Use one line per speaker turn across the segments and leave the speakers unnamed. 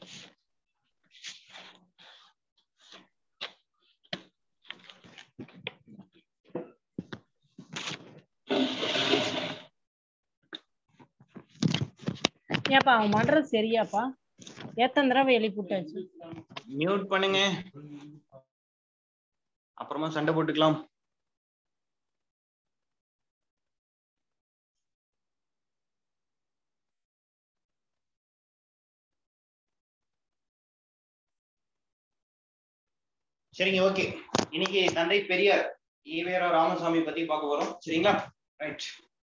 ஏப்பா அவன் பண்றது சரியாப்பா? எத்தனை தடவை எழுப்பிட்டாச்சு.
மியூட் பண்ணுங்க, அப்புறமா சண்டை போட்டுக்கலாம். சரிங்க, ஓகே. இன்னைக்கு தந்தை பெரியார் ஈவேரா ராமசாமி பத்தி பார்க்க போறோம். சரிங்களா? ரைட்.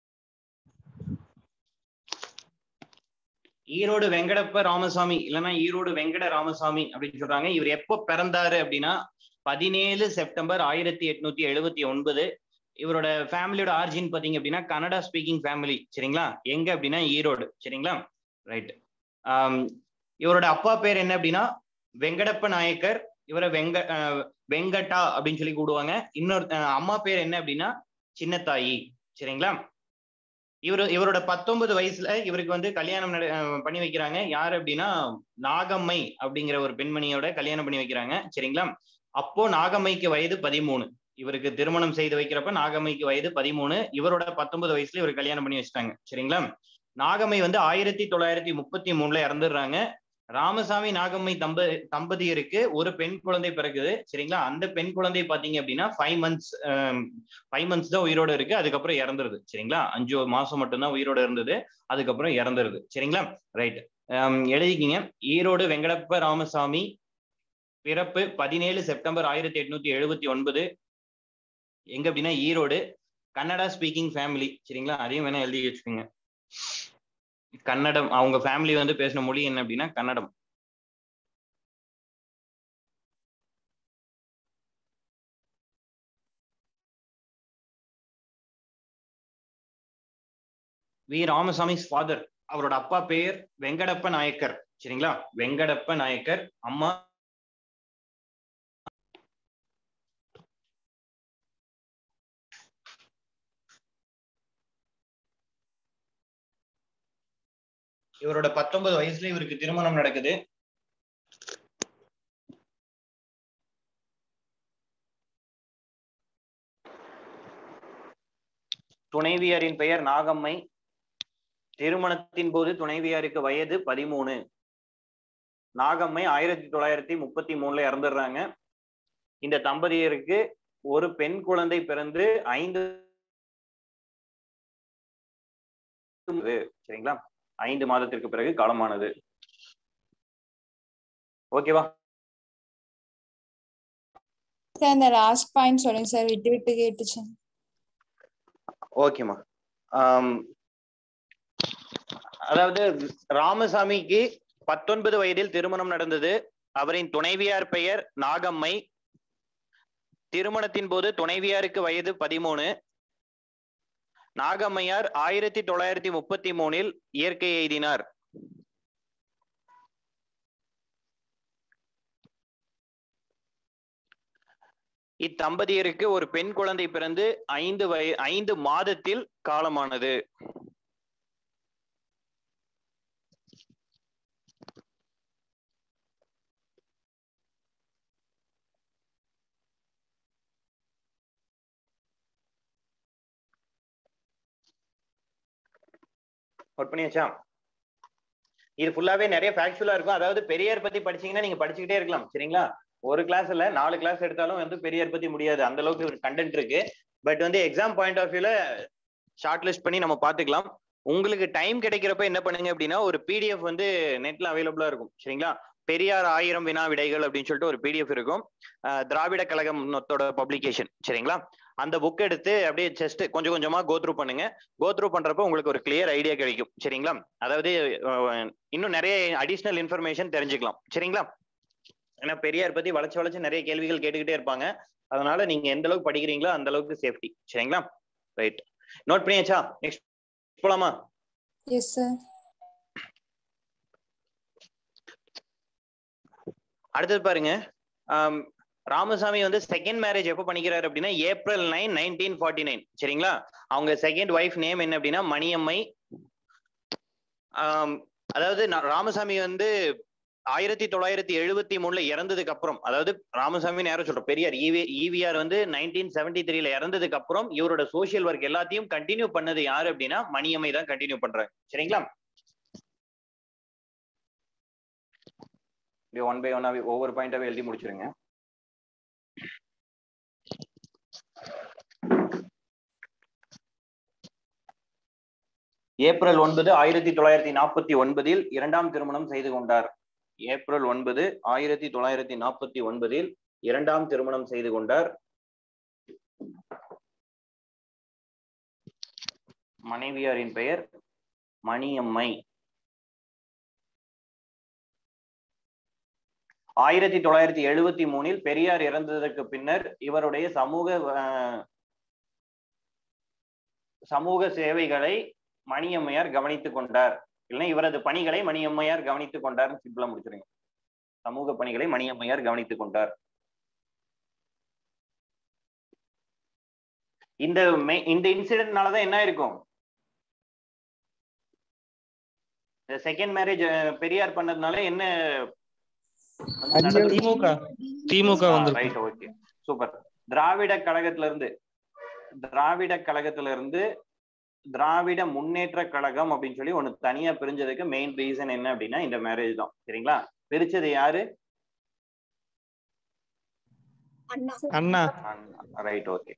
ஈரோடு வெங்கடப்ப ராமசாமி இல்லைன்னா ஈரோடு வெங்கட ராமசாமி அப்படின்னு சொல்றாங்க. இவர் எப்போ பிறந்தாரு அப்படின்னா 17 செப்டம்பர் 1879. இவரோட ஃபேமிலியோட ஆரிஜின் பாத்தீங்க அப்படின்னா கன்னடா ஸ்பீக்கிங் ஃபேமிலி. சரிங்களா? எங்க அப்படின்னா ஈரோடு. சரிங்களா? ரைட். இவரோட அப்பா பேர் என்ன அப்படின்னா வெங்கடப்ப நாயக்கர். இவரை வெங்கட்டா அப்படின்னு சொல்லி கூடுவாங்க. இன்னொரு அம்மா பேர் என்ன அப்படின்னா சின்னத்தாயி. சரிங்களா? இவரோட 19 வயசுல இவருக்கு வந்து கல்யாணம் பண்ணி வைக்கிறாங்க. யாரு அப்படின்னா நாகம்மை அப்படிங்கிற ஒரு பெண்மணியோட கல்யாணம் பண்ணி வைக்கிறாங்க. சரிங்களா? அப்போ நாகம்மைக்கு வயது 13. இவருக்கு திருமணம் செய்து வைக்கிறப்ப நாகம்மைக்கு வயது 13. இவரோட 19 வயசுல இவர் கல்யாணம் பண்ணி வச்சுட்டாங்க. சரிங்களா? நாகம்மை வந்து 1933 இறந்துடுறாங்க. ராமசாமி நாகம்மை தம்பதியருக்கு ஒரு பெண் குழந்தை பிறகுது. சரிங்களா? அந்த பெண் குழந்தை பாத்தீங்க அப்படின்னா 5 மந்த்ஸ் தான் உயிரோட இருக்கு. அதுக்கப்புறம் இறந்துருது. சரிங்களா? 5 மாசம் மட்டும்தான் உயிரோட இருந்தது. அதுக்கப்புறம் இறந்துருது. சரிங்களா? ரைட். எழுதிக்கிங்க. ஈரோடு வெங்கடப்ப ராமசாமி, பிறப்பு 17 செப்டம்பர் 1879. எங்க அப்படின்னா ஈரோடு, கன்னடா ஸ்பீக்கிங் ஃபேமிலி. சரிங்களா? அதையும் வேணா எழுதி வச்சுக்கோங்க. கன்னடம், அவங்க ஃபேமிலி வந்து பேசின மொழி என்ன அப்படின்னா கன்னடம். வி ராமசாமிஸ் ஃபாதர், அவரோட அப்பா பேர் வெங்கடப்ப நாயக்கர். சரிங்களா? வெங்கடப்ப நாயக்கர். அம்மா இவரோட 19 வயசுல இவருக்கு திருமணம் நடக்குது. துணைவியாரின் பெயர் நாகம்மை. திருமணத்தின் போது துணைவியாருக்கு வயது 13. நாகம்மை 1933 இறந்துடுறாங்க. இந்த தம்பதியருக்கு ஒரு பெண் குழந்தை பிறந்து 5 சரிங்களா 5 மாதத்திற்கு பிறகு காலமானது. ஓகேவா?
இந்த லாஸ்ட் பாயிண்ட் சொல்லுங்க சார், விட்டு விட்டு கேட்டுச்சு.
ஓகேமா. அதாவது ராமசாமிக்கு 19 வயதில் திருமணம் நடந்தது. அவரின் துணைவியார் பெயர் நாகம்மை. திருமணத்தின் போது துணைவியாருக்கு வயது 13. நாகம்மையார் 1933 இயற்கை எய்தினார். இத்தம்பதியருக்கு ஒரு பெண் குழந்தை பிறந்து 5 மாதத்தில் காலமானது. நோட் பண்ணியாச்சா? இது ஃபுல்லாவே நிறைய ஃபேக்சுவலா இருக்கும். அதாவது பெரியார் பத்தி படிச்சீங்கன்னா நீங்க படிச்சுக்கிட்டே இருக்கலாம். சரிங்களா? ஒரு கிளாஸ் இல்ல 4 கிளாஸ் எடுத்தாலும் வந்து பெரியார் பத்தி முடியாது. அந்த அளவுக்கு ஒரு கண்டென்ட் இருக்கு. பட் வந்து எக்ஸாம் பாயிண்ட் ஆஃப் வியூல ஷார்ட் லிஸ்ட் பண்ணி நம்ம பாத்துக்கலாம். உங்களுக்கு டைம் கிடைக்கிறப்ப என்ன பண்ணுங்க அப்படின்னா ஒரு பிடிஎஃப் வந்து நெட்ல அவைலபிளா இருக்கும். சரிங்களா? பெரியார் 1000 வினா விடைகள் அப்படின்னு சொல்லிட்டு ஒரு பிடிஎஃப் இருக்கும். திராவிட கழகத்தோட பப்ளிகேஷன். சரிங்களா? அந்த புக் எடுத்து அப்படியே ஜஸ்ட் கொஞ்சம் கொஞ்சமா கோத்ரூ பண்ணுங்க. கோத்ரூ பண்றப்ப உங்களுக்கு ஒரு கிளியர் ஐடியா கிடைக்கும். சரிங்களா? அதாவது இன்னும் நிறைய அடிஷனல் இன்ஃபர்மேஷன் தெரிஞ்சுக்கலாம். சரிங்களா? ஏன்னா பெரியார் பத்தி வளைச்சு நிறைய கேள்விகள் கேட்டுக்கிட்டே இருப்பாங்க. அதனால நீங்க எந்த அளவுக்கு படிக்கிறீங்களோ அந்த அளவுக்கு சேஃப்டி. சரிங்களா? ரைட். நோட் பண்ணியாச்சா? நெக்ஸ்ட் போலாமா?
Yes sir.
அடுத்தது பாருங்க. ராமசாமி வந்து செகண்ட் மேரேஜ் எப்போ பண்ணிக்கிறாரு அப்படின்னா April 9, 1949. சரிங்களா? அவங்க செகண்ட் ஒய்ஃப் நேம் என்ன அப்படின்னா மணியம்மை. அதாவது ராமசாமி வந்து 1973 இறந்ததுக்கு அப்புறம், அதாவது ராமசாமின்னு யாரும் சொல்ற பெரியார் ஈவிஆர் வந்து 1973 இறந்ததுக்கு அப்புறம் இவரோட சோசியல் ஒர்க் எல்லாத்தையும் கண்டினியூ பண்ணது யாரு அப்படின்னா மணியம்மை தான் கண்டினியூ பண்றாங்க. சரிங்களா? ஒன் பை ஒன்னாவே ஒவ்வொரு பாயிண்டாவே எழுதி முடிச்சிருங்க. ஏப்ரல் 9, 1949 இரண்டாம் திருமணம் செய்து கொண்டார். ஏப்ரல் 9, 1949 இரண்டாம் திருமணம் செய்து கொண்டார். மனைவியாரின் பெயர் மணியம்மை. 1973 பெரியார் இறந்ததற்கு பின்னர் இவருடைய சமூக சேவைகளை மணியம்மையார் கவனித்துக் கொண்டார். இல்லைன்னா இவரது பணிகளை மணியம்மையார் கவனித்துக் கொண்டார். சிம்பிளா முடிச்சிருங்க. சமூக பணிகளை மணியம்மையார் கவனித்துக் கொண்டார். இந்த இன்சிடென்ட்னாலதான் என்ன இருக்கும், செகண்ட் மேரேஜ் பெரியார் பண்ணதுனால என்ன
திமுக வந்து
ரைட், ஓகே, சூப்பர். திராவிட கழகத்துல இருந்து திராவிட முன்னேற்ற கழகம் அப்படின்னு சொல்லி ஒண்ணு தனியா பிரிஞ்சதுக்கு மெயின் ரீசன் என்ன அப்படின்னா இந்த மேரேஜ் தான். சரிங்களா? பிரிச்சது யாரு?
அண்ணா.
ரைட், ஓகே,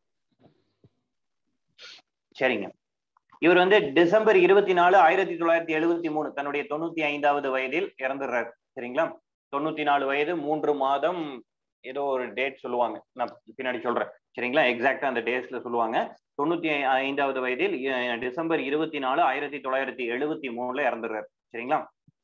சரிங்க. இவர் வந்து டிசம்பர் 24, 1973 தன்னுடைய 95வது வயதில் இறந்துடுறாரு. சரிங்களா? 94 வயது 3 மாதம் ஏதோ ஒரு டேட் சொல்லுவாங்க, நான் பின்னாடி சொல்றேன். சரிங்களா? எக்ஸாக்டா அந்த டேட்ஸ்ல சொல்லுவாங்க. 95வது வயதில் டிசம்பர் 24, 1973 இறந்துடுறாரு. சரிங்களா?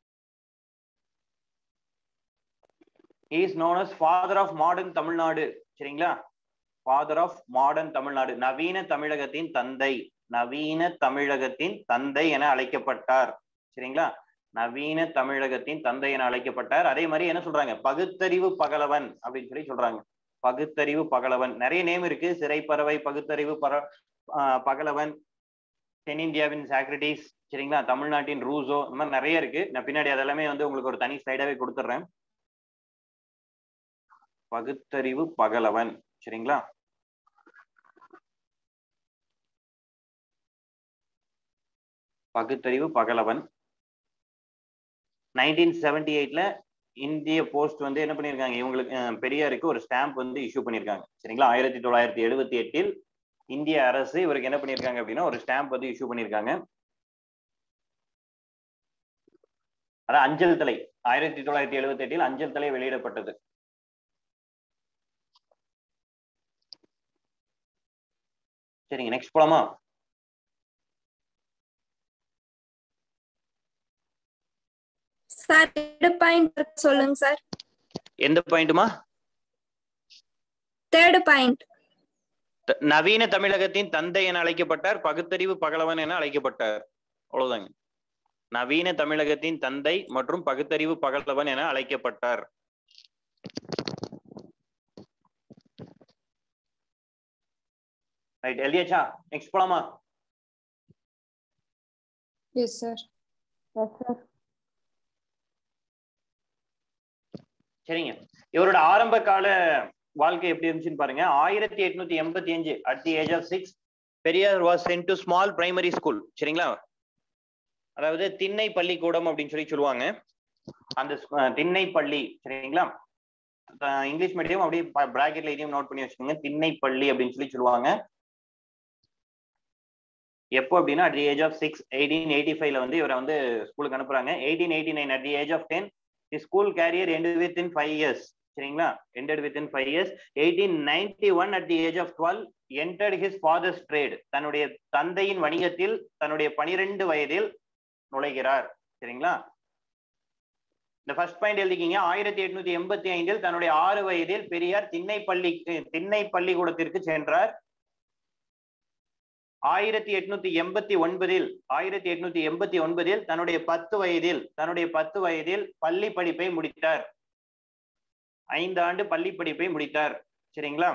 He is known as father of modern Tamil Nadu. சரிங்களா? ஃபாதர் ஆஃப் மாடர்ன் தமிழ்நாடு, நவீன தமிழகத்தின் தந்தை, நவீன தமிழகத்தின் தந்தை என அழைக்கப்பட்டார். சரிங்களா? நவீன தமிழகத்தின் தந்தை என அழைக்கப்பட்டார். அதே மாதிரி என்ன சொல்றாங்க, பகுத்தறிவு பகலவன் அப்படின்னு சொல்லி சொல்றாங்க. பகுத்தறிவு பகலவன் நிறைய நேம் இருக்கு. சிறைப்பறவை, பகுத்தறிவு பகலவன், தென்னிந்தியாவின் சாக்ரட்டிஸ், சரிங்களா, தமிழ்நாட்டின் ரூசோ, இந்த மாதிரி நிறைய இருக்கு. நான் பின்னாடி அதெல்லாமே வந்து உங்களுக்கு ஒரு தனி ஸ்லைடாவே கொடுத்துட்றேன். பகுத்தறிவு பகலவன். சரிங்களா? பகுத்தறிவு பகலவன் 1978 இந்திய போஸ்ட் வந்து என்ன பண்ணிருக்காங்க, இவங்களுக்கு பெரியாருக்கு ஒரு ஸ்டாம்ப் வந்து இஷ்யூ பண்ணிருக்காங்க. சரிங்களா? 1978 இந்திய அரசு இவருக்கு என்ன பண்ணிருக்காங்க அப்படின்னா ஒரு ஸ்டாம்ப் வந்து இஷ்யூ பண்ணிருக்காங்க. அதான் அஞ்சல் தலை. 1978 அஞ்சல் தலை வெளியிடப்பட்டது. சரிங்க, நெக்ஸ்ட் போலாமா?
சார் பாயிண்ட் சொல்லுங்க சார்.
எந்த பாயிண்ட்மா?
Third point.
நவீன தமிழகத்தின் தந்தை என அழைக்கப்பட்டார், பகுத்தறிவு பகலவன் என அழைக்கப்பட்டார். அவ்வளவுதாங்க. நவீன தமிழகத்தின் தந்தை மற்றும் பகுத்தறிவு பகலவன் என அழைக்கப்பட்டார். ரைட், எழுதியாச்சா? நெக்ஸ்ட் போலாமா?
Yes sir.
சரிங்க. இவரோட ஆரம்ப கால வாழ்க்கை எப்படி இருந்துச்சுன்னு பாருங்க. 1885 at the age of 6 Periyar was sent to small primary school. சரிங்களா? அதாவது திண்ணை பள்ளிக்கூடம் அப்படின்னு சொல்லி சொல்லுவாங்க. அந்த திண்ணை பள்ளி, சரிங்களா, இங்கிலீஷ் மீடியம் அப்படியே பிராக்கெட்ல இதையும் நோட் பண்ணி வச்சுக்கோங்க. திண்ணை பள்ளி அப்படின்னு சொல்லி சொல்லுவாங்க. எப்போ அப்படின்னா at the age of 6 1885 வந்து இவரை வந்து ஸ்கூலுக்கு அனுப்புறாங்க. 1889 at the age of 10 his school career ended within 5 years. சரிங்களா? ended within 5 years. 1891 at the age of 12 entered his father's trade. தன்னுடைய தந்தையின் வணிகத்தில் தன்னுடைய 12 வயதில் நுழைகிறார். சரிங்களா? இந்த ஃபர்ஸ்ட் பாயிண்ட் எழுதிக்கிங்க. 1885 தன்னுடைய 6 வயதில் பெரியார் திண்ணை பள்ளிக்கூடத்திற்கு சென்றார். 1889 தன்னுடைய 10 வயதில் பள்ளி படிப்பை முடித்தார். 5 ஆண்டு பள்ளி படிப்பை முடித்தார். சரிங்களா?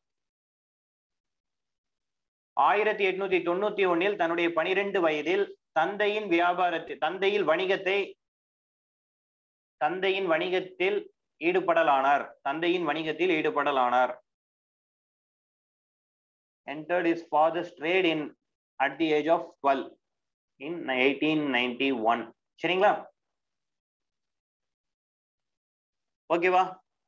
1891 தன்னுடைய 12 வயதில் தந்தையின் வணிகத்தை தந்தையின் வணிகத்தில் ஈடுபடலானார். தந்தையின் வணிகத்தில் ஈடுபடலானார். entered his father's trade in at the age of 12 in 1891. சரிங்களா? ஓகேவா?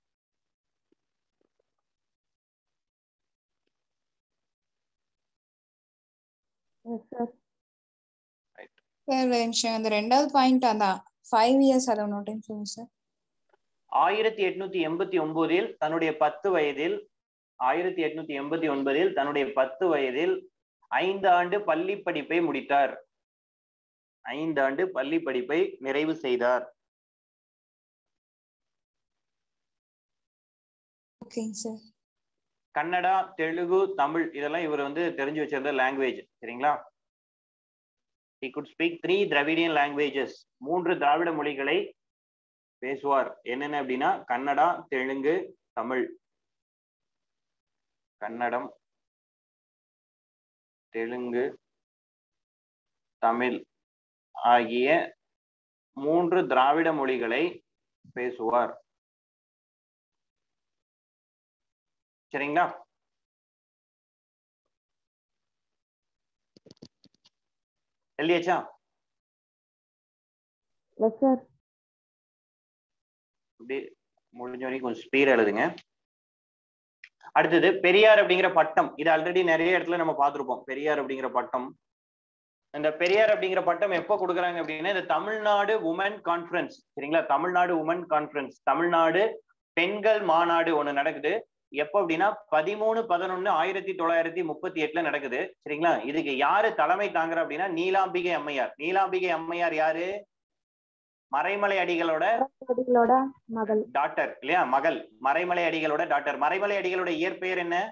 சார் அந்த ரெண்டாவது பாயிண்ட் அந்த 5 years அத நோட் டைம் சொல்லுங்க சார்.
1889 தன்னுடைய 10 வயதில் 1889 தன்னுடைய 10 வயதில் 5 ஆண்டு பள்ளி படிப்பை முடித்தார். 5 ஆண்டு பள்ளி படிப்பை நிறைவு செய்தார்.
ஓகேங்க சார்.
கன்னடா, தெலுங்கு, தமிழ் இதெல்லாம் இவர் வந்து தெரிஞ்சு வச்சிருந்த லாங்குவேஜ். சரிங்களா? he could speak 3 Dravidian languages. 3 திராவிட மொழிகளை பேசுவார். என்னென்ன அப்படின்னா கன்னடா, தெலுங்கு, தமிழ். கன்னடம், தெலுங்கு, தமிழ் ஆகிய 3 திராவிட மொழிகளை பேசுவார். சரிங்களா? எழுதியாச்சா? முடிஞ்ச வரைக்கும் கொஞ்சம் ஸ்பீடா எழுதுங்க. அடுத்தது பெரியார் அப்படிங்கிற பட்டம். இது ஆல்ரெடி நிறைய இடத்துல நம்ம பார்த்திருப்போம். பெரியார் அப்படிங்கிற பட்டம். இந்த பெரியார் அப்படிங்கிற பட்டம் எப்போ கொடுக்குறாங்க அப்படின்னா இந்த தமிழ்நாடு உமன் கான்ஃபரன்ஸ். சரிங்களா? தமிழ்நாடு உமன் கான்ஃபரன்ஸ், தமிழ்நாடு பெண்கள் மாநாடு ஒண்ணு நடக்குது. எப்போ அப்படின்னா 13/11/1938 நடக்குது. சரிங்களா? இதுக்கு யாரு தலைமை தாங்குறா அப்படின்னா நீலாம்பிகை அம்மையார். நீலாம்பிகை அம்மையார் யாரு? மறைமலை அடிகளோட மகள், டாக்டர் இல்லையா? மகள், மறைமலை அடிகளோட டாக்டர். மறைமலை அடிகளோட இயற்பெயர் என்ன?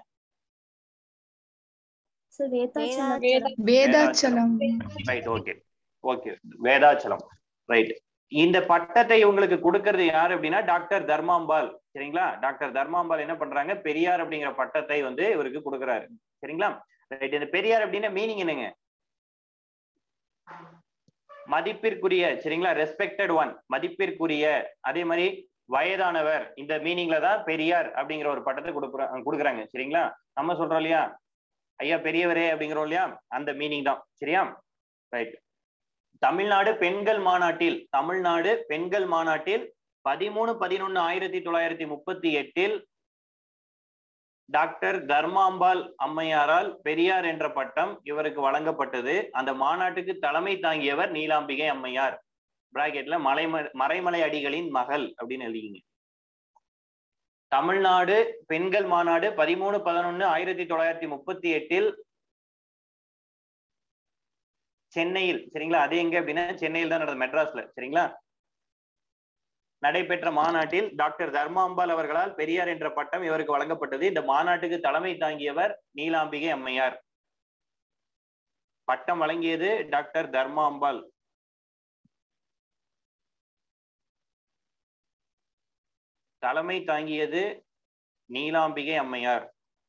Vedachalam.
Right, okay okay, Vedachalam. Right. இந்த பட்டத்தை உங்களுக்கு கொடுக்கறது யாரு அப்படின்னா டாக்டர் தர்மாம்பாள். சரிங்களா? டாக்டர் தர்மாம்பாள் என்ன பண்றாங்க? பெரியார் அப்படிங்கிற பட்டத்தை வந்து இவருக்கு கொடுக்குறாரு. சரிங்களா? ரைட். இந்த பெரியார் அப்படின்னா மீனிங் என்னங்க? மதிப்பிற்குரிய. சரிங்களா? ரெஸ்பெக்டட் ஒன், மதிப்பிற்குரிய. அதே மாதிரி வயதானவர். இந்த மீனிங்ல தான் பெரியார் அப்படிங்கிற ஒரு பட்டத்தை கொடுக்குறாங்க. சரிங்களா? நம்ம சொல்றோம் இல்லையா ஐயா பெரியவரே அப்படிங்கிறோம் இல்லையா, அந்த மீனிங் தான். சரியா? ரைட். தமிழ்நாடு பெண்கள் மாநாட்டில், தமிழ்நாடு பெண்கள் மாநாட்டில் 13/11/1938 டாக்டர் தர்மாம்பாள் அம்மையாரால் பெரியார் என்ற பட்டம் இவருக்கு வழங்கப்பட்டது. அந்த மாநாட்டுக்கு தலைமை தாங்கியவர் நீலாம்பிகை அம்மையார். பிராக்கெட்ல மறைமலை அடிகளின் மகள் அப்படின்னு எழுதிங்க. தமிழ்நாடு பெண்கள் மாநாடு 13/11/1938 சென்னையில். சரிங்களா? அது எங்க அப்படின்னா சென்னையில் தான் நடந்தது, மெட்ராஸ்ல. சரிங்களா? நடைபெற்ற மாநாட்டில் டாக்டர் தர்மாம்பாள் அவர்களால் பெரியார் என்ற பட்டம் இவருக்கு வழங்கப்பட்டது. இந்த மாநாட்டுக்கு தலைமை தாங்கியவர் நீலாம்பிகை அம்மையார். பட்டம் வழங்கியது டாக்டர் தர்மாம்பாள். தலைமை தாங்கியது நீலாம்பிகை அம்மையார்.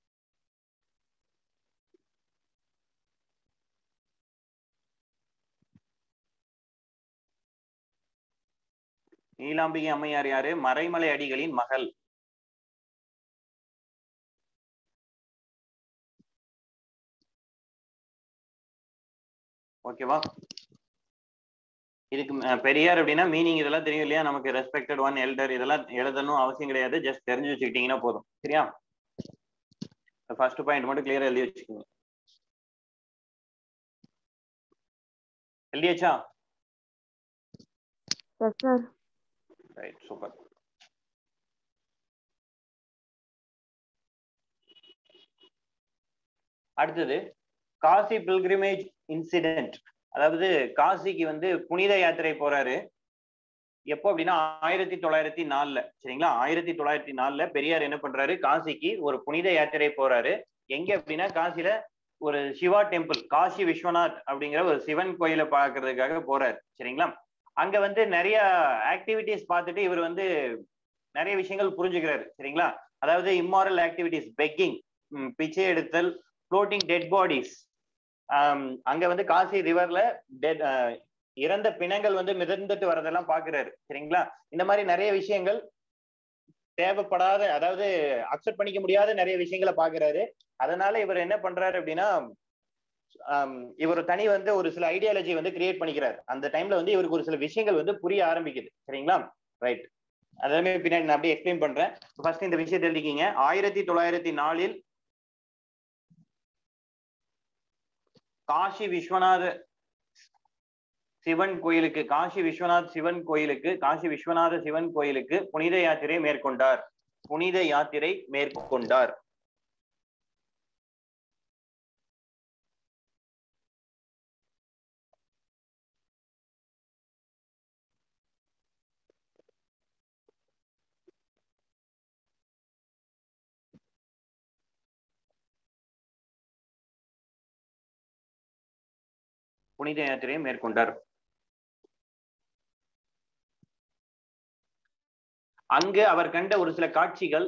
நீலாம்பிகை அம்மையார் யாரு? மறைமலை அடிகளின் மகள். ஓகேவா? இதுக்கு பெரியார் அப்படின்னா மீனிங் இதெல்லாம் தெரியும் இல்லையா நமக்கு? ரெஸ்பெக்டட் ஒன், எல்டர், இதெல்லாம் எழுதணும் அவசியம் கிடையாது. ஜஸ்ட் தெரிஞ்சு வச்சுக்கிட்டீங்கன்னா போதும். சரியா? ஃபர்ஸ்ட் பாயிண்ட் மட்டும் கிளியரா எழுதி வச்சுக்கோங்க. எழுதியாச்சா? Right, super. அடுத்தது காசி பில்கிரிமேஜ் இன்சிடென்ட். அதாவது காசிக்கு வந்து புனித யாத்திரை போறாரு. எப்போ அப்படின்னா 1904. சரிங்களா? 1904 பெரியார் என்ன பண்றாரு? காசிக்கு ஒரு புனித யாத்திரை போறாரு. எங்க அப்படின்னா காசில ஒரு சிவா டெம்பிள், காசி விஸ்வநாத் அப்படிங்கிற ஒரு சிவன் கோயிலை பார்க்கறதுக்காக போறாரு. சரிங்களா? அங்க வந்து நிறைய ஆக்டிவிட்டிஸ் பார்த்துட்டு இவர் வந்து நிறைய விஷயங்கள் புரிஞ்சுக்கிறாரு. சரிங்களா? அதாவது இம்மாரல் ஆக்டிவிட்டிஸ், பெக்கிங், பிச்சை எடுத்தல், ஃப்ளோட்டிங் டெட் பாடிஸ். அங்க வந்து காசி ரிவர்ல இறந்த பிணங்கள் வந்து மிதந்துட்டு வரதெல்லாம் பாக்குறாரு. சரிங்களா? இந்த மாதிரி நிறைய விஷயங்கள் தேவைப்படாத, அதாவது அக்செப்ட் பண்ணிக்க முடியாத நிறைய விஷயங்களை பாக்குறாரு. அதனால இவர் என்ன பண்றாரு அப்படின்னா, இவர் தனி வந்து ஒரு சில ஐடியாலஜி வந்து கிரியேட் பண்ணிக்கிறார். அந்த டைம்ல வந்து இவருக்கு ஒரு சில விஷயங்கள் வந்து புரிய ஆரம்பிக்குது. சரிங்களா? ரைட். அதே பின்னாடி நான் அப்படியே எக்ஸ்பிளைன் பண்றேன். ஃபர்ஸ்ட் இந்த விஷயத்தை எழுதிக்கிங்க. 1904 காசி விஸ்வநாத சிவன் கோயிலுக்கு காசி விஸ்வநாத சிவன் கோயிலுக்கு புனித யாத்திரை மேற்கொண்டார். அங்கு அவர் கண்ட ஒரு சில காட்சிகள்,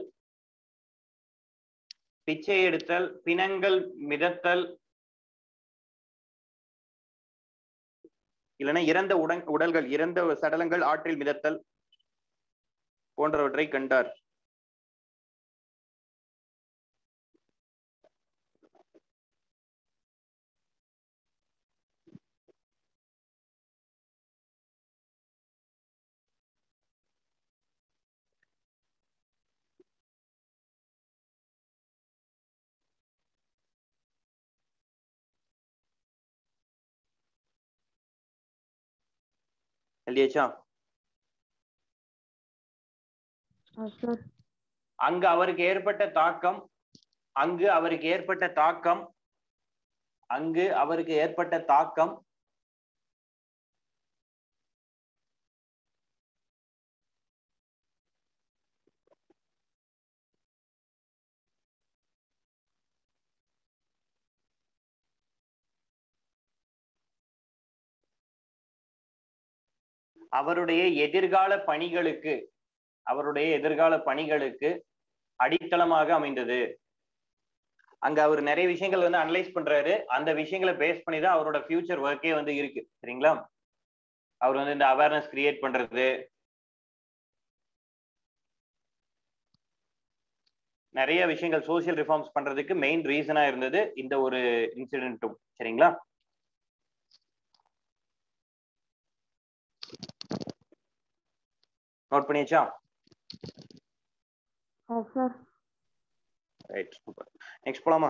பிச்சை எடுத்தல், பிணங்கள் மிதத்தல், இல்லைன்னா இறந்த சடலங்கள் ஆற்றில் மிதத்தல் போன்றவற்றை கண்டார். எழுதியாச்சா? அங்கு அவருக்கு ஏற்பட்ட தாக்கம் அவருடைய எதிர்கால பணிகளுக்கு அடித்தளமாக அமைந்தது. அங்க அவர் நிறைய விஷயங்கள் வந்து அனலைஸ் பண்றாரு. அந்த விஷயங்களை பேஸ் பண்ணி தான் அவரோட ஃபியூச்சர் ஒர்க்கே வந்து இருக்கு. சரிங்களா? அவர் வந்து இந்த அவேர்னஸ் கிரியேட் பண்றது, நிறைய விஷயங்கள் சோசியல் ரிஃபார்ம்ஸ் பண்றதுக்கு மெயின் ரீசனா இருந்தது இந்த ஒரு இன்சிடென்ட்டும். சரிங்களா? நோட் பண்ணியாச்சா? Right, super. நெக்ஸ்ட் போலாமா?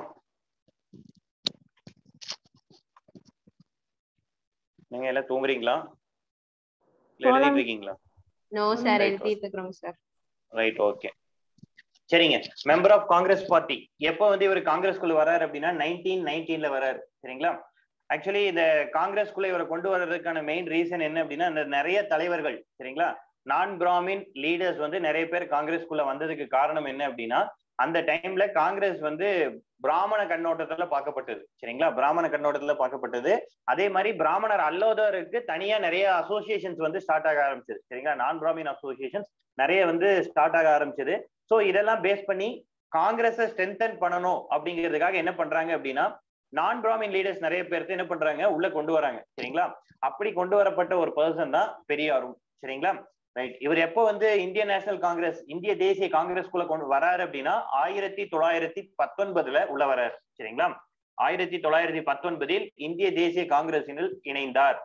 நீங்க எல்லாம் தூங்குறீங்களா இல்ல எழுதிட்டு இருக்கீங்களா?
நோ சார், எழுதிட்டு இருக்கோம் சார்.
Right, okay. சரிங்க. Member of Congress party. எப்போ வந்து இவர் காங்கிரஸ்குள்ள வராரு அப்படின்னா 1919ல வராரு. சரிங்களா? ஆக்சுவலி இந்த காங்கிரஸ்குள்ள இவரை கொண்டு வர்றதுக்கான மெயின் ரீசன் என்ன அப்படின்னா, இந்த நிறைய தலைவர்கள், சரிங்களா, நான் பிராமின் லீடர்ஸ் வந்து நிறைய பேர் காங்கிரஸ்குள்ள வந்ததுக்கு காரணம் என்ன அப்படின்னா, அந்த டைம்ல காங்கிரஸ் வந்து பிராமண கண்ணோட்டத்துல பார்க்கப்பட்டது. சரிங்களா? பிராமண கண்ணோட்டத்துல பார்க்கப்பட்டது. அதே மாதிரி பிராமணர் அல்லாதவருக்கு தனியா நிறைய அசோசியேஷன்ஸ் வந்து ஸ்டார்ட் ஆக ஆரம்பிச்சது. சரிங்களா? நான் பிராமின் அசோசியேஷன்ஸ் நிறைய வந்து ஸ்டார்ட் ஆக ஆரம்பிச்சது. சோ இதெல்லாம் பேஸ் பண்ணி காங்கிரஸை ஸ்ட்ரென்தன் பண்ணணும் அப்படிங்கிறதுக்காக என்ன பண்றாங்க அப்படின்னா, நான் பிராமின் லீடர்ஸ் நிறைய பேருக்கு என்ன பண்றாங்க, உள்ள கொண்டு வராங்க. சரிங்களா? அப்படி கொண்டு வரப்பட்ட ஒரு பர்சன் தான் பெரியாரும். சரிங்களா? ரைட். இவர் எப்போ வந்து இந்தியன் நேஷனல் காங்கிரஸ், இந்திய தேசிய காங்கிரஸ்குள்ள கொண்டு வராரு அப்படின்னா 1919ல உள்ள வராரு. சரிங்களா? 1919ல் இந்திய தேசிய காங்கிரசினில் இணைந்தார்.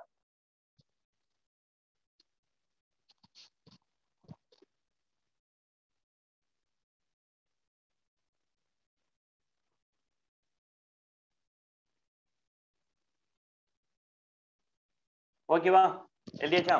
ஓகேவா? எழுதியாச்சா?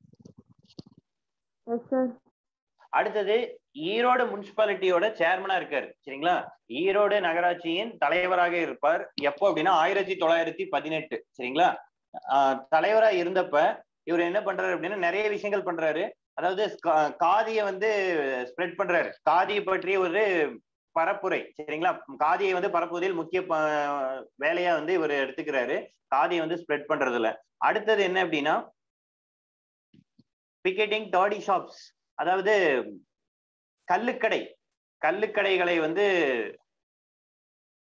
அடுத்தது ஈரோடு முனிசிபாலிட்டியோட சேர்மனா இருக்காரு. சரிங்களா? ஈரோடு நகராட்சியின் தலைவராக இருப்பார். எப்போ அப்படின்னா 1918. சரிங்களா? தலைவரா இருந்தப்ப இவர் என்ன பண்றாரு அப்படின்னா நிறைய விஷயங்கள் பண்றாரு. அதாவது காதியை வந்து ஸ்ப்ரெட் பண்றாரு. காதியை பற்றிய ஒரு பரப்புரை. சரிங்களா? காதியை வந்து பரப்புவதில் முக்கிய வேலையா வந்து இவர் எடுத்துக்கிறாரு, காதியை வந்து ஸ்ப்ரெட் பண்றதுல. அடுத்தது என்ன அப்படின்னா பிக்கெட்டிங் டாடி ஷாப்ஸ், அதாவது கள்ளுக்கடைகளை வந்து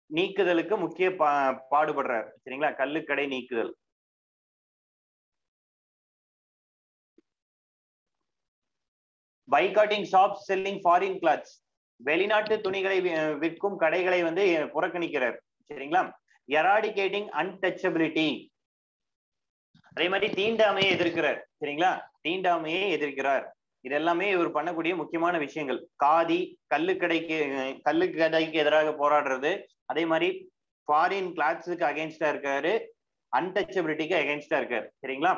நீக்குதலுக்கு முக்கிய பாடுபடுறாரு. சரிங்களா? கள்ளுக்கடை நீக்குதல். Boycotting shops selling foreign clothes, வெளிநாட்டு துணிகளை விற்கும் கடைகளை வந்து புறக்கணிக்கிறார். சரிங்களா? எராடிகேட்டிங் அன்டச்சபிலிட்டி, அதே மாதிரி தீண்டாமையை எதிர்க்கிறார். சரிங்களா? தீண்டாமையை எதிர்க்கிறார். இது எல்லாமே இவர் பண்ணக்கூடிய முக்கியமான விஷயங்கள். காதி, கல்லுக்கடைக்கு எதிராக போராடுறது, அதே மாதிரி ஃபாரின் கிளாத்ஸுக்கு அகேன்ஸ்டா இருக்காரு, அன்டச்சபிலிட்டிக்கு அகேன்ஸ்டா இருக்காரு. சரிங்களா?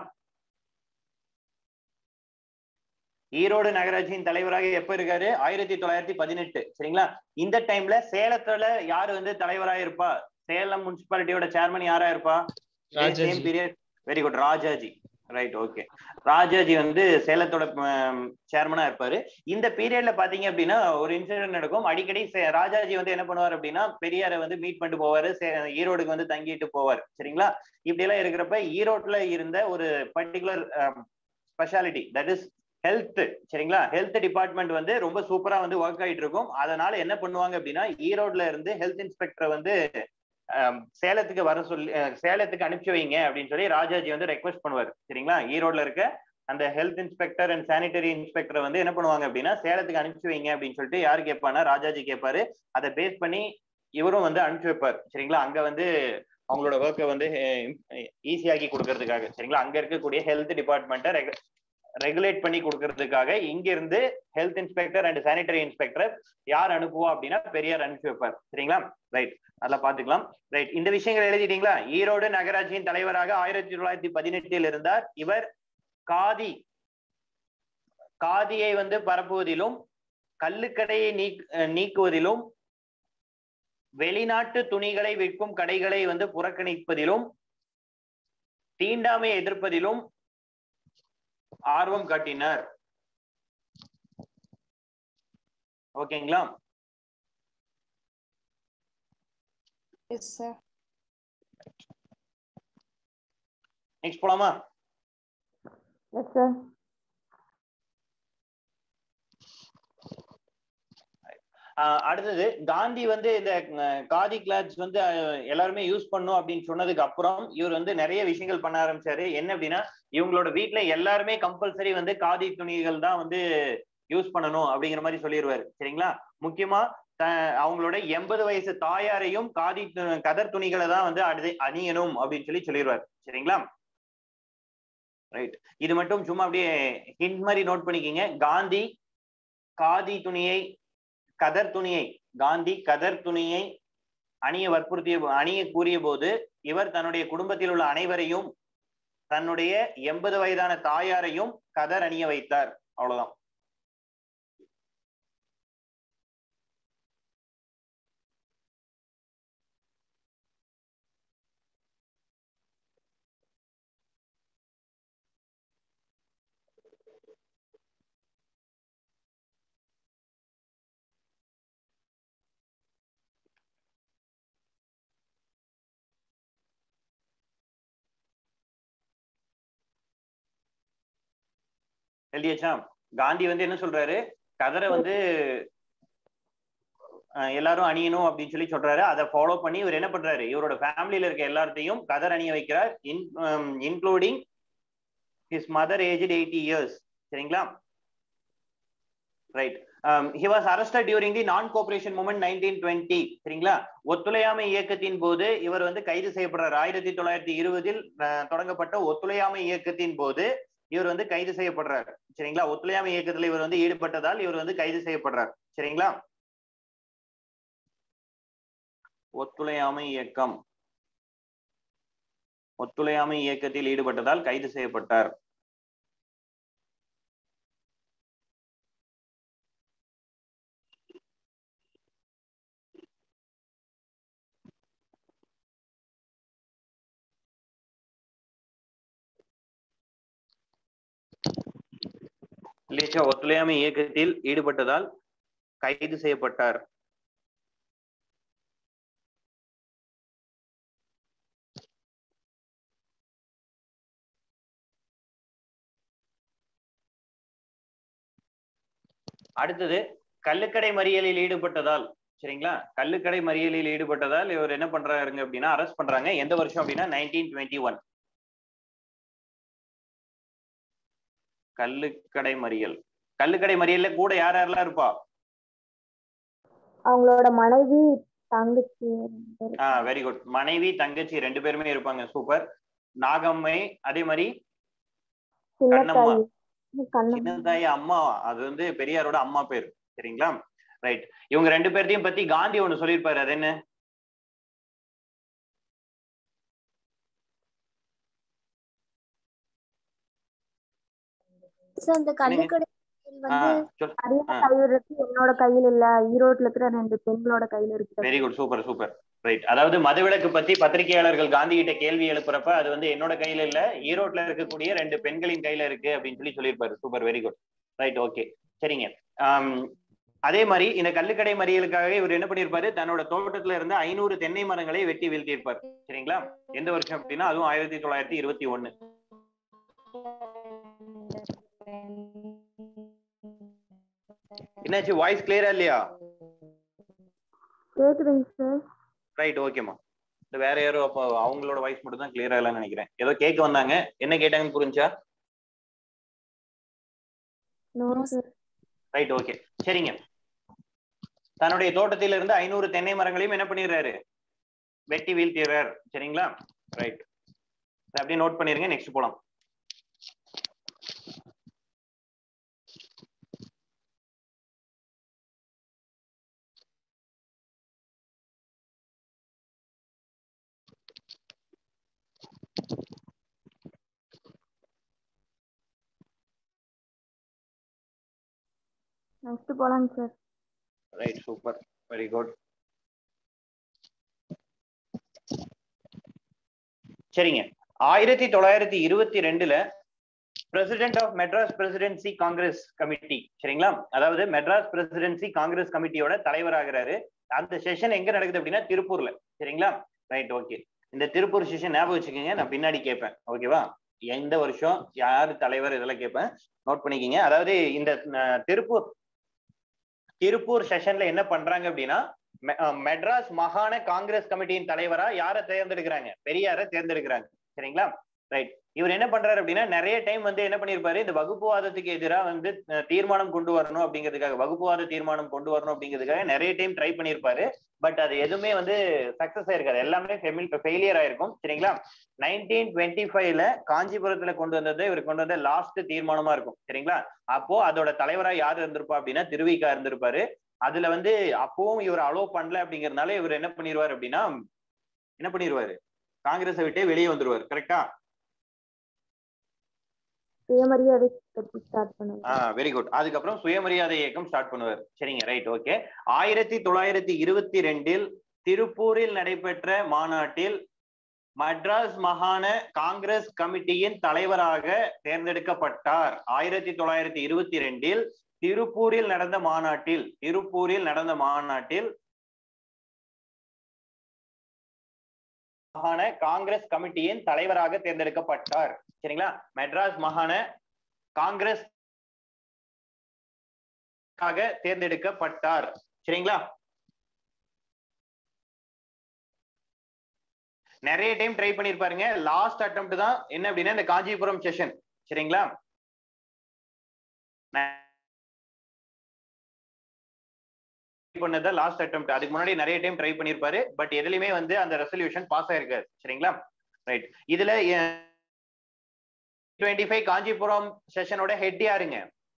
ஈரோடு நகராட்சியின் தலைவராக எப்ப இருக்காரு? 1918. சரிங்களா? இந்த டைம்ல சேலத்துல யாரு வந்து தலைவராக இருப்பா? சேலம் முனிசிபாலிட்டியோட சேர்மன் யாரா இருப்பா? Same period. Very good, Rajaji. Right, okay. Rajaji வந்து சேலத்தோட சேர்மனா இருப்பாரு. இந்த பீரியட்ல பாத்தீங்க அப்படின்னா ஒரு இன்சிடென்ட் நடக்கும். அடிக்கடி ராஜாஜி வந்து என்ன பண்ணுவார் அப்படின்னா பெரியாரை வந்து மீட் பண்ணிட்டு போவாரு, ஈரோடுக்கு வந்து தங்கிட்டு போவார். சரிங்களா? இப்படி எல்லாம் இருக்கிறப்ப ஈரோட்ல இருந்த ஒரு particular speciality, that is health. சரிங்களா? ஹெல்த் டிபார்ட்மெண்ட் வந்து ரொம்ப சூப்பரா வந்து ஒர்க் ஆயிட்டு இருக்கும். அதனால என்ன பண்ணுவாங்க அப்படின்னா ஈரோட்ல இருந்து ஹெல்த் இன்ஸ்பெக்டரை வந்து சேலத்துக்கு வர சொல்லி, சேலத்துக்கு அனுப்பிச்சு வைங்க அப்படின்னு சொல்லி ராஜாஜி வந்து ரெக்வெஸ்ட் பண்ணுவார். சரிங்களா? ஈரோட்ல இருக்க அந்த health inspector and sanitary inspector வந்து என்ன பண்ணுவாங்க அப்படின்னா சேலத்துக்கு அனுப்பிச்சு வைங்க அப்படின்னு சொல்லிட்டு யாரு கேட்பானா? ராஜாஜி கேட்பாரு. அதை பேஸ் பண்ணி இவரும் வந்து அனுப்பிச்சு வைப்பார். சரிங்களா? அங்க வந்து அவங்களோட ஒர்க்கை வந்து ஈஸியாக்கி கொடுக்கறதுக்காக. சரிங்களா? அங்க இருக்கக்கூடிய ஹெல்த் டிபார்ட்மெண்ட்டை ரெகுலேட் பண்ணி கொடுக்கறதுக்காக இங்க இருந்து health inspector and sanitary inspector யார் அனுப்புவா அப்படின்னா பெரியார் அனுப்பி வைப்பார். சரிங்களா? ரைட், அதெல்லாம் பாத்துக்கலாம். ரைட், இந்த விஷயங்கள் எழுதிட்டீங்களா? ஈரோடு நகராட்சியின் தலைவராக 1918 இருந்தார். இவர் காதியை வந்து பரப்புவதிலும், கள்ளுக்கடையை நீக்குவதிலும், வெளிநாட்டு துணிகளை விற்கும் கடைகளை வந்து புறக்கணிப்பதிலும், தீண்டாமையை எதிர்ப்பதிலும் ஆர்வம் காட்டினார். ஓகேங்களா?
Yes sir.
நெக்ஸ்ட் போலாமா?
Yes sir.
அடுத்தது காந்தி வந்து இந்த காதி கிளாத்ஸ் வந்து எல்லாருமே யூஸ் பண்ணும் அப்படின்னு சொன்னதுக்கு அப்புறம் இவர் வந்து நிறைய விஷயங்கள் பண்ண ஆரம்பிச்சாரு. என்ன அப்படின்னா இவங்களோட வீட்டுல எல்லாருமே கம்பல்சரி வந்து காதி துணிகள் தான் வந்து யூஸ் பண்ணணும் அப்படிங்கிற மாதிரி சொல்லிடுவாரு. சரிங்களா? முக்கியமா அவங்களோட 80 வயசு தாயாரையும் கதர் துணிகளை தான் வந்து அணியணும் அப்படின்னு சொல்லிடுவார். சரிங்களா? ரைட், இது மட்டும் சும்மா அப்படியே ஹிண்ட் மாதிரி நோட் பண்ணிக்கிங்க. காந்தி கதர் துணியை அணிய கூறிய போது இவர் தன்னுடைய குடும்பத்தில் உள்ள அனைவரையும், தன்னுடைய 80 வயதான தாயாரையும் கதர் அணிய வைத்தார். அவ்வளவுதான். எழுதியாச்சா? காந்தி வந்து என்ன சொல்றாரு? கதரை வந்து எல்லாரும் அணியணும் அப்படின்னு சொல்றாரு. அதை ஃபாலோ பண்ணி இவர் என்ன பண்றாரு? இவரோட ஃபேமிலியில இருக்க எல்லாத்தையும் கதர் அணிய வைக்கிறார், including his mother aged 80 years. சரிங்களா? Right. he was arrested during the non cooperation movement 1920. சரிங்களா? ஒத்துழையாமை இயக்கத்தின் போது இவர் வந்து கைது செய்யப்படுறார். 1920 தொடங்கப்பட்ட ஒத்துழையாமை இயக்கத்தின் போது இவர் வந்து கைது செய்யப்படுறார். சரிங்களா? ஒத்துழையாமை இயக்கத்துல இவர் வந்து ஈடுபட்டதால் இவர் வந்து கைது செய்யப்படுறார். சரிங்களா? ஒத்துழையாமை இயக்கத்தில் ஈடுபட்டதால் கைது செய்யப்பட்டார். ஒத்துழையாமை இயக்கத்தில் ஈடுபட்டதால் கைது செய்யப்பட்டார். அடுத்தது கள்ளுக்கடை மறியலில் ஈடுபட்டதால். சரிங்களா? கள்ளுக்கடை மறியலில் ஈடுபட்டதால் இவர் என்ன பண்றாருங்க அப்படின்னா அரெஸ்ட் பண்றாங்க. எந்த வருஷம் அப்படின்னா 1921. கள்ளுக்கடை மறியல் கள்ளுக்கடை மறியல்ல கூட யார் யாரெல்லாம் இருப்பா?
அவங்களோட மனைவி தங்கச்சி.
Very good. மனைவி தங்கச்சி 2 பேருமே இருப்பாங்க. சூப்பர். நாகம்மை, அதே மாதிரி கண்ணம்மா. சின்னத்தாயி அம்மா, அது வந்து பெரியாரோட அம்மா பேர். சரிங்களா? ரைட். இவங்க 2 பேர்த்தையும் பத்தி காந்தி ஒண்ணு சொல்லியிருப்பாரு. அது என்ன?
அந்த கள்ளுக்கடை என்னோட கையில் இல்ல, ஈரோட்ல இருக்கிற 2 பெண்களோட கையில இருக்கு.
Very good. Super super. Right. அதாவது மதுவிலக்கு பத்தி பத்திரிகையாளர்கள் காந்தி கிட்ட கேள்வி எழுப்புறப்ப அது வந்து என்னோட கையில இல்ல, ஈரோட்ல இருக்கக்கூடிய 2 பெண்களின் கையில இருக்கு அப்படின்னு சொல்லியிருப்பாரு. Super. Very good. Right. Okay. சரிங்க. அதே மாதிரி இந்த கள்ளுக்கடை மறியலுக்காக இவர் என்ன பண்ணிருப்பாரு, தன்னோட தோட்டத்துல இருந்து 500 தென்னை மரங்களை வெட்டி வீழ்த்தியிருப்பார். சரிங்களா? எந்த வருஷம் அப்படின்னா அதுவும் 1921. என்னாச்சு, வாய்ஸ் கிளியரா இல்லையா?
கேக்குதுங்க சார்.
ரைட். ஓகேமா. வேற யாரோ அப்போ அவங்களோட வாய்ஸ் மட்டும் தான் கிளியரா இல்லைன்னு நினைக்கிறேன். ஏதோ கேட்க வந்தாங்க, என்ன கேட்டாங்கன்னு புரிஞ்சா? ரைட். ஓகே. சரிங்க. தன்னுடைய தோட்டத்தில இருந்து 500 தென்னை மரங்களையும் என்ன பண்ணிடுறாரு, வெட்டி வீழ்த்திடுறார். சரிங்களா? ரைட். அப்படியே நோட் பண்ணிருங்க. நெக்ஸ்ட் போலாம்.
நெக்ஸ்ட் போலாங்க sir.
Right. Super. Very good. சரிங்க. 1922 president of Madras presidency Congress committee. சரிங்களா? அதாவது மெட்ராஸ் பிரசிடென்சி காங்கிரஸ் கமிட்டியோட தலைவராகிறாரு. அந்த செஷன் எங்க நடக்குது அப்படின்னா திருப்பூர்ல. சரிங்களா? ரைட். ஓகே. இந்த திருப்பூர் செஷன் ஞாபகம் வச்சுக்கோங்க, நான் பின்னாடி கேட்பேன். ஓகேவா? எந்த வருஷம், யாரு தலைவர், இதெல்லாம் கேட்பேன். நோட் பண்ணிக்கிங்க. அதாவது இந்த திருப்பூர் செஷன்ல என்ன பண்றாங்க அப்படின்னா, மெட்ராஸ் மாகாண காங்கிரஸ் கமிட்டியின் தலைவரா யாரை தேர்ந்தெடுக்கிறாங்க, பெரியாரை தேர்ந்தெடுக்கிறாங்க. சரிங்களா? ரைட். இவர் என்ன பண்றாரு அப்படின்னா, நிறைய டைம் வந்து என்ன பண்ணிருப்பாரு, இந்த வகுப்புவாதத்துக்கு எதிராக வந்து தீர்மானம் கொண்டு வரணும் அப்படிங்கிறதுக்காக, வகுப்புவாத தீர்மானம் கொண்டு வரணும் அப்படிங்கிறதுக்காக நிறைய டைம் ட்ரை பண்ணிருப்பாரு. பட் அது எதுவுமே வந்து சக்சஸ் ஆயிருக்காது, எல்லாமே ஃபெயிலியர் ஆயிருக்கும். சரிங்களா? 1925 காஞ்சிபுரத்துல கொண்டு வந்தது இவர் கொண்டு வந்த லாஸ்ட் தீர்மானமா இருக்கும். சரிங்களா? அப்போ அதோட தலைவரா யார் இருந்திருப்பா அப்படின்னா திருவிக இருந்திருப்பாரு. அதுல வந்து அப்பவும் இவர் அலோவ் பண்ணல அப்படிங்கறதுனால இவர் என்ன பண்ணிடுவார் அப்படின்னா, காங்கிரஸை விட்டே வெளியே வந்துருவார். கரெக்டா?
சுயமரியாதை ஸ்டார்ட் பண்ணுவார்.
Very good. அதுக்கப்புறம் சுயமரியாதை இயக்கம் ஸ்டார்ட் பண்ணுவார். சரிங்க. ரைட். ஓகே. 1922 திருப்பூரில் நடைபெற்ற மாநாட்டில் மட்ராஸ் மாகாண காங்கிரஸ் கமிட்டியின் தலைவராக தேர்ந்தெடுக்கப்பட்டார். 1922 திருப்பூரில் நடந்த மாநாட்டில் மாகாண காங்கிரஸ் கமிட்டியின் தலைவராக தேர்ந்தெடுக்கப்பட்டார். சரிங்களா? மெட்ராஸ் மாகாண காங்கிரஸ் தேர்ந்தெடுக்கப்பட்டார். சரிங்களா? நிறைய டைம் ட்ரை பண்ணிருப்பாருங்க. லாஸ்ட் அட்டெம்ப்ட் தான் என்ன அப்படின்னா இந்த காஞ்சிபுரம் செஷன். சரிங்களா? பண்ணது லாஸ்ட் அட்டெம்ப்ட். அதுக்கு முன்னாடி நிறைய டைம் ட்ரை பண்ணிருப்பாரு. பட் எதுலயுமே வந்து அந்த ரெசல்யூஷன் பாஸ் ஆயிருக்காரு. சரிங்களா? ரைட். இதுல 25 காஞ்சிபுரம் செஷனோட ஹெட் யாருங்க?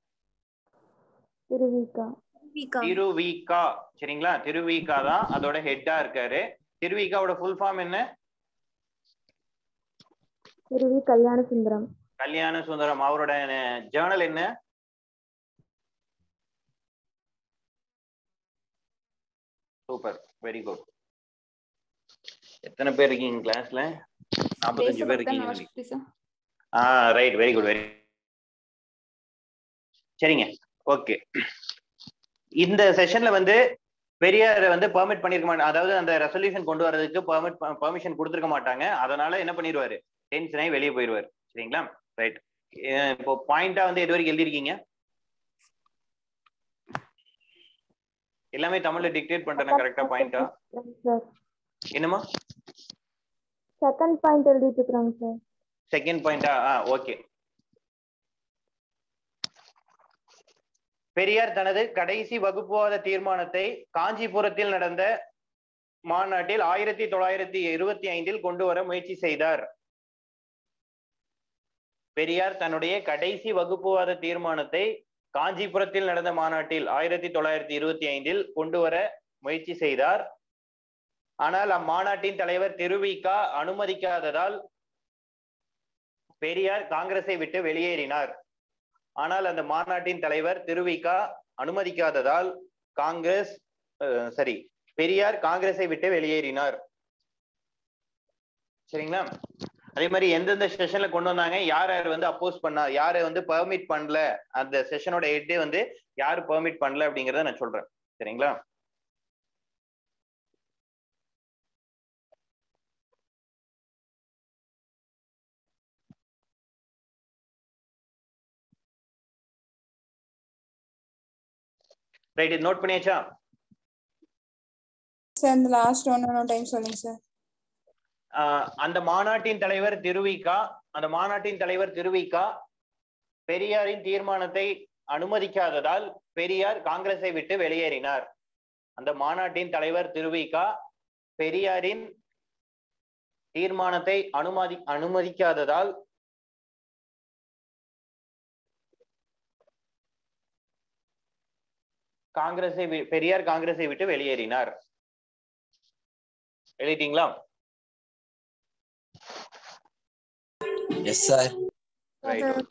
திருவிக. சரிங்களா? திருவிக தான் அதோட ஹெட்டா இருக்காரு. திருவிகாவோட ஃபுல் ஃபார்ம் என்ன?
திருவி கல்யாண சுந்தரம்.
கல்யாண சுந்தரம். அவரோட ஜேர்னல் என்ன? சூப்பர். Very good. எத்தனை பேர் இருக்கீங்க கிளாஸ்ல? 45 பேர் இருக்கீங்க. ரைட். Very good. சரிங்க. ஓகே. இந்த செஷன்ல வந்து பெரியார் வந்து பெர்மிட் பண்ணிருக்க மாட்டாங்க, அதாவது அந்த ரெசல்யூஷன் கொண்டு வரதுக்கு பெர்மிஷன் கொடுத்துருக்க மாட்டாங்க. அதனால என்ன பண்ணிடுவாரு, டென்ஷன் ஆகி வெளியே போயிடுவாரு. சரிங்களா? ரைட். இப்போ பாயிண்டா வந்து எது வரைக்கும் எழுதிருக்கீங்க? எல்லாமே தமிழ்ல டிக்டேட் பண்றேன் கரெக்டா பாயிண்டா? என்னமா?
செகண்ட் பாயிண்ட் எழுதிட்டு இருக்கறாங்க சார்.
செகண்ட் பாயிண்டா? ஓகே. பெரியார் தனது கடைசி வகுப்புவாத தீர்மானத்தை காஞ்சிபுரத்தில் நடந்த மாநாட்டில் 1925 கொண்டு வர முயற்சி செய்தார். பெரியார் தன்னுடைய கடைசி வகுப்புவாத தீர்மானத்தை காஞ்சிபுரத்தில் நடந்த மாநாட்டில் 1925 கொண்டு வர முயற்சி செய்தார். ஆனால் அம்மாநாட்டின் தலைவர் திருவிக அனுமதிக்காததால் பெரியார் காங்கிரஸை விட்டு வெளியேறினார். ஆனால் அந்த மாநாட்டின் தலைவர் திருவிக அனுமதிக்காததால் பெரியார் காங்கிரஸை விட்டு வெளியேறினார். சரிங்களா? அதே மாதிரி எந்தெந்த செஷன்ல கொண்டு வந்தாங்க, யார் வந்து அப்போஸ் பண்ணா, யாரை வந்து பெர்மிட் பண்ணல, அந்த செஷனோட ஹெட்டே வந்து யாரு பெர்மிட் பண்ணல அப்படிங்கறத நான் சொல்றேன். சரிங்களா? ரைட், இது நோட் பண்ணியாச்சா?
சார் இந்த லாஸ்ட் ஒன் டைம் சொல்லுங்க சார்.
அந்த மாநாட்டின் தலைவர் திருவிக பெரியாரின் தீர்மானத்தை அனுமதிக்காததால் பெரியார் காங்கிரஸை விட்டு வெளியேறினார். அந்த மாநாட்டின் தலைவர் திருவிக பெரியாரின் தீர்மானத்தை அனுமதிக்காததால் பெரியார் காங்கிரஸை விட்டு வெளியேறினார். எழுதிட்டீங்களா?
Yes sir.
ரைட்.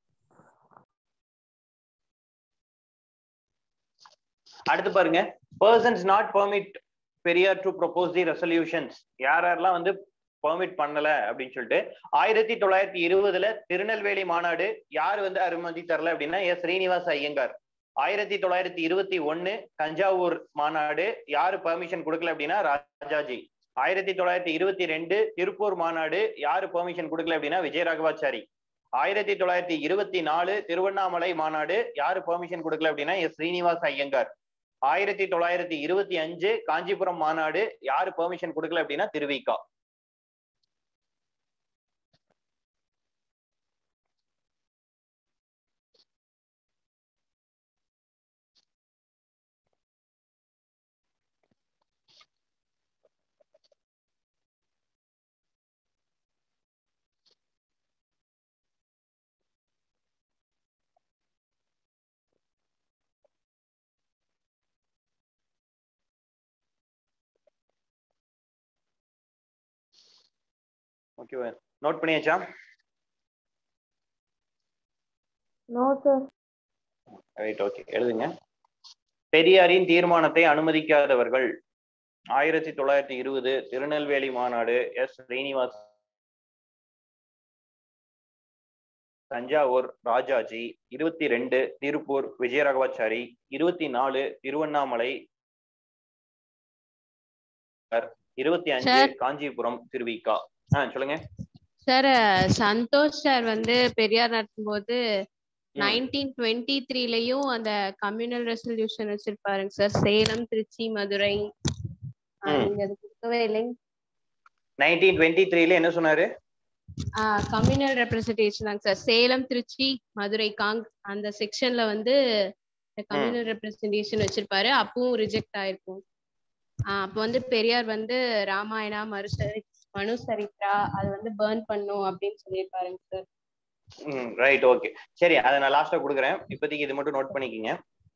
அடுத்து பாருங்க, persons not permit Periyar to propose the resolutions. யாரெல்லாம் வந்து பெர்மிட் பண்ணல அப்படின்னு சொல்லிட்டு 1920 திருநெல்வேலி மாநாடு யார் வந்து அனுமதி தரல அப்படின்னா எஸ் ஸ்ரீனிவாச ஐயங்கார். 1921 தஞ்சாவூர் மாநாடு யாரு பெர்மிஷன் கொடுக்கல அப்படின்னா ராஜாஜி. 1922 திருப்பூர் மாநாடு யாரு பெர்மிஷன் கொடுக்கல அப்படின்னா விஜயராகவாச்சாரி. 1924 திருவண்ணாமலை மாநாடு யாரு பெர்மிஷன் கொடுக்கல அப்படின்னா எஸ் ஸ்ரீனிவாச ஐயங்கார். 1925 காஞ்சிபுரம் மாநாடு யாரு பெர்மிஷன் கொடுக்கல அப்படின்னா திருவிக. ஓகேவா? நோட் பண்ணியாச்சா?
No sir.
ரைட், ஓகே, எழுதுங்க. பெரியாரின் தீர்மானத்தை அனுமதிக்காதவர்கள் 1920 திருநெல்வேலி மாநாடு எஸ் ஸ்ரீனிவாஸ், தஞ்சாவூர் ராஜாஜி, 22 திருப்பூர் விஜயராகவாச்சாரி, 24 திருவண்ணாமலை, 25 காஞ்சிபுரம் திருவிக. சொல்லுங்க
சார். சந்தோஷ் சார் வந்து பெரியார் நடத்தும் போது 1923லயும் அந்த கம்யூனல் ரெசல்யூஷன் வச்சிருப்பாருங்க சார். சேலம், திருச்சி, மதுரை. நீங்க அது கொடுக்கவே இல்லைங்க.
1923ல என்ன சொன்னாரு?
கம்யூனல் ரெப்ரசன்டேஷன் தாங்க சார். சேலம், திருச்சி, மதுரை அந்த செக்ஷன்ல வந்து கம்யூனல் ரெப்ரசன்டேஷன் வச்சிருப்பாரு. அப்பவும் ரிஜெக்ட் ஆயிருக்கும். அப்ப வந்து பெரியார் வந்து ராமாயணா மனு சரித்ரா அது வந்து பர்ன் பண்ணும் அப்படின்னு சொல்லியிருப்பாருங்க சார்.
ரைட், ஓகே, சரி, அதை நான் லாஸ்டா கொடுக்குறேன். இப்போதைக்கு இது மட்டும் நோட் பண்ணிக்கிங்க.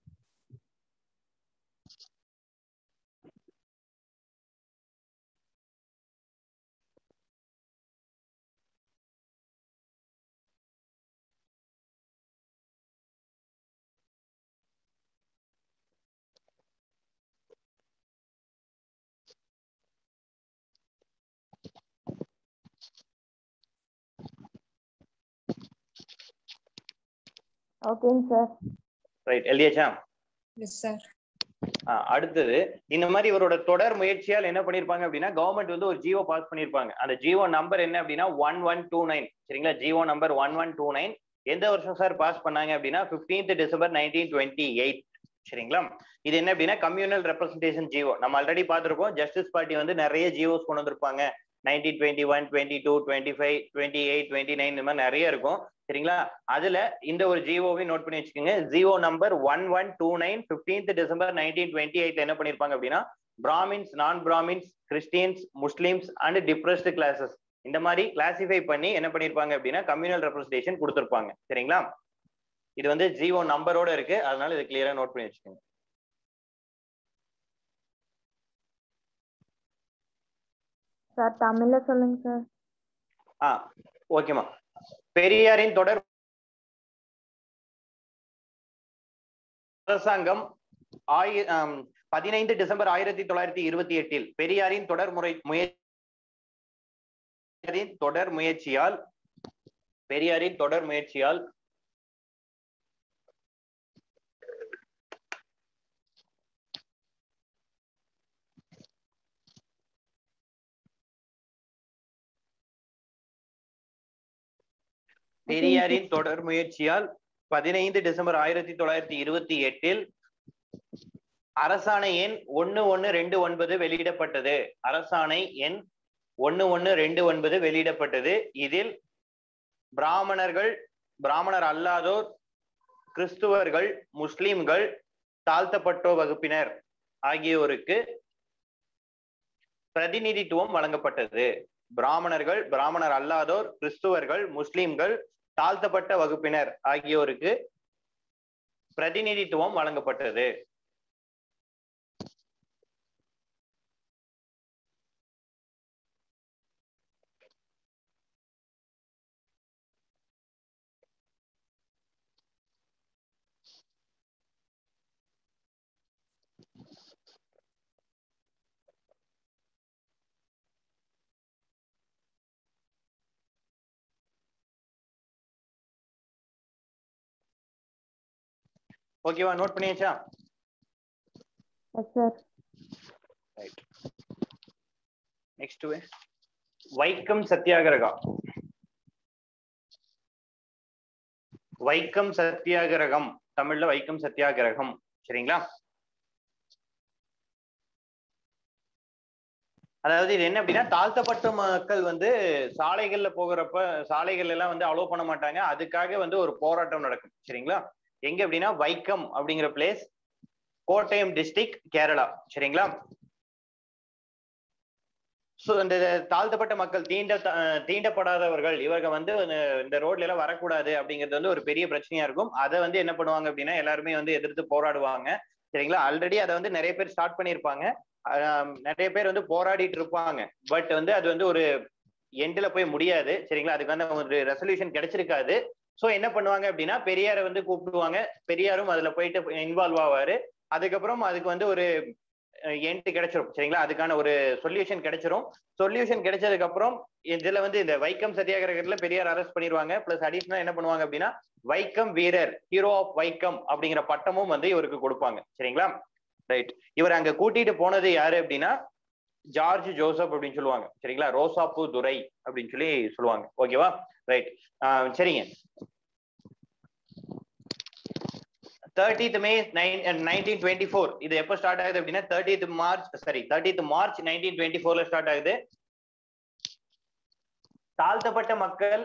ஓகேங்க சார்.
ரைட், எழுதியாச்சா?
Yes sir.
அடுத்தது, இந்த மாதிரி இவரோட தொடர் முயற்சியால் என்ன பண்ணிருப்பாங்க அப்படின்னா கவர்மெண்ட் வந்து ஒரு ஜிஓ பாஸ் பண்ணிருப்பாங்க. அந்த ஜிஓ நம்பர் என்ன அப்படின்னா 1129. சரிங்களா? ஜிஓ நம்பர் 1129 எந்த வருஷம் சார் பாஸ் பண்ணாங்க அப்படின்னா 15th December 1928. சரிங்களா? இது என்ன அப்படின்னா கம்யூனல் ரெப்ரசன்டேஷன் ஜிஓ. நம்ம ஆல்ரெடி பார்த்திருக்கோம், ஜஸ்டிஸ் பார்ட்டி வந்து நிறைய ஜிஓஸ் கொண்டு வந்திருப்பாங்க. 1921, 22, 25, 28, 29 இந்த மாதிரி நிறைய இருக்கும். சரிங்களா? அதுல இந்த ஒரு ஜிஓவை நோட் பண்ணி வச்சுக்கோங்க. ஜிஓ நம்பர் 1129 15th December 1928 என்ன பண்ணிருப்பாங்க அப்படின்னா, Brahmins, non Brahmins, Christians, Muslims and depressed classes இந்த மாதிரி கிளாசிஃபை பண்ணி என்ன பண்ணிருப்பாங்க அப்படின்னா கம்யூனல் ரெப்ரசன்டேஷன் கொடுத்திருப்பாங்க. சரிங்களா? இது வந்து ஜிஓ நம்பரோட இருக்கு, அதனால இது கிளியரா நோட் பண்ணி வச்சுக்கோங்க.
சார் தமிழ்ல சொல்லுங்க சார்.
ஓகேமா. பெரியாரின் தொடர் அரசாங்கம் 15 டிசம்பர் 1928 பெரியாரின் தொடர் முயற்சியால் பெரியாரின் தொடர் முயற்சியால் 15 டிசம்பர் 1928 அரசாணை எண் 1129 வெளியிடப்பட்டது. அரசாணை எண் 1129 வெளியிடப்பட்டது. இதில் பிராமணர் அல்லாதோர், கிறிஸ்துவர்கள், முஸ்லிம்கள், தாழ்த்தப்பட்டோர் வகுப்பினர் ஆகியோருக்கு பிரதிநிதித்துவம் வழங்கப்பட்டது. பிராமணர் அல்லாதோர், கிறிஸ்துவர்கள், முஸ்லிம்கள், தாழ்த்தப்பட்ட வகுப்பினர் ஆகியோருக்கு பிரதிநிதித்துவம் வழங்கப்பட்டது. ஓகேவா? நோட் பண்ணியாச்சா?
Yes sir.
Right. Next Vaikom Satyagraha. Vaikom Satyagraham, தமிழ்ல வைக்கம் சத்தியாகிரகம். சரிங்களா? அதாவது இது என்ன அப்படின்னா, தாழ்த்தப்பட்ட மக்கள் வந்து சாலைகள்ல போகிறப்ப சாலைகள் எல்லாம் வந்து அலோவ் பண்ண மாட்டாங்க. அதுக்காக வந்து ஒரு போராட்டம் நடக்கும். சரிங்களா? எங்க அப்படின்னா வைக்கம் அப்படிங்கிற பிளேஸ், கோட்டயம் டிஸ்ட்ரிக்ட், கேரளா. சரிங்களா? சோ இந்த தாழ்த்தப்பட்ட மக்கள், தீண்டப்படாதவர்கள் இவங்க வந்து இந்த ரோட்ல எல்லாம் வரக்கூடாது அப்படிங்கிறது வந்து ஒரு பெரிய பிரச்சனையா இருக்கும். அதை வந்து என்ன பண்ணுவாங்க அப்படின்னா எல்லாருமே வந்து எதிர்த்து போராடுவாங்க. சரிங்களா? ஆல்ரெடி அதை வந்து நிறைய பேர் ஸ்டார்ட் பண்ணியிருப்பாங்க. நிறைய பேர் வந்து போராடிட்டு இருப்பாங்க. பட் வந்து அது வந்து ஒரு எண்ட்ல போய் முடியாது. சரிங்களா? அதுக்கு வந்து ஒரு ரெசல்யூஷன் கிடைச்சிருக்காது. சோ என்ன பண்ணுவாங்க அப்படின்னா பெரியாரை வந்து கூப்பிடுவாங்க. பெரியாரும் அதுல போயிட்டு இன்வால்வ் ஆவாரு. அதுக்கப்புறம் அதுக்கு வந்து ஒரு எண்ட் கிடைச்சிரும். சரிங்களா? அதுக்கான ஒரு சொல்யூஷன் கிடைச்சிரும். சொல்யூஷன் கிடைச்சதுக்கு அப்புறம் இதுல வந்து இந்த வைக்கம் சத்தியாகிரகத்துல பெரியார் அரெஸ்ட் பண்ணிடுவாங்க. பிளஸ் அடிஷனலா என்ன பண்ணுவாங்க அப்படின்னா வைக்கம் வீரர், ஹீரோ ஆஃப் வைக்கம் அப்படிங்கிற பட்டமும் வந்து இவருக்கு கொடுப்பாங்க. சரிங்களா? ரைட். இவர் அங்க கூட்டிட்டு போனது யாரு அப்படின்னா ஜார்ஜ் ஜோசப் அப்படின்னு சொல்லுவாங்க. சரிங்களா? ரோசாப்பூ துரை அப்படின்னு சொல்லி சொல்லுவாங்க. ஓகேவா? ரைட். சரிங்க. 30th May 1924 இது எப்ப ஸ்டார்ட் ஆகுது அப்படின்னா 30th March 1924 ஸ்டார்ட் ஆகுது. தாழ்த்தப்பட்ட மக்கள்,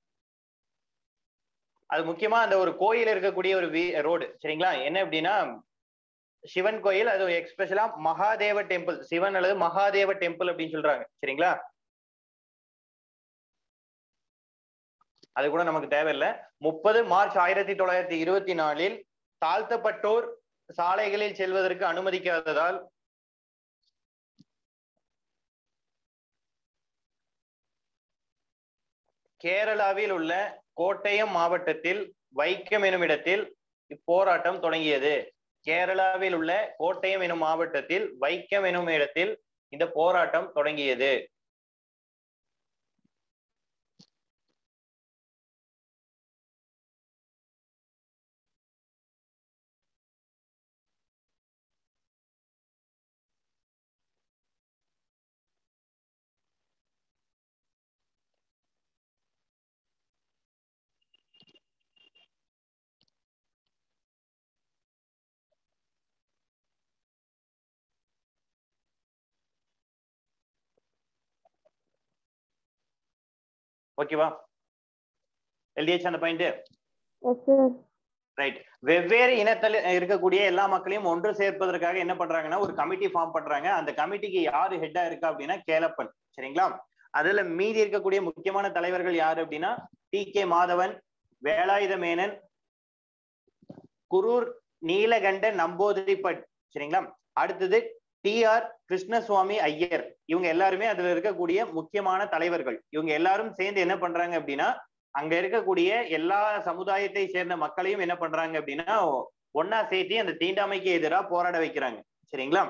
அது முக்கியமா அந்த ஒரு கோயில் இருக்கக்கூடிய ஒரு ரோடு. சரிங்களா? என்ன அப்படின்னா சிவன் கோயில், அது எக்ஸ்பெஷலா மகாதேவ டெம்பிள், சிவன் அல்லது மகாதேவ டெம்பிள் அப்படின்னு சொல்றாங்க. சரிங்களா? அது கூட நமக்கு தேவையில்லை. 30 மார்ச் 1924 தாழ்த்தப்பட்டோர் சாலைகளில் செல்வதற்கு அனுமதிக்காததால் கேரளாவில் உள்ள கோட்டயம் மாவட்டத்தில் வைக்கம் எனும் இடத்தில் இப்போராட்டம் தொடங்கியது. கேரளாவில் உள்ள கோட்டயம் எனும் மாவட்டத்தில் வைக்கம் எனும் இடத்தில் இந்த போராட்டம் தொடங்கியது. ஓகேவா? எழுதியாச்சு அந்த பாயிண்ட்?
Yes sir.
ரைட். வெவ்வேறு இனத்தில் இருக்கக்கூடிய எல்லா மக்களையும் ஒன்று சேர்ப்பதற்காக என்ன பண்றாங்கன்னா ஒரு கமிட்டி ஃபார்ம் பண்றாங்க. அந்த கமிட்டிக்கு யாரு ஹெட்டா இருக்கா அப்படின்னா கேலப்பன். சரிங்களா? அதுல மீதி இருக்கக்கூடிய முக்கியமான தலைவர்கள் யாரு அப்படின்னா டி.கே. மாதவன், வேலாயுத மேனன், குரூர் நீலகண்டன் நம்பூதிரிப்பட். சரிங்களா? அடுத்தது டி.ஆர். கிருஷ்ணசுவாமி ஐயர். இவங்க எல்லாருமே அதுல இருக்கக்கூடிய முக்கியமான தலைவர்கள். இவங்க எல்லாரும் சேர்ந்து என்ன பண்றாங்க அப்படின்னா அங்க இருக்கக்கூடிய எல்லா சமுதாயத்தை சேர்ந்த மக்களையும் என்ன பண்றாங்க அப்படின்னா ஒன்னா சேர்த்தி அந்த தீண்டாமைக்கு எதிராக போராட வைக்கிறாங்க. சரிங்களா?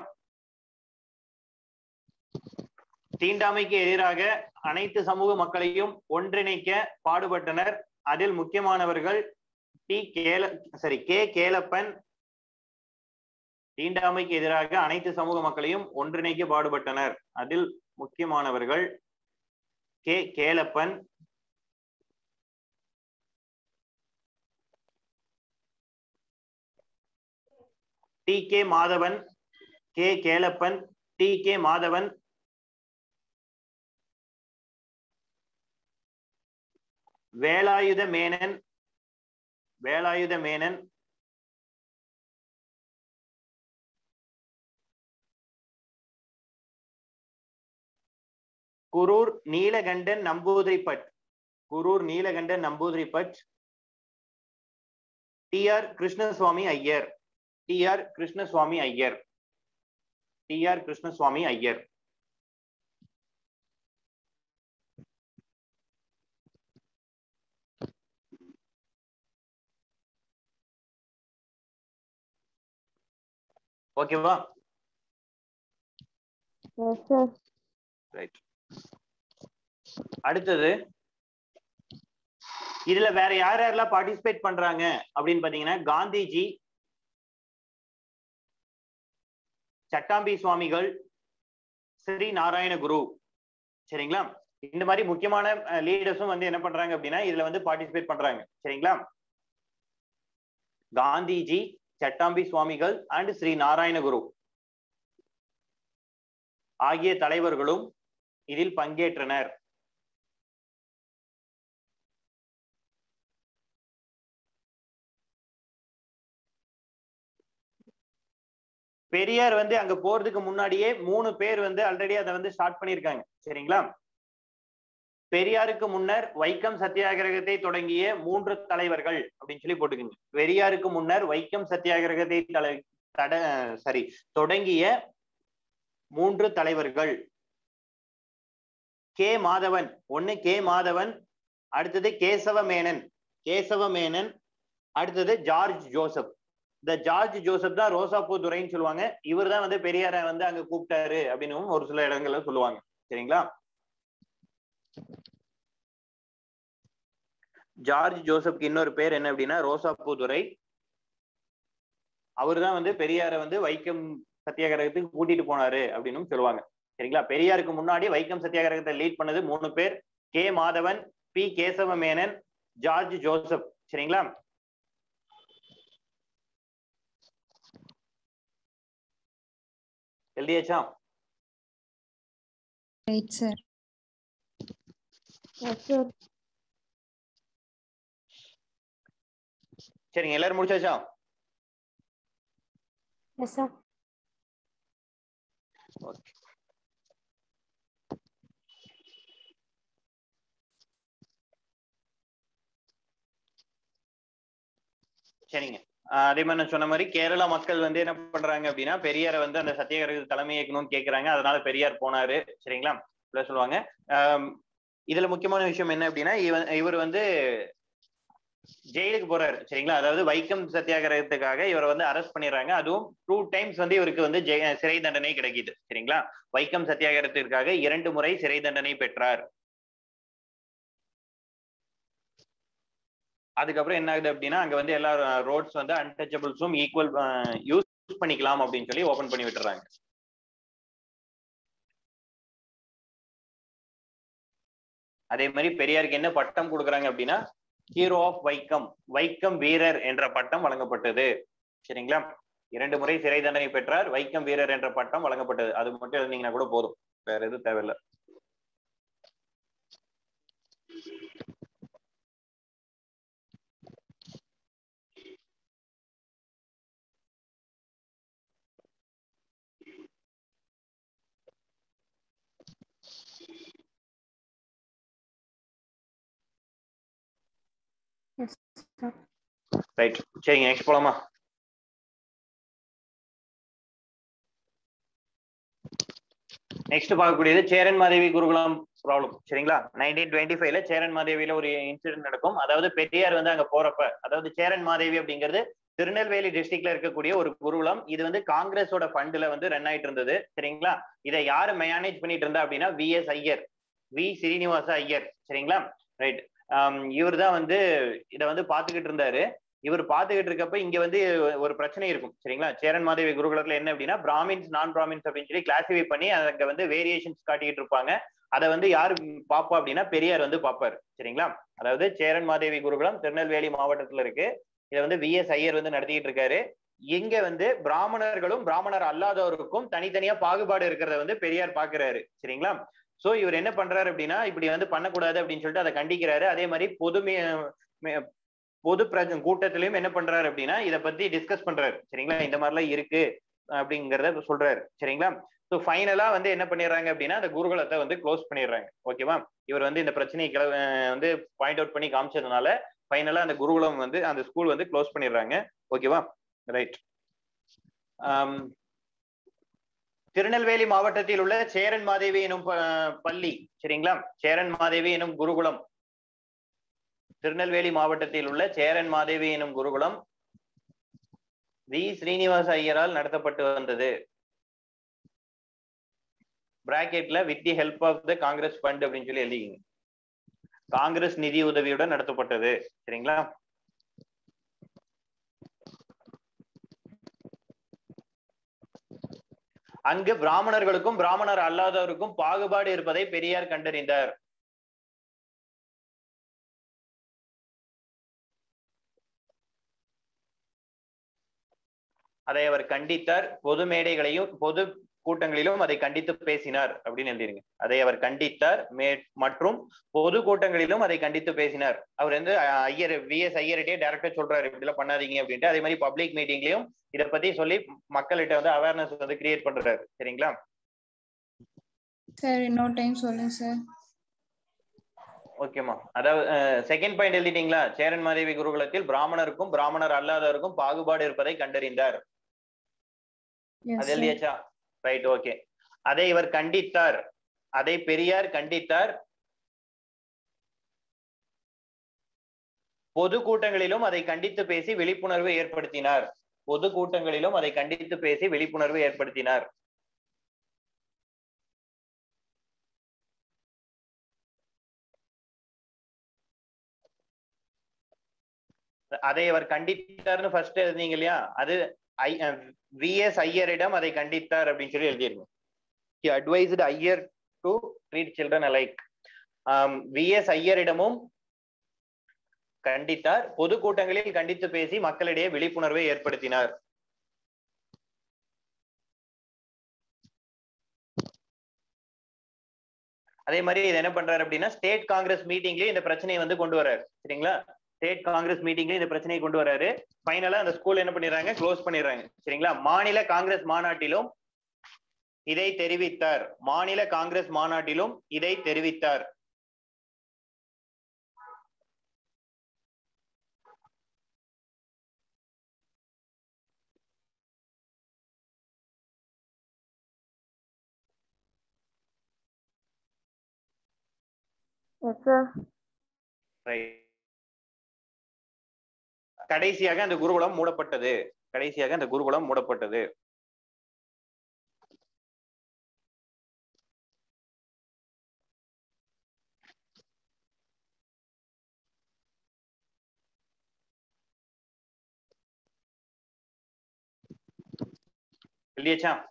தீண்டாமைக்கு எதிராக அனைத்து சமூக மக்களையும் ஒன்றிணைக்க பாடுபட்டனர். அதில் முக்கியமானவர்கள் கே. கேலப்பன். தீண்டாமைக்கு எதிராக அனைத்து சமூக மக்களையும் ஒன்றிணைக்க பாடுபட்டனர். அதில் முக்கியமானவர்கள் K. Kelappan, T K. Madhavan, K. Kelappan, T K. Madhavan, Velayudha Menon, Kurur Neelakantan Namboothiripad, T R. Krishnaswami Iyer. ஓகேவா?
Yes sir.
ரைட். அடுத்தது இதுல வேற யார் யாரெல்லாம் பார்ட்டிசிபேட் பண்றாங்க அப்படின்னு பாத்தீங்கன்னா காந்திஜி, சட்டாம்பி சுவாமிகள், ஸ்ரீ நாராயண குரு. சரிங்களா? இந்த மாதிரி முக்கியமான லீடர்ஸும் வந்து என்ன பண்றாங்க அப்படின்னா இதுல வந்து பார்ட்டிசிபேட் பண்றாங்க. சரிங்களா? காந்திஜி, சட்டாம்பி சுவாமிகள் அண்ட் ஸ்ரீ நாராயண குரு ஆகிய தலைவர்களும் இதில் பங்கேற்றனர். பெரியார் வந்து அங்க போறதுக்கு முன்னாடியே 3 பேர் வந்து ஆல்ரெடி அதை வந்து ஸ்டார்ட் பண்ணியிருக்காங்க. சரிங்களா? பெரியாருக்கு முன்னர் வைக்கம் சத்தியாகிரகத்தை தொடங்கிய 3 தலைவர்கள் அப்படின்னு சொல்லி போட்டுக்கோங்க. பெரியாருக்கு முன்னர் வைக்கம் சத்தியாகிரகத்தை தொடங்கிய 3 தலைவர்கள். கே. மாதவன், அடுத்தது கேசவ மேனன், அடுத்தது ஜார்ஜ் ஜோசப். இந்த ஜார்ஜ் ஜோசப் தான் ரோசாப்பூ துரைன்னு சொல்லுவாங்க. இவர் தான் வந்து பெரியாரை வந்து அங்க கூப்பிட்டாரு அப்படின்னு ஒரு சில இடங்கள்ல சொல்லுவாங்க. சரிங்களா? ஜார்ஜ் ஜோசப்க்கு இன்னொரு பேர் என்ன அப்படின்னா ரோசாப்பூ துரை. அவர் தான் வந்து பெரியாரை வந்து வைக்கம் சத்தியாகிரகத்துக்கு கூட்டிட்டு போனாரு அப்படின்னு சொல்லுவாங்க. சரிங்களா? பெரியாருக்கு முன்னாடி வைக்கம் சத்தியாகிரகத்தை லீட் பண்ணது 3 பேர். கே. மாதவன், பி. கேசவ மேனன், ஜார்ஜ் ஜோசப். சரிங்களா? எழுதியாச்சா?
Right sir.
Yes sir.
சரிங்க, எல்லாரும் முடிச்சாச்சா?
Yes sir.
ஓகே. சரிங்க. அதே மாதிரி நான் சொன்ன மாதிரி கேரளா மக்கள் வந்து என்ன பண்றாங்க அப்படின்னா பெரியாரை வந்து அந்த சத்தியாகிரக தலைமை இயக்கணும்னு கேட்கிறாங்க. அதனால பெரியார் போனாரு. சரிங்களா? சொல்லுவாங்க. இதுல முக்கியமான விஷயம் என்ன அப்படின்னா இவர் வந்து ஜெயிலுக்கு போறாரு. சரிங்களா? அதாவது வைக்கம் சத்தியாகிரகத்துக்காக இவரை வந்து அரெஸ்ட் பண்ணிடுறாங்க. அதுவும் 2 டைம்ஸ் வந்து இவருக்கு வந்து சிறை தண்டனை கிடைக்குது. சரிங்களா? வைக்கம் சத்தியாகிரகத்திற்காக 2 முறை சிறை தண்டனை பெற்றார். அதுக்கப்புறம் என்ன ஆகுது அப்படின்னா அங்க வந்து எல்லா ரோட்ஸ் வந்து அன்டச்சபிள்ஸும் ஈக்குவல் யூஸ் பண்ணிக்கலாம் அப்படின்னு சொல்லி ஓபன் பண்ணி விட்டுறாங்க. அதே மாதிரி பெரியாருக்கு என்ன பட்டம் கொடுக்குறாங்க அப்படின்னா ஹீரோ ஆஃப் வைக்கம் வீரர் என்ற பட்டம் வழங்கப்பட்டது. சரிங்களா? 2 முறை சிறை தண்டனை பெற்றார். வைக்கம் வீரர் என்ற பட்டம் வழங்கப்பட்டது. அது மட்டும் எழுந்தீங்கன்னா கூட போதும், வேற எதுவும் தேவையில்லை. ரைட், சரிங்க, நெக்ஸ்ட் போலாமா? நெக்ஸ்ட் பார்க்கக்கூடியது சேரன் மாதேவி குருகுலம் ப்ராப்ளம். சரிங்களா? 1925ல சேரன் மாதேவியில ஒரு இன்சிடென்ட் நடக்கும். அதாவது பெரியார் வந்து அங்க போறப்ப, அதாவது சேரன் மாதேவி அப்படிங்கிறது திருநெல்வேலி டிஸ்ட்ரிக்ட்ல இருக்கக்கூடிய ஒரு குருகுலம். இது வந்து காங்கிரஸோட ஃபண்ட்ல வந்து ரன் ஆயிட்டு இருந்தது. சரிங்களா? இதை யாரு மேனேஜ் பண்ணிட்டு இருந்தா அப்படின்னா விஎஸ் ஐயர், வி ஸ்ரீனிவாச ஐயர். சரிங்களா? ரைட். இவர் தான் வந்து இதை வந்து பாத்துக்கிட்டு இருந்தாரு. இவர் பாத்துக்கிட்டு இருக்கப்ப இங்க வந்து ஒரு பிரச்சனை இருக்கும். சரிங்களா? சேரன் மாதேவி குருகுலத்துல என்ன அப்படின்னா பிராமின்ஸ், நான் பிராமின்ஸ் அப்படின்னு சொல்லி கிளாசிஃபை பண்ணி அங்க வந்து வேரியேஷன்ஸ் காட்டிக்கிட்டு இருப்பாங்க. அதை வந்து யாரு பாப்பா அப்படின்னா பெரியார் வந்து பாப்பாரு. சரிங்களா? அதாவது சேரன் மாதேவி குருகுலம் திருநெல்வேலி மாவட்டத்துல இருக்கு. இதை வந்து விஎஸ் ஐயர் வந்து நடத்திக்கிட்டு இருக்காரு. இங்க வந்து பிராமணர்களும் பிராமணர் அல்லாதவருக்கும் தனித்தனியா பாகுபாடு இருக்கிறத வந்து பெரியார் பாக்குறாரு. சரிங்களா? சோ இவர் என்ன பண்றாரு அப்படின்னா இப்படி வந்து பண்ணக்கூடாது அப்படின்னு சொல்லிட்டு அதை கண்டிக்கிறாரு. அதே மாதிரி பொது கூட்டத்திலையும் என்ன பண்றாரு அப்படின்னா இதை பத்தி டிஸ்கஸ் பண்றாரு. சரிங்களா? இந்த மாதிரிலாம் இருக்கு அப்படிங்கிறத சொல்றாரு. சரிங்களா? ஸோ ஃபைனலா வந்து என்ன பண்ணிடுறாங்க அப்படின்னா அந்த குருகுலத்தை வந்து க்ளோஸ் பண்ணிடுறாங்க. ஓகேவா? இவர் வந்து இந்த பிரச்சனையை வந்து பாயிண்ட் அவுட் பண்ணி காமிச்சதுனால ஃபைனலா அந்த குருகுலம் வந்து அந்த ஸ்கூல் வந்து க்ளோஸ் பண்ணிடுறாங்க. ஓகேவா? ரைட். திருநெல்வேலி மாவட்டத்தில் உள்ள சேரன் மாதேவி எனும் பள்ளி. சரிங்களா? சேரன் மாதேவி எனும் குருகுலம், திருநெல்வேலி மாவட்டத்தில் உள்ள சேரன் மாதேவி எனும் குருகுலம் வி ஸ்ரீனிவாச ஐயரால் நடத்தப்பட்டு வந்தது. பிராக்கெட்ல with the help of the Congress fund அப்படின்னு சொல்லி எழுதிங்க. காங்கிரஸ் நிதி உதவியுடன் நடத்தப்பட்டது. சரிங்களா? அங்கு பிராமணர்களுக்கும் பிராமணர் அல்லாதவருக்கும் பாகுபாடு இருப்பதை பெரியார் கண்டறிந்தார். அதை அவர் கண்டித்தார். பொது மேடைகளையும் பொது கூட்டங்களிலும் அதை கண்டித்து பேசினார் அப்படின்னு எழுதிருங்க. அதை அவர் கண்டித்தார் மற்றும் பொது கூட்டங்களிலும் அதை கண்டித்து பேசினார். அவர் வந்து ஐயர் விஎஸ் ஐயர்கிட்டே டைரக்டா சொல்றாரு இப்படி எல்லாம் பண்ணாதீங்க அப்படின்ட்டு. அதே மாதிரி பப்ளிக் மீட்டிங்லயும் இதை பத்தி சொல்லி மக்கள்கிட்ட வந்து அவேர்னஸ் வந்து கிரியேட் பண்றாரு. சரிங்களா?
சார் இன்னொரு டைம் சொல்லுங்க சார்.
ஓகேமா. அதாவது செகண்ட் பாயிண்ட் எழுதிட்டீங்களா? சேரன் மாதேவி குருகுலத்தில் பிராமணருக்கும் பிராமணர் அல்லாதவருக்கும் பாகுபாடு இருப்பதை கண்டறிந்தார். அது எழுதியாச்சா? Right, okay. அதை இவர் கண்டித்தார். அதை பெரியார் கண்டித்தார். பொது கூட்டங்களிலும் அதை கண்டித்து பேசி விழிப்புணர்வு ஏற்படுத்தினார். பொது கூட்டங்களிலும் அதை கண்டித்து பேசி விழிப்புணர்வு ஏற்படுத்தினார். அதை அவர் கண்டித்தார்னு ஃபர்ஸ்ட் எழுதிங்க இல்லையா? அது விஎஸ் ஐயரிடம் அதை கண்டித்தார் அப்படின்னு சொல்லி எழுதிருங்க. He advised Iyer to treat children alike. V S ஐயரிடமும் கண்டித்தார். பொதுக்கூட்டங்களில் கண்டித்து பேசி மக்களிடையே விழிப்புணர்வை ஏற்படுத்தினார். அதே மாதிரி இது என்ன பண்றாரு அப்படின்னா ஸ்டேட் காங்கிரஸ் மீட்டிங்லயும் இந்த பிரச்சனையை வந்து கொண்டு வர்றாரு. சரிங்களா? ஸ்டேட் காங்கிரஸ் மீட்டிங்ல இந்த பிரச்சனையை கொண்டு வராரு. ஃபைனலா அந்த ஸ்கூல் என்ன பண்ணிடுறாங்க? க்ளோஸ் பண்ணிடுறாங்க. சரிங்களா? மாநில காங்கிரஸ் மாநாட்டிலும் இதை தெரிவித்தார். மாநில காங்கிரஸ் மாநாட்டிலும் இதை தெரிவித்தார். கடைசியாக அந்த குருகுலம் மூடப்பட்டது. கடைசியாக அந்த குருகுலம் மூடப்பட்டது. இல்லையாச்சா?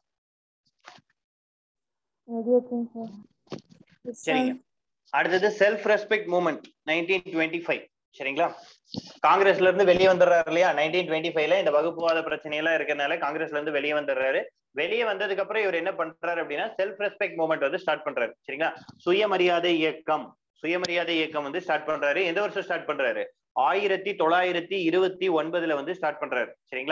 சரிங்க. அடுத்தது செல்ஃப் ரெஸ்பெக்ட் மூவ்மெண்ட் 1925. சரிங்களா? காங்கிரஸ்ல இருந்து வெளியே வந்துடுறாரு இல்லையா? 1925ல இந்த வகுப்புவாத பிரச்சனை எல்லாம் இருக்கிறதுனால காங்கிரஸ்ல இருந்து வெளியே வந்துடுறாரு. வெளியே வந்ததுக்கு அப்புறம் இவர் என்ன பண்றாரு அப்படின்னா செல்ஃப் ரெஸ்பெக்ட் மூவ்மெண்ட் வந்து ஸ்டார்ட் பண்றாரு. சரிங்களா? சுயமரியாதை இயக்கம். சுயமரியாதை இயக்கம் வந்து ஸ்டார்ட் பண்றாரு. எந்த வருஷம் ஸ்டார்ட் பண்றாரு? 1929ல வந்து ஸ்டார்ட் பண்றாரு. சரிங்களா?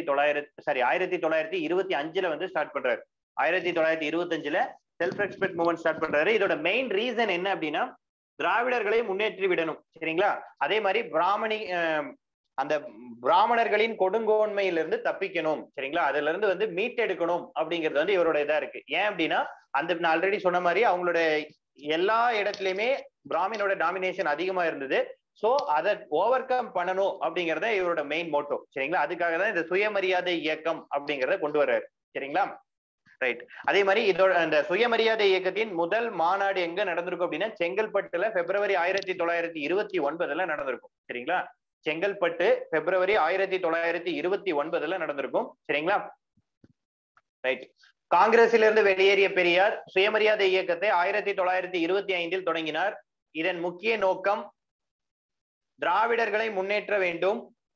1925ல வந்து ஸ்டார்ட் பண்றாரு. 1925ல செல்ஃப் ரெஸ்பெக்ட் மூவ்மெண்ட் ஸ்டார்ட் பண்றாரு. இதோட மெயின் ரீசன் என்ன அப்படின்னா திராவிடர்களை முன்னேற்றி விடணும். சரிங்களா? அதே மாதிரி அந்த பிராமணர்களின் கொடுங்கோன்மையிலிருந்து தப்பிக்கணும், சரிங்களா, அதுல இருந்து வந்து மீட்டெடுக்கணும் அப்படிங்கிறது வந்து இவரோட இதா இருக்கு. ஏன் அப்படின்னா அந்த நான் ஆல்ரெடி சொன்ன மாதிரி அவங்களோட எல்லா இடத்துலயுமே பிராமினோட டாமினேஷன் அதிகமா இருந்தது. சோ அதை ஓவர் கம் பண்ணணும் அப்படிங்கறத இவரோட மெயின் மோட்டோ, சரிங்களா. அதுக்காக தான் இந்த சுயமரியாதை இயக்கம் அப்படிங்கறத கொண்டு வர்றாரு, சரிங்களா. ரைட். அதே மாதிரி இதோட அந்த சுயமரியாதை இயக்கத்தின் முதல் மாநாடு எங்க நடந்திருக்கும் அப்படின்னா செங்கல்பட்டுல பிப்ரவரி 1929 நடந்திருக்கும், சரிங்களா. செங்கல்பட்டு பிப்ரவரி 1929 நடந்திருக்கும், சரிங்களா. ரைட். காங்கிரஸில் இருந்து வெளியேறிய பெரியார் சுயமரியாதை இயக்கத்தை 1925 தொடங்கினார். இதன் முக்கிய நோக்கம் திராவிடர்களை முன்னேற்ற வேண்டும்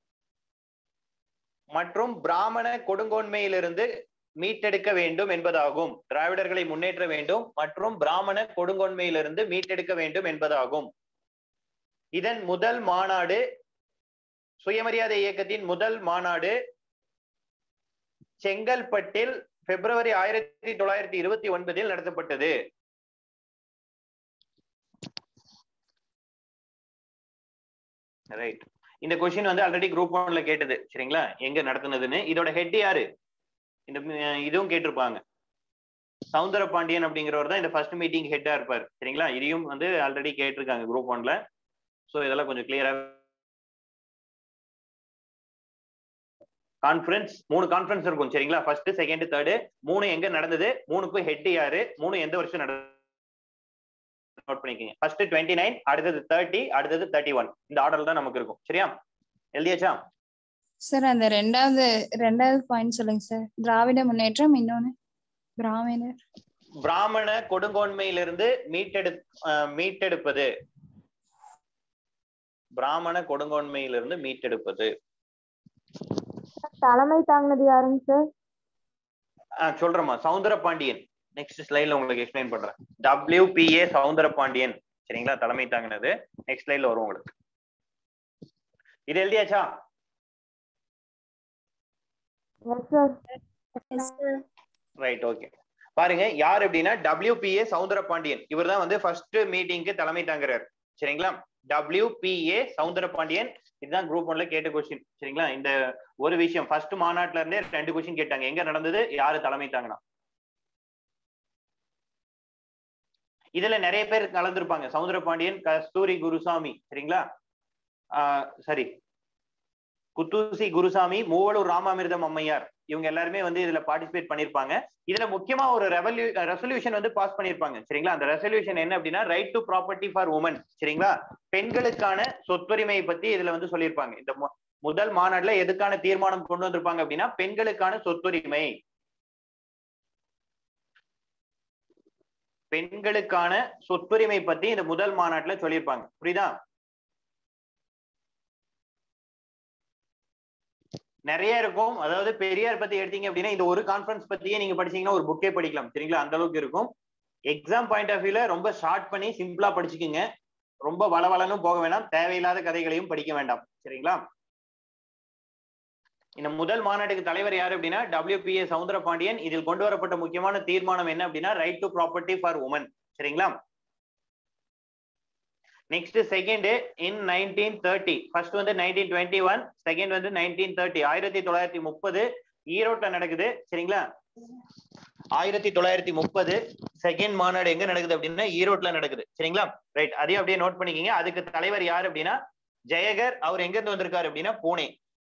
மற்றும் பிராமண கொடுங்கோன்மையிலிருந்து மீட்டெடுக்க வேண்டும் என்பதாகும். திராவிடர்களை முன்னேற்ற வேண்டும் மற்றும் பிராமண கொடுங்கோன்மையிலிருந்து மீட்டெடுக்க வேண்டும் என்பதாகும். இதன் முதல் மாநாடு, சுயமரியாதை இயக்கத்தின் முதல் மாநாடு செங்கல்பட்டில் பிப்ரவரி 1929 நடத்தப்பட்டது. ரைட். இந்த கொஸ்டின் வந்து ஆல்ரெடி குரூப் 1ல கேட்டது, சரிங்களா, எங்க நடத்துனதுன்னு. இதோட ஹெட் யாரு, இந்த இதுவும் கேட்டிருப்பாங்க. சவுந்தரபாண்டியன் அப்படிங்கிறவர் தான் இந்த ஃபர்ஸ்ட் மீட்டிங் ஹெட்டா இருப்பார், சரிங்களா. இதையும் வந்து ஆல்ரெடி கேட்டிருக்காங்க குரூப் 1ல. சோ இதெல்லாம் கொஞ்சம் கிளியரா. கான்ஃபரன்ஸ் 3 கான்ஃபரன்ஸ் இருக்கும், சரிங்களா. ஃபர்ஸ்ட், செகண்ட், தேர்ட் 3 எங்க நடந்தது, 3க்கும் ஹெட் யாரு, 3 எந்த வருஷம் நடந்தது நோட் பண்ணிக்கங்க. ஃபர்ஸ்ட் 29, அடுத்தது 30, அடுத்தது 31. இந்த ஆர்டர்ல தான் நமக்கு இருக்கும், சரியா. எழுதியாச்சா
சார்? அந்த ரெண்டாவது பாயிண்ட் சொல்லுங்க சார். திராவிட முன்னேற்றம், இன்னொன்னு
பிராமண கொடுங்கோன்மையிலிருந்து மீட்டெடுப்பது. பிராமண கொடுங்கோன்மையிலிருந்து மீட்டெடுப்பது.
தலைமை தாங்கினது யாருங்க சார்?
சொல்றேம்மா, சவுந்தரபாண்டியன். நெக்ஸ்ட் ஸ்லைட்ல உங்களுக்கு எக்ஸ்பிளைன் பண்றேன். WPA சவுந்தரபாண்டியன், சரிங்களா, தலைமை தாங்கினது. நெக்ஸ்ட் ஸ்லைட்ல வரும் உங்களுக்கு. இது எழுதியாச்சா? Right, okay. பாருங்க, யார் அப்படின்னா WPA சவுந்தரபாண்டியன். இவர் தான் வந்து ஃபர்ஸ்ட் மீட்டிங்க்கு தலைமை தாங்குறாரு, சரிங்களா. WPA சவுந்தரபாண்டியன். இதுதான் குரூப் 1ல கேட்ட கொஸ்டின், சரிங்களா. இந்த ஒரு விஷயம் ஃபர்ஸ்ட் மாநாட்டுல இருந்தே 2 கொஸ்டின் கேட்டாங்க. எங்க நடந்தது, யாரு தலைமை தாங்கினா. இதுல நிறைய பேர் கலந்துருப்பாங்க. சவுந்தரபாண்டியன், கஸ்தூரி குருசாமி, சரிங்களா, சரி, குத்தூசி குருசாமி, மூவலூர் ராமாமிர்தம் அம்மையார், இவங்க எல்லாருமே வந்து இதுல பார்ட்டிசிபேட் பண்ணிருப்பாங்க. இதுல முக்கியமா ஒரு ரெசல்யூஷன் வந்து பாஸ் பண்ணிருப்பாங்க, சரிங்களா. அந்த ரெசல்யூஷன் என்ன அப்படின்னா right to property for women, சரிங்களா. பெண்களுக்கான சொத்துரிமையை பத்தி இதுல வந்து சொல்லியிருப்பாங்க. இந்த முதல் மாநாடுல எதுக்கான தீர்மானம் கொண்டு வந்திருப்பாங்க அப்படின்னா பெண்களுக்கான சொத்துரிமை, பெண்களுக்கான சொத்துரிமை பத்தி இந்த முதல் மாநாட்டுல சொல்லியிருப்பாங்க, புரியுதா. நிறைய இருக்கும். அதாவது பெரியார் பத்தி எடுத்தீங்க அப்படின்னா இந்த ஒரு கான்ஃபரன்ஸ் பத்தியே நீங்க படிச்சீங்கன்னா ஒரு புக்கே படிக்கலாம், சரிங்களா, அந்த அளவுக்கு இருக்கும். எக்ஸாம் பாயிண்ட் ஆஃப் வியூல ரொம்ப ஷார்ட் பண்ணி சிம்பிளா படிச்சுக்குங்க. ரொம்ப வளவளனும் போக வேண்டாம், தேவையில்லாத கதைகளையும் படிக்க வேண்டாம், சரிங்களா. இந்த முதல் மாநாட்டுக்கு தலைவர் யாரு அப்படின்னா WPA சவுந்தரபாண்டியன். இதில் கொண்டு வரப்பட்ட முக்கியமான தீர்மானம் என்ன அப்படின்னா right to property for women, சரிங்களா. Next second in 1930. ஃபர்ஸ்ட் வந்து 1921, செகண்ட் வந்து 1930. 1930 ஈரோட்ல நடக்குது, சரிங்களா. 1930 செகண்ட் மாநாடு எங்க நடக்குது அப்படின்னா ஈரோட்ல நடக்குது, சரிங்களா. ரைட், அதையும் அப்படியே நோட் பண்ணிக்கீங்க. அதுக்கு தலைவர் யாரு அப்படின்னா ஜெயகர். அவர் எங்க இருந்து வந்திருக்காரு அப்படின்னா புனே.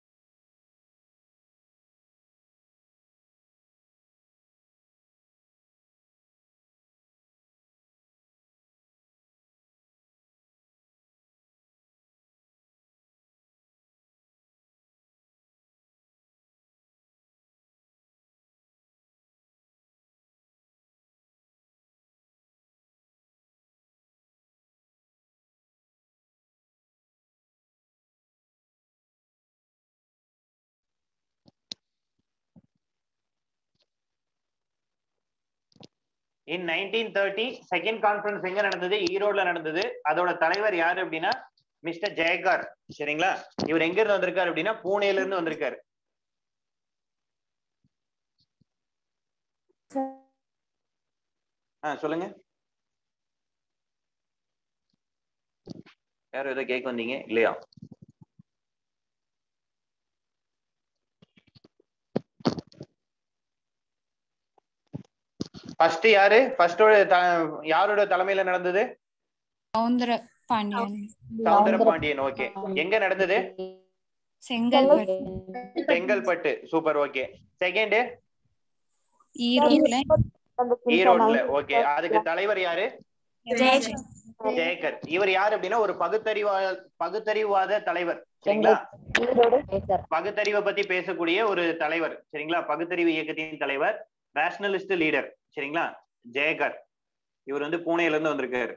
இன் 1930 செகண்ட் கான்ஃபரன்ஸ் எங்க நடந்தது, ஈரோட்ல நடந்தது. அதோட தலைவர் யாரு அப்படின்னா மிஸ்டர் ஜெயகார், சரிங்களா. இவர் எங்க இருந்து வந்திருக்காரு அப்படின்னா பூனேல இருந்து வந்திருக்காரு. சொல்லுங்க, யாரும் ஏதோ கேட்க வந்தீங்க இல்லையா? ஃபர்ஸ்ட் யாரு யாரோட தலைமையில நடந்தது?
சௌந்தர பாண்டியன்.
சௌந்தர பாண்டியன். ஓகே. எங்க நடந்தது?
Chengalpattu.
Chengalpattu. Super. Okay. Second
ஈரோட்ல.
ஓகே. அதுக்கு தலைவர் யாரு? ஜெயகர். இவர் யாரு அப்படின்னா ஒரு பகுத்தறிவாத தலைவர். சரிங்களா? பகுத்தறிவை பத்தி பேசக்கூடிய ஒரு தலைவர். சரிங்களா? பகுத்தறிவு இயக்கத்தின் தலைவர், ரேஷனலிஸ்ட் லீடர். சரிங்களா? ஜெயகர். இவர் வந்து பூனேல இருந்து வந்திருக்காரு.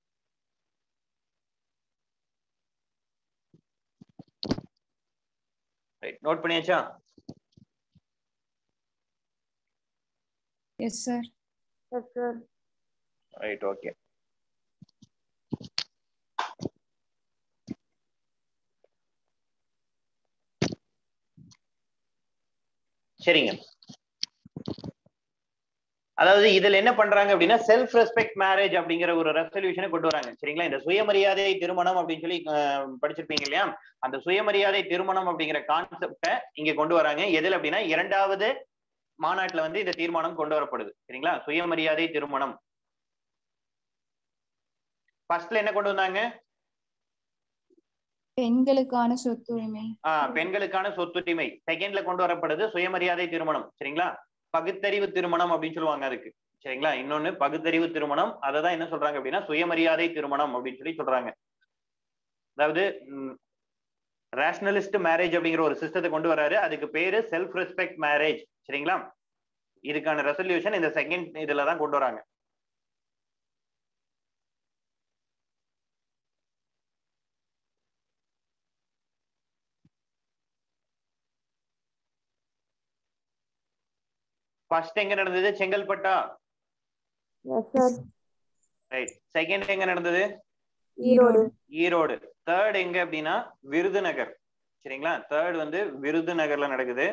நோட் பண்ணியாச்சா?
Yes sir.
ரைட். ஓகே. சரிங்க. அதாவது இதுல என்ன பண்றாங்க அப்படின்னா செல்ஃப் ரெஸ்பெக்ட் மேரேஜ் அப்படிங்கிற ஒரு ரெசல்யூஷனை கொண்டு வராங்க. சரிங்களா? இந்த சுயமரியாதை திருமணம் அப்படின்னு சொல்லி படிச்சிருப்பீங்க இல்லையா? அந்த சுயமரியாதை திருமணம் அப்படிங்கிற கான்செப்டை இங்க கொண்டு வராங்க. எதுல அப்படின்னா 2வது மாநாட்டுல வந்து இந்த தீர்மானம் கொண்டு வரப்படுது. சரிங்களா? சுயமரியாதை திருமணம். ஃபர்ஸ்ட்ல என்ன கொண்டு வந்தாங்க?
பெண்களுக்கான சொத்துரிமை.
பெண்களுக்கான சொத்துரிமை. செகண்ட்ல கொண்டு வரப்படுது சுயமரியாதை திருமணம். சரிங்களா? பகுத்தறிவு திருமணம் அப்படின்னு சொல்லுவாங்க அதுக்கு. சரிங்களா? இன்னொன்னு பகுத்தறிவு திருமணம். அததான் என்ன சொல்றாங்க அப்படின்னா சுயமரியாதை திருமணம் அப்படின்னு சொல்லி சொல்றாங்க. அதாவது ரேஷனலிஸ்ட் மேரேஜ் அப்படிங்கிற ஒரு சிஸ்டத்தை கொண்டு வராரு. அதுக்கு பேரு செல்ஃப் ரெஸ்பெக்ட் மேரேஜ். சரிங்களா? இதுக்கான ரெசல்யூஷன் இந்த செகண்ட் இதுல தான் கொண்டு வராங்க. ஃபர்ஸ்ட் எங்க நடந்தது? செங்கல்பட்டா. ரைட். செகண்ட் எங்க நடந்தது? ஈரோடு. தேர்ட் எங்க அப்படின்னா விருதுநகர். சரிங்களா? தேர்ட் வந்து விருதுநகர்ல நடக்குது.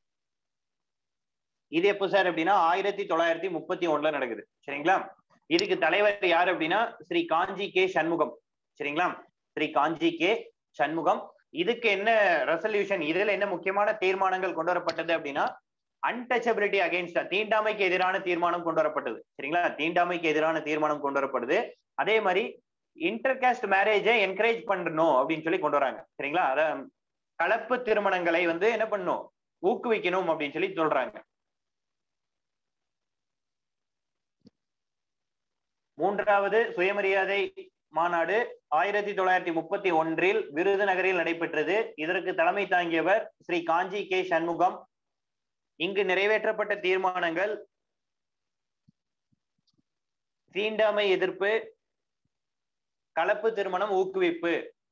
இது எப்போ சார் அப்படின்னா 1931 நடக்குது. சரிங்களா? இதுக்கு தலைவர் யாரு அப்படின்னா ஸ்ரீ காஞ்சி கே சண்முகம். சரிங்களா? ஸ்ரீ காஞ்சி கே சண்முகம். இதுக்கு என்ன ரெசல்யூஷன், இதுல என்ன முக்கியமான தீர்மானங்கள் கொண்டு வரப்பட்டது அப்படின்னா அன்டச்சபிலிட்டி அகைன்ஸ்ட், தீண்டாமைக்கு எதிரான தீர்மானம் கொண்டு வரப்பட்டது. சரிங்களா? தீண்டாமைக்கு எதிரான தீர்மானம் கொண்டு வரப்படுது. அதே மாதிரி இன்டர்காஸ்ட் மேரேஜை என்கரேஜ் பண்ணணும் அப்படின்னு சொல்லி கொண்டு வராங்க. சரிங்களா? அத கலப்பு திருமணங்களை வந்து என்ன பண்ணணும், ஊக்குவிக்கணும் அப்படின்னு சொல்லி சொல்றாங்க. 3வது சுயமரியாதை மாநாடு 1931 விருதுநகரில் நடைபெற்றது. இதற்கு தலைமை தாங்கியவர் ஸ்ரீ காஞ்சி கே சண்முகம். இங்கு நிறைவேற்றப்பட்ட தீர்மானங்கள் தீண்டாமை எதிர்ப்பு, கலப்பு திருமணம் ஊக்குவிப்பு.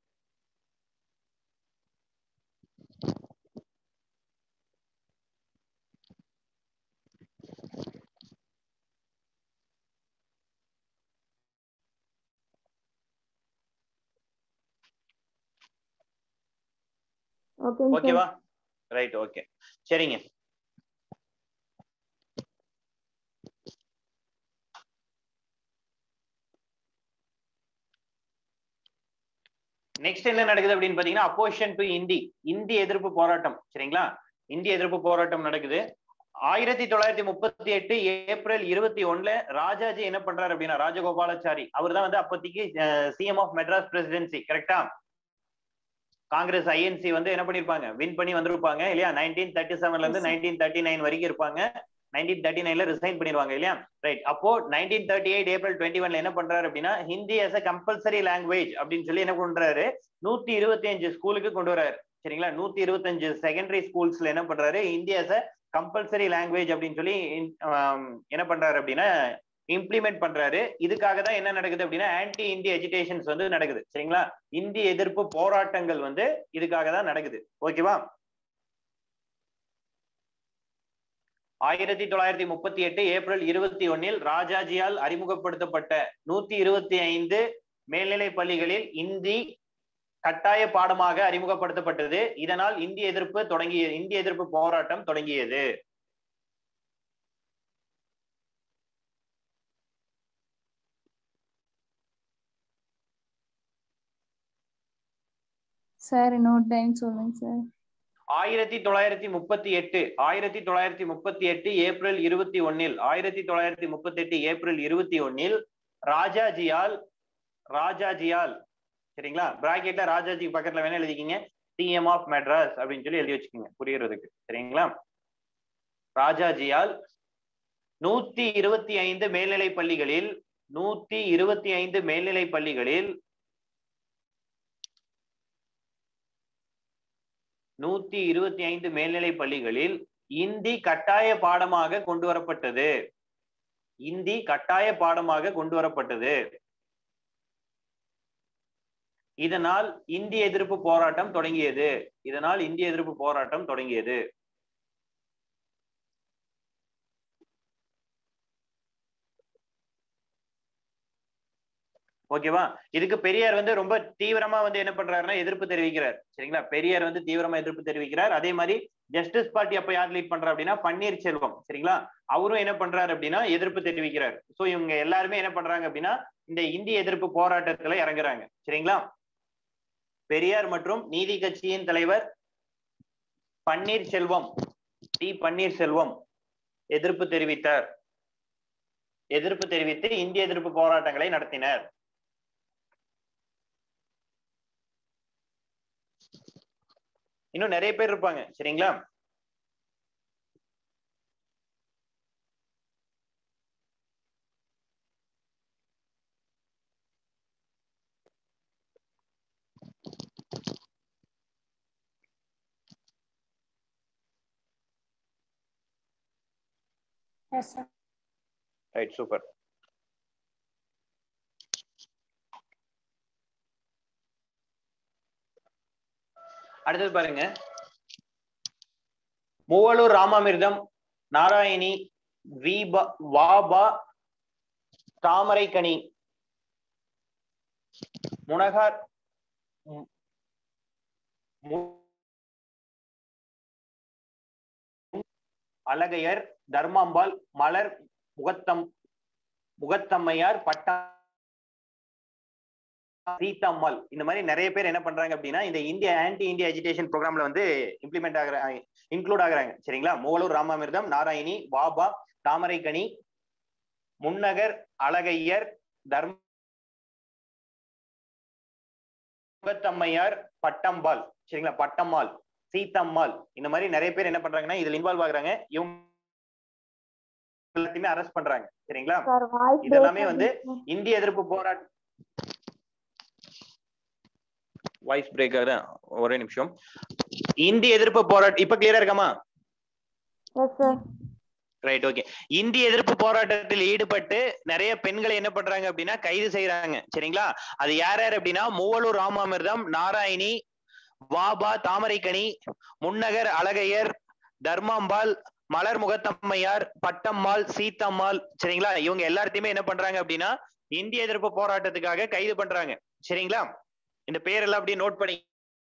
ஓகேவா? ரைட். ஓகே. சரிங்க. நெக்ஸ்ட் என்ன நடக்குது அப்படின்னு பாத்தீங்கன்னா அப்போசிஷன் டு இந்தி எதிர்ப்பு போராட்டம். சரிங்களா? இந்தி எதிர்ப்பு போராட்டம் நடக்குது. 1938 ஏப்ரல் 21 ராஜாஜி என்ன பண்றாரு அப்படின்னா ராஜகோபாலாச்சாரி, அவர் தான் வந்து அப்போதைக்கு சிஎம் ஆஃப் மெட்ராஸ் பிரசிடென்சி. கரெக்டா? காங்கிரஸ் ஐஎன்சி வந்து என்ன பண்ணிருப்பாங்க, வின் பண்ணி வந்திருப்பாங்க இல்லையா? 1937 இருந்து 1939 வரைக்கும் இருப்பாங்க. 1939 ரிசைன் பண்ணிடுவாங்க இல்லையா? ரைட். அப்போ 1938 ஏப்ரல் 21 என்ன பண்றாரு அப்படின்னா Hindi as a compulsory language அப்படின்னு சொல்லி என்ன பண்றாரு, 125 ஸ்கூலுக்கு கொண்டு வர்றாரு. சரிங்களா? 125 செகண்டரி ஸ்கூல்ஸ்ல என்ன பண்றாரு, Hindi as a compulsory language அப்படின்னு சொல்லி என்ன பண்றாரு அப்படின்னா இம்ப்ளிமெண்ட் பண்றாரு. இதுக்காக தான் என்ன நடக்குது அப்படின்னா ஆன்டி இந்தி எஜிடேஷன்ஸ் வந்து நடக்குது. சரிங்களா? இந்தி எதிர்ப்பு போராட்டங்கள் வந்து இதுக்காக தான் நடக்குது. ஓகேவா? 1938 ஏப்ரல் 21 ராஜாஜியால் அறிமுகப்படுத்தப்பட்ட 125 மேல்நிலை பள்ளிகளில் இந்தி கட்டாய பாடமாக அறிமுகப்படுத்தப்பட்டது. இதனால் இந்தி எதிர்ப்பு போராட்டம் தொடங்கியது.
சார் இன்னொரு டைம் சொல்லுங்க சார்.
1938 ஏப்ரல் 21 1938 ஏப்ரல் 21 ராஜாஜியால் சரிங்களா, பிராக்கெட்ல ராஜாஜி பக்கத்துல வேணா எழுதிக்கிங்க, சிஎம் ஆஃப் மெட்ராஸ் அப்படின்னு சொல்லி எழுதி வச்சுக்கோங்க புரியுறதுக்கு. சரிங்களா, ராஜாஜியால் 125 மேல்நிலை பள்ளிகளில் 125 மேல்நிலை பள்ளிகளில் 125 மேல்நிலை பள்ளிகளில் இந்தி கட்டாய பாடமாக கொண்டு வரப்பட்டது. இந்தி கட்டாய பாடமாக கொண்டு வரப்பட்டது. இதனால் இந்திய எதிர்ப்பு போராட்டம் தொடங்கியது. இதனால் இந்திய எதிர்ப்பு போராட்டம் தொடங்கியது. ஓகேவா, இதுக்கு பெரியார் வந்து ரொம்ப தீவிரமா வந்து என்ன பண்றாருன்னா எதிர்ப்பு தெரிவிக்கிறார். சரிங்களா, பெரியார் வந்து தீவிரமா எதிர்ப்பு தெரிவிக்கிறார். அதே மாதிரி ஜஸ்டிஸ் பார்ட்டி அப்ப யார் லீட் பண்றா அப்படின்னா பன்னீர்செல்வம். சரிங்களா, அவரும் என்ன பண்றாரு அப்படின்னா எதிர்ப்பு தெரிவிக்கிறார். சோ இவங்க எல்லாருமே என்ன பண்றாங்க அப்படின்னா இந்த இந்திய எதிர்ப்பு போராட்டத்துல இறங்குறாங்க. சரிங்களா, பெரியார் மற்றும் நீதி கட்சியின் தலைவர் பன்னீர்செல்வம் பன்னீர்செல்வம் எதிர்ப்பு தெரிவித்தார். எதிர்ப்பு தெரிவித்து இந்திய எதிர்ப்பு போராட்டங்களை நடத்தினர். இன்னும் நிறைய பேர் இருப்பாங்க. சரிங்களா,
Yes, sir.
Right, super. அடுத்தது பாருங்க, மூவலூர் ராமாமிர்தம், நாராயணி, வாபா, தாமரைக்கனி, முனகார், அழகையர், தர்மாம்பாள், மலர் முகத்தம்மையார், சீதாம்மாள், இந்த மாதிரி நிறைய பேர் என்ன பண்றாங்க அப்படின்னா இந்த இந்திய ஆன்டி இந்தியா எஜுகேஷன் ப்ரோக்ராம்ல வந்து இன்க்ளூட் ஆகுறாங்க. சரிங்களா, மூவலூர் ராமாமிர்தம், நாராயணி, வாபா, தாமரைக்கனி, முன்னகர், அழகையர், முகத்தம்மையார், பட்டம்பாள், சரிங்களா, பட்டம்மாள், சீதம்மாள், இந்த மாதிரி நிறைய பேர் என்ன பண்றாங்கன்னா இதுல இன்வால்வ் ஆகுறாங்க. இவங்க எல்லாத்தையுமே அரெஸ்ட் பண்றாங்க. சரிங்களா, இதெல்லாமே வந்து இந்திய எதிர்ப்பு போராட்டம். வாய்ஸ் பிரேக் ஆகுது, ஒரே நிமிஷம். இந்திய எதிர்ப்பு போராட்டம் இப்ப கிளியரா இருக்காமா? Right, okay. இந்திய எதிர்ப்பு போராட்டத்தில் ஈடுபட்டு நிறைய பெண்களை என்ன பண்றாங்க அப்படின்னா கைது செய்யறாங்க. சரிங்களா, அது யார் யார் அப்படின்னா மூவலூர் ராமாமிர்தம், நாராயணி, வாபா, தாமரைக்கனி, முன்னகர், அழகையர், தர்மாம்பாள், மலர் முகத்தம்மையார், பட்டம்மாள், சீத்தம்மாள். சரிங்களா, இவங்க எல்லாத்தையுமே என்ன பண்றாங்க அப்படின்னா இந்திய எதிர்ப்பு போராட்டத்துக்காக கைது பண்றாங்க. சரிங்களா, இந்த பேரெல்லாம் அப்படியே நோட் பண்ணி,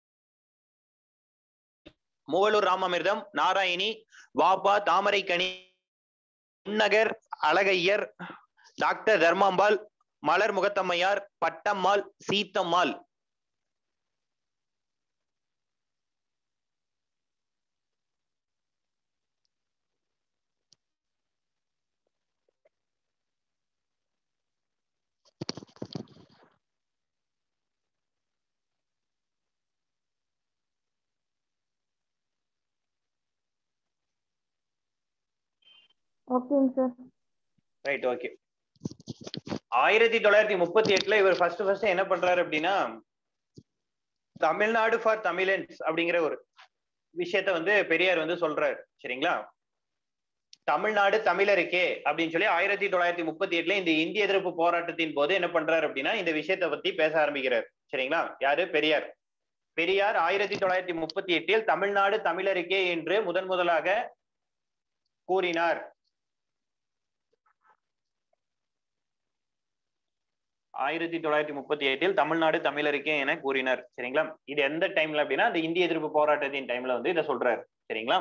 மூவலூர் ராமாமிர்தம், நாராயணி, வாபா, தாமரைக்கனி, முன்னகர், அழகையர், டாக்டர் தர்மாம்பாள், மலர் முகத்தம்மையார், பட்டம்மாள், சீத்தம்மாள்.
ஓகேங்க சார்.
Right, okay. 1938 இவர் ஃபர்ஸ்ட் என்ன பண்றாரு அப்படின்னா தமிழ்நாடு ஃபார் தமிழன்ஸ் அப்படிங்கிற ஒரு விஷயத்த வந்து பெரியார் வந்து சொல்றாரு. சரிங்களா, தமிழ்நாடு தமிழருக்கே அப்படின்னு சொல்லி 1938 இந்த இந்திய எதிர்ப்பு போராட்டத்தின் போது என்ன பண்றாரு அப்படின்னா இந்த விஷயத்தை பத்தி பேச ஆரம்பிக்கிறார். சரிங்களா, யாரு? பெரியார். பெரியார் 1938 தமிழ்நாடு தமிழருக்கே என்று முதலாக கூறினார். 1938 தமிழ்நாடு தமிழருக்கே என கூறினார். சரிங்களா, இது எந்த டைம்ல அப்படின்னா அந்த இந்திய எதிர்ப்பு போராட்டத்தின் டைம்ல வந்து இதை சொல்றாரு. சரிங்களா,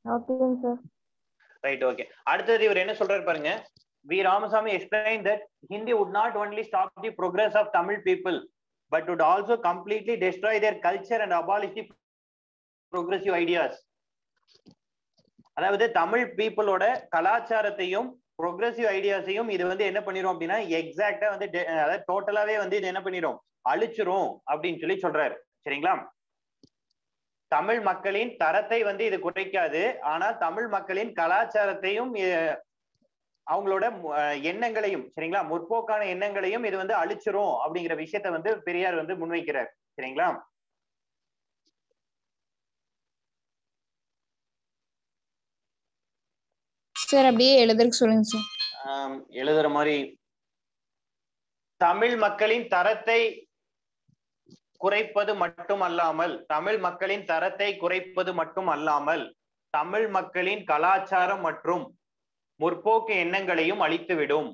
ஓகேங்க சார்.
Right, okay. அடுத்தது இவர் என்ன சொல்றாரு பாருங்க. V Ramasamy explained that Hindi would not only stop the progress of Tamil people but would also completely destroy their culture and abolish the progressive ideas. அதாவது தமிழ் பீப்புளோட கலாச்சாரத்தையும் ப்ரோக்ரஸிவ் ஐடியாஸையும் இது வந்து என்ன பண்ணிரும் அப்படின்னா எக்ஸாக்டா வந்து அதாவது டோட்டலாவே வந்து இது என்ன பண்ணிரும், அழிச்சிரும் அப்படின்னு சொல்லி சொல்றாரு. சரிங்களா? தமிழ் மக்களின் தரத்தை வந்து இது குறைக்காது, ஆனால் தமிழ் மக்களின் கலாச்சாரத்தையும் அவங்களோட எண்ணங்களையும், சரிங்களா, முற்போக்கான எண்ணங்களையும் இது வந்து அழிச்சிரும் அப்படிங்கிற விஷயத்த வந்து பெரியார் வந்து முன்வைக்கிறார். சரிங்களா?
சார் அப்படியே எழுதுறதுக்கு சொல்லுங்க சார்.
எழுதுற மாதிரி தமிழ் மக்களின் தரத்தை குறைப்பது மட்டுமல்லாமல் தமிழ் மக்களின் தரத்தை குறைப்பது மட்டுமல்லாமல் தமிழ் மக்களின் கலாச்சாரம் மற்றும் முற்போக்கு எண்ணங்களையும் அழித்துவிடும்.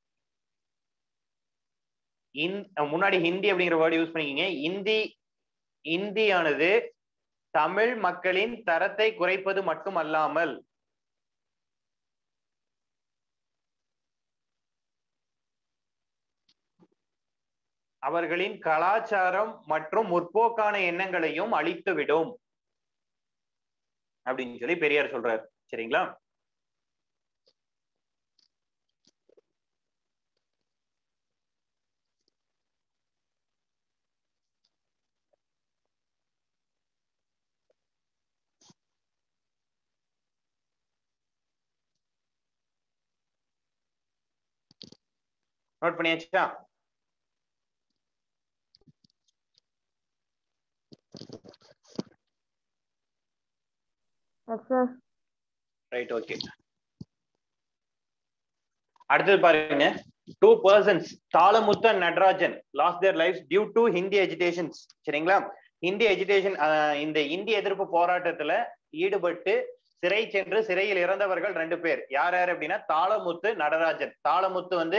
முன்னாடி ஹிந்தி அப்படிங்கிற வேர்டு யூஸ் பண்ணிக்கிங்க. இந்தியானது தமிழ் மக்களின் தரத்தை குறைப்பது மட்டுமல்லாமல் அவர்களின் கலாச்சாரம் மற்றும் முற்போக்கான எண்ணங்களையும் அழித்துவிடும் அப்படின்னு சொல்லி பெரியார் சொல்றாரு. சரிங்களா? நோட் பண்ணியாச்சா? Right, okay. அடுத்தது பாருங்க. 2 persons, Thalamuthu and Natarajan, lost their lives due to Hindi agitations. சரிங்களா? ஹிந்தி எஜிடேஷன், இந்த இந்திய எதிர்ப்பு போராட்டத்துல ஈடுபட்டு சிறை சென்று சிறையில் இறந்தவர்கள் 2 பேர். யார் யார் அப்படின்னா தாளமுத்து, நடராஜன். தாளமுத்து வந்து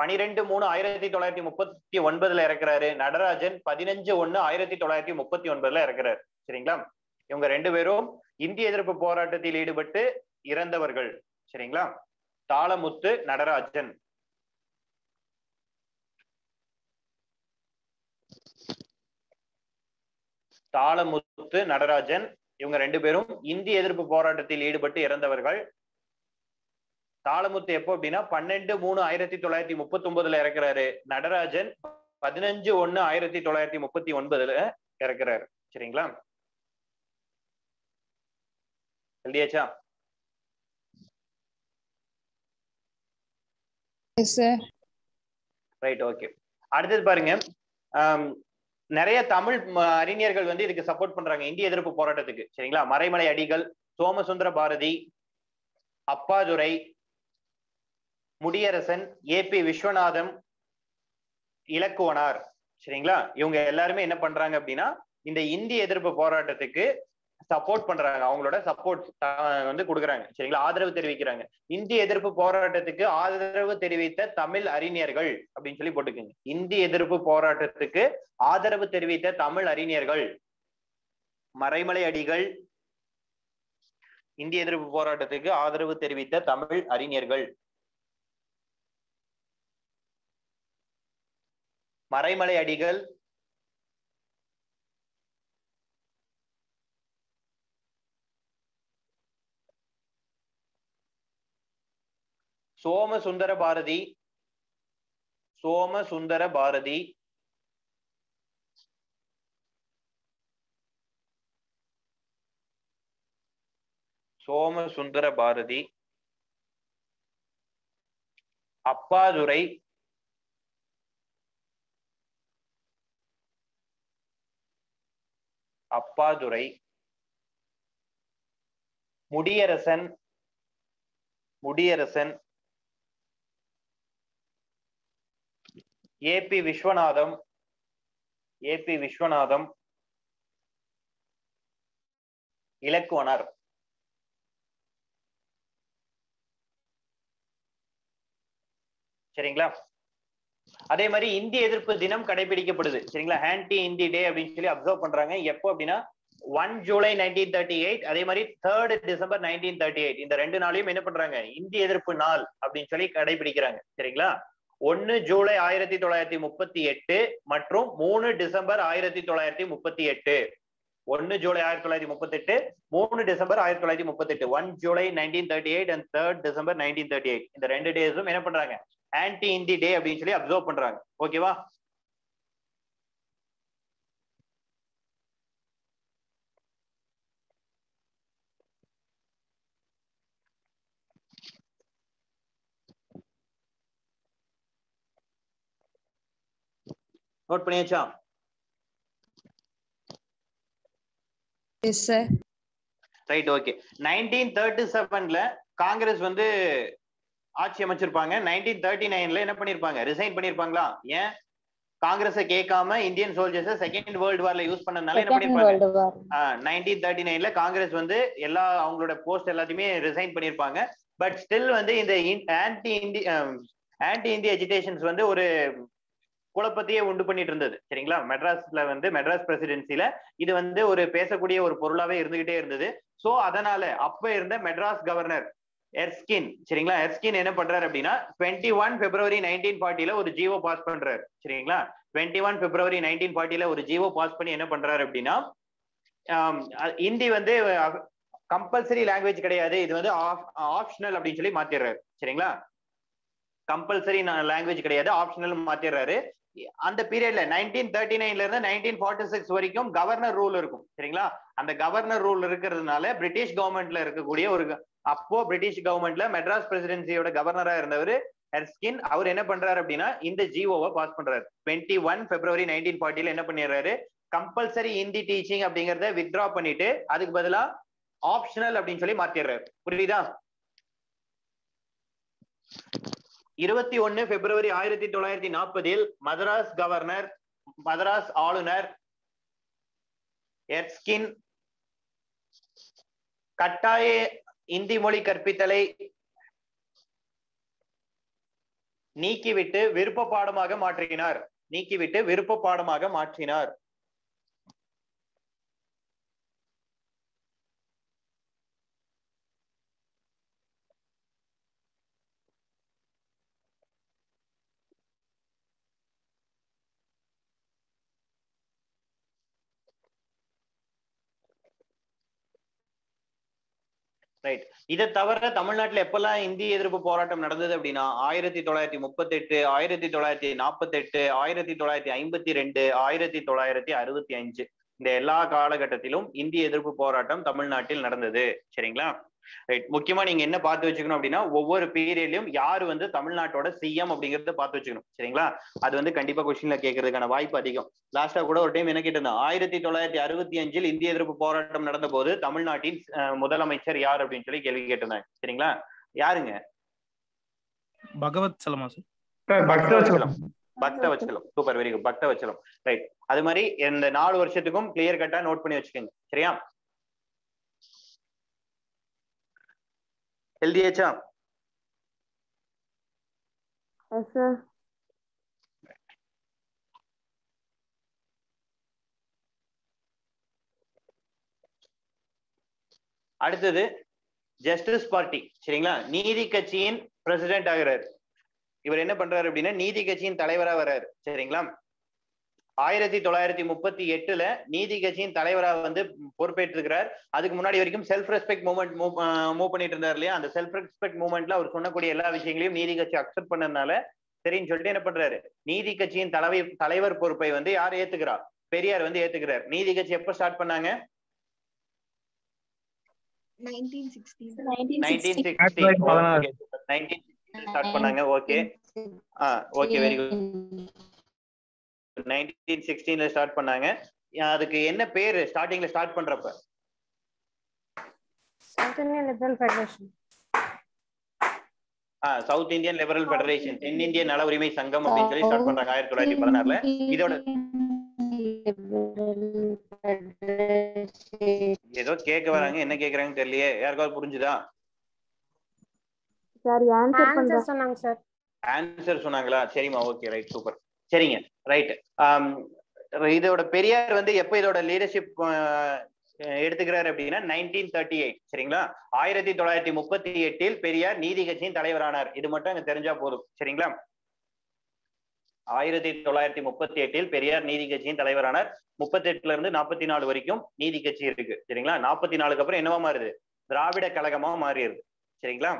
12/3/1939 இறக்குறாரு. நடராஜன் 15/1/1939 இறக்குறாரு. சரிங்களா? இவங்க 2 பேரும் இந்திய எதிர்ப்பு போராட்டத்தில் ஈடுபட்டு இறந்தவர்கள். சரிங்களா? தாளமுத்து, நடராஜன். தாளமுத்து, நடராஜன் இவங்க 2 பேரும் இந்திய எதிர்ப்பு போராட்டத்தில் ஈடுபட்டு இறந்தவர்கள். தாளமுத்து எப்போ அப்படின்னா 12/3/1939 இறக்குறாரு. நடராஜன் 15/1/1939 இறக்குறாரு. சரிங்களா? எழுதியாச்சா? Right, okay. அடுத்தது பாருங்க. நிறைய தமிழ் அறிஞர்கள் வந்து இதுக்கு சப்போர்ட் பண்றாங்க, இந்திய எதிர்ப்பு போராட்டத்துக்கு. சரிங்களா? மறைமலை அடிகள், சோமசுந்தர பாரதி, அப்பாதுரை, முடியரசன், ஏபி விஸ்வநாதம், இலக்குவனார். சரிங்களா? இவங்க எல்லாருமே என்ன பண்றாங்க அப்படின்னா இந்த இந்திய எதிர்ப்பு போராட்டத்துக்கு சப்போர்ட் பண்றாங்க, அவங்களோட சப்போர்ட் வந்து கொடுக்குறாங்க. சரிங்களா? ஆதரவு தெரிவிக்கிறாங்க. இந்திய எதிர்ப்பு போராட்டத்துக்கு ஆதரவு தெரிவித்த தமிழ் அறிஞர்கள் அப்படின்னு சொல்லி போட்டுக்கோங்க. இந்திய எதிர்ப்பு போராட்டத்துக்கு ஆதரவு தெரிவித்த தமிழ் அறிஞர்கள்: மறைமலை அடிகள். இந்திய எதிர்ப்பு போராட்டத்துக்கு ஆதரவு தெரிவித்த தமிழ் அறிஞர்கள்: மறைமலை அடிகள், சோமசுந்தர பாரதி, சோமசுந்தர பாரதி, சோமசுந்தர பாரதி, அப்பாதுரை, அப்பாதுரை, முடியரசன், முடியரசன், ஏபி விஸ்வநாதம், ஏபி விஸ்வநாதம், இலக்குவனார். சரிங்களா? அதே மாதிரி இந்திய எதிர்ப்பு தினம் கடைபிடிக்கப்படுது. சரிங்களா? ஆன்டி இந்தி டே அப்படின்னு சொல்லி அப்சர்வ் பண்றாங்க. எப்போ அப்படின்னா 1 ஜூலை 1938, அதே மாதிரி 3 டிசம்பர் 1938. இந்த 2 நாளையும் என்ன பண்றாங்க, இந்திய எதிர்ப்பு நாள் அப்படின்னு சொல்லி கடைபிடிக்கிறாங்க. சரிங்களா? 1 ஜூலை 1938 மற்றும் 3 December 1938. 1 July 1938, 3 December 1938. 1 July 1938 and 3 December 1938. இந்த 2 டேஸும் என்ன பண்றாங்க, ஆன்டி இந்தி டே அப்படின்னு சொல்லி அப்சர்வ் பண்றாங்க. ஓகேவா? நோட் பண்ணியாச்சா?
Yes sir.
Right, okay. 1937ல காங்கிரஸ் வந்து ஆட்சி அமைச்சிருப்பாங்க. 1939ல என்ன பண்ணிருப்பாங்க, ரிசைன் பண்ணிருப்பாங்களா? ஏன்? காங்கிரஸை கேட்காம இந்தியன் சோல்ஜர்ஸ் செகண்ட் வேர்ல்டு வார்ல யூஸ் பண்ணதுனால என்ன பண்ணிருப்பாங்க, 1939ல காங்கிரஸ் வந்து எல்லா அவங்களோட போஸ்ட் எல்லாத்தையுமே ரிசைன் பண்ணிருப்பாங்க. பட் ஸ்டில் வந்து இந்த ஆன்டி இந்தி எஜிடேஷன்ஸ் வந்து ஒரு குழப்பத்தையே உண்டு பண்ணிட்டு இருந்தது. சரிங்களா? மெட்ராஸ்ல வந்து மெட்ராஸ் பிரசிடென்சில இது வந்து ஒரு பேசக்கூடிய ஒரு பொருளாவே இருந்துகிட்டே இருந்தது. சோ அதனால அப்ப இருந்த மெட்ராஸ் கவர்னர் எர்ஸ்கின், சரிங்களா, எர்ஸ்கின் என்ன பண்றாரு அப்படின்னா 21 பிப்ரவரி 1940ல ஒரு ஜிஓ பாஸ் பண்றாரு. சரிங்களா? 21 பிப்ரவரி 1940ல ஒரு ஜிஓ பாஸ் பண்ணி என்ன பண்றாரு அப்படின்னா, இந்தி வந்து கம்பல்சரி லாங்குவேஜ் கிடையாது, இது வந்து ஆப்ஷனல் அப்படின்னு சொல்லி மாத்திடுறாரு. சரிங்களா? கம்பல்சரி லாங்குவேஜ் கிடையாது, ஆப்ஷனல் மாத்திடுறாரு. அந்த பீரியட்ல 1939ல இருந்து 1946 வரைக்கும் கவர்னர் ரூல் இருக்கும். சரிங்களா? அந்த கவர்னர் ரூல் இருக்கிறதுனால பிரிட்டிஷ் கவர்மெண்ட்ல இருக்கக்கூடிய ஒரு, அப்போ பிரிட்டிஷ் கவர்மெண்ட்ல மெட்ராஸ் பிரசிடென்சியோட கவர்னரா இருந்தவர் எர்ஸ்கின், அவர் என்ன பண்றாரு அப்படின்னா இந்த ஜிஓவை பாஸ் பண்றாரு. 21 பிப்ரவரி 1940ல என்ன பண்ணிடுறாரு, கம்பல்சரி ஹிந்தி டீச்சிங் அப்படிங்கறத வித்ட்ரா பண்ணிட்டு அதுக்கு பதிலா ஆப்ஷனல் அப்படின்னு சொல்லி மாத்திடுறாரு. புரியுதா? 21 பிப்ரவரி 1940 மதராஸ் கவர்னர், மதராஸ் ஆளுநர் எர்ஸ்கின் கட்டாய இந்தி மொழி கற்பித்தலை நீக்கிவிட்டு விருப்ப பாடமாக மாற்றினார். ரைட். இதை தவிர தமிழ்நாட்டுல எப்பெல்லாம் இந்திய எதிர்ப்பு போராட்டம் நடந்தது அப்படின்னா 1938, 1948, 1952, 1965, இந்த எல்லா காலகட்டத்திலும் இந்திய எதிர்ப்பு போராட்டம் தமிழ்நாட்டில் நடந்தது. சரிங்களா? ரைட். முக்கியமா நீங்க என்ன பார்த்து வச்சுக்கணும் அப்படின்னா, ஒவ்வொரு பீரியட்லயும் யாரு வந்து தமிழ்நாட்டோட சிஎம் அப்படிங்கறத பார்த்து வச்சுக்கணும். சரிங்களா? அது வந்து கண்டிப்பா கொஸ்டின்ல கேட்கறதுக்கான வாய்ப்பு அதிகம். லாஸ்டா கூட ஒரு டைம் என்ன கேட்டிருந்தேன், 1965 இந்திய எதிர்ப்பு போராட்டம் நடந்த போது தமிழ்நாட்டின் முதலமைச்சர் யார் அப்படின்னு சொல்லி கேள்வி கேட்டிருந்தாங்க. சரிங்களா? யாருங்க?
பகவத்சலமா sir?
Bhaktavatsalam. Super, very good. Bhaktavatsalam. Right. அது மாதிரி இந்த 4 வருஷத்துக்கும் கிளியர் கட்டா நோட் பண்ணி வச்சுக்கோங்க. சரியா? எழுதியாச்சா?
Yes sir.
அடுத்தது ஜஸ்டிஸ் பார்ட்டி. சரிங்களா? நீதி கட்சியின் பிரசிடென்ட் ஆகிறார். இவர் என்ன பண்றாரு அப்படின்னா நீதி கட்சியின் தலைவரா வர்றாரு. சரிங்களா? 1938ல நீதி கட்சியின் தலைவரா வந்து பொறுப்பேற்றிருக்கிறார். அதுக்கு முன்னாடி வரைக்கும் செல்ஃப் ரெஸ்பெக்ட் மூவ்மெண்ட் மூவ் பண்ணிட்டு இருந்தார் இல்லையா? அந்த செல்ஃப் ரெஸ்பெக்ட் மூவ்மெண்ட்ல அவர் சொன்னக்கூடிய எல்லா விஷயங்களையும் நீதி கட்சி அக்செப்ட் பண்ணதுனால சரின்னு சொல்லிட்டு என்ன பண்றாரு, நீதி கட்சியின் தலைவர் பொறுப்பை வந்து யார் ஏத்துக்கிறா, பெரியார் வந்து ஏத்துக்கிறார். நீதி கட்சி எப்ப ஸ்டார்ட் பண்ணாங்க? 1960 ஸ்டார்ட் பண்ணாங்க. Okay, okay, very good. 1916ல ஸ்டார்ட் பண்ணாங்க. அதுக்கு என்ன பேரு ஸ்டார்டிங்ல ஸ்டார்ட் பண்றப்ப?
South Indian Liberal Federation.
South Indian Liberal Federation, தென்னிந்திய நல உரிமை சங்கம் அப்படின்னு சொல்லி ஸ்டார்ட் பண்றாங்க 1916ல. இதோட ஏதோ கேட்க வராங்க, என்ன கேக்குறாங்கன்னு தெரியலையே. யாருக்காவது புரிஞ்சுதா?
சார்
ஆன்சர் சொன்னாங்க சார்.
ஆன்சர் சொன்னாங்களா? சரிமா, ஓகே, ரைட், சூப்பர். சரிங்க, ரைட். இதோட பெரியார் வந்து எப்ப இதோட லீடர்ஷிப் எடுத்துக்கிறாரு அப்படின்னா 1938. சரிங்களா? 1938 பெரியார் நீதி கட்சியின் தலைவரானார். இது மட்டும் எனக்கு தெரிஞ்சா போதும். சரிங்களா? 1938 பெரியார் நீதி கட்சியின் தலைவரானார். 38ல இருந்து 44 வரைக்கும் நீதி கட்சி இருக்கு. சரிங்களா? 44க்கு அப்புறம் என்னவா மாறுது? திராவிட கழகமா மாறிடுது. சரிங்களா?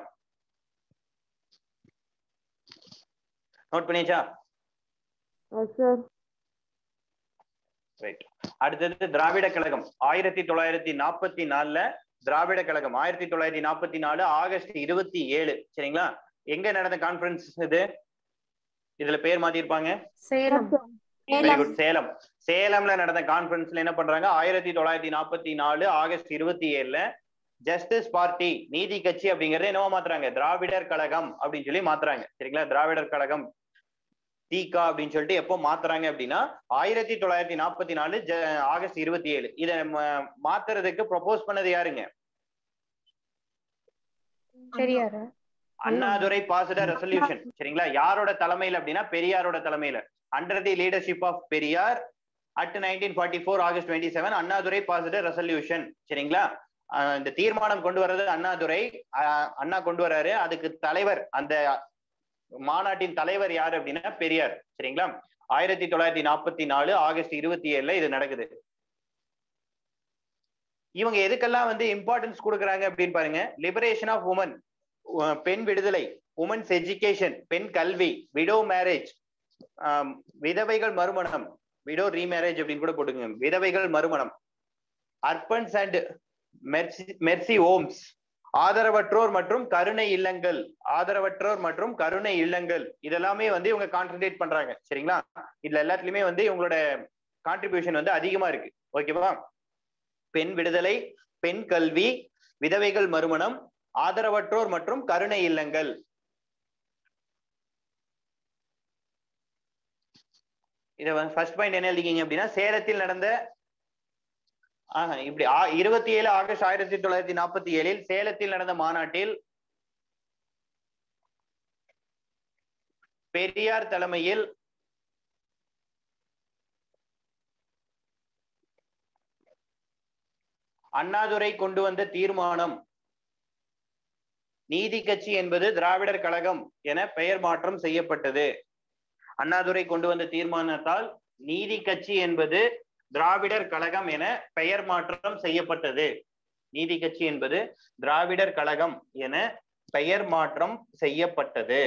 நோட் பண்ணியாச்சா? ரைட். அடுத்தது திராவிட கழகம் 1944 திராவிட கழகம் 1944 ஆகஸ்ட் 27. சரிங்களா? எங்க நடந்த கான்ஃபரன்ஸ் இது? இதுல பேர் மாத்திருப்பாங்க.
சேலம்.
Very good. சேலம். சேலம்ல நடந்த கான்ஃபரன்ஸ்ல என்ன பண்றாங்க? 1944 ஆகஸ்ட் 27 ஜஸ்டிஸ் பார்ட்டி நீதி கட்சி அப்படிங்கறத என்னவா மாத்துறாங்க? திராவிடர் கழகம் அப்படின்னு சொல்லி மாத்துறாங்க. சரிங்களா? திராவிடர் கழகம் தீகா அப்படின்னு சொல்லிட்டு எப்போ மாத்துறாங்க அப்படின்னா 1944 ஆகஸ்ட் 27. இத மாத்துறதுக்கு ப்ரொபோஸ் பண்ணது யாருங்க?
பெரியார்.
Annadurai passed resolution. சரிங்களா? யாரோட தலைமையில அப்படின்னா பெரியாரோட தலைமையில. Under the leadership of Periyar at 1944 August 27 Annadurai passed resolution. சரிங்களா? இந்த தீர்மானம் கொண்டு வர்றது அண்ணாதுரை, அண்ணா கொண்டு வர்றாரு. அதுக்கு தலைவர், அந்த மாநாட்டின் தலைவர் யாரு அப்படின்னா பெரியார். சரிங்களா? 1944 ஆகஸ்ட் 27 இது நடக்குது. இவங்க எதுக்கெல்லாம் வந்து இம்பார்ட்டன்ஸ் கொடுக்குறாங்க அப்படின்னு பாருங்க. லிபரேஷன் ஆஃப் உமன், பெண் விடுதலை, உமன்ஸ் எஜுகேஷன், பெண் கல்வி, விடோ மேரேஜ், விதவைகள் மறுமணம், விடோ ரீமேரேஜ் அப்படின்னு கூட போட்டுங்க, விதவைகள் மறுமணம், அர்பன்ஸ் அண்ட் மெர்சி ஹோம்ஸ், ஆதரவற்றோர் மற்றும் கருணை இல்லங்கள், ஆதரவற்றோர் மற்றும் கருணை இல்லங்கள், இதெல்லாமே வந்து இவங்க கான்சென்ட்ரேட் பண்றாங்க. சரிங்களா? இதுல எல்லாத்துலயுமே வந்து இவங்களோட கான்ட்ரிபியூஷன் வந்து அதிகமா இருக்கு. ஓகேவா? பெண் விடுதலை, பெண் கல்வி, விதவைகள் மறுமணம், ஆதரவற்றோர் மற்றும் கருணை இல்லங்கள். இத ஃபர்ஸ்ட் பாயிண்ட் என்ன எழுதிக்கீங்க அப்படின்னா, சேலத்தில் நடந்த இப்படி 27 ஆகஸ்ட் 1947 சேலத்தில் நடந்த மாநாட்டில் பெரியார் தலைமையில் அண்ணாதுரை கொண்டு வந்த தீர்மானம் நீதி கட்சி என்பது திராவிடர் கழகம் என பெயர் மாற்றம் செய்யப்பட்டது. அண்ணாதுரை கொண்டு வந்த தீர்மானத்தால் நீதி கட்சி என்பது திராவிடர் கழகம் என பெயர் மாற்றம் செய்யப்பட்டது. நீதி கட்சி என்பது திராவிடர் கழகம் என பெயர் மாற்றம் செய்யப்பட்டது.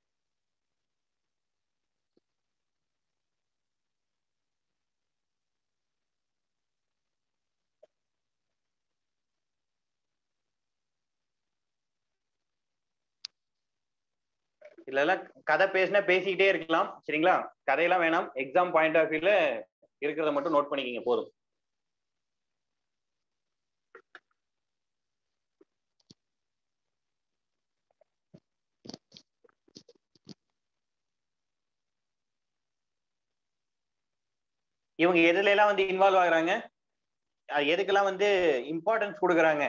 இதெல்லாம் கதை பேசினா பேசிக்கிட்டே இருக்கலாம். சரிங்களா? கதையெல்லாம் வேணாம். எக்ஸாம் பாயிண்ட் ஆஃப் வியூல இருக்கிறத மட்டும் நோட் பண்ணிக்கிங்க போதும். இவங்க எதுல எல்லாம் வந்து இன்வால்வ் ஆகுறாங்க, எதுக்கெல்லாம் வந்து இம்பார்ட்டன்ஸ் கொடுக்குறாங்க?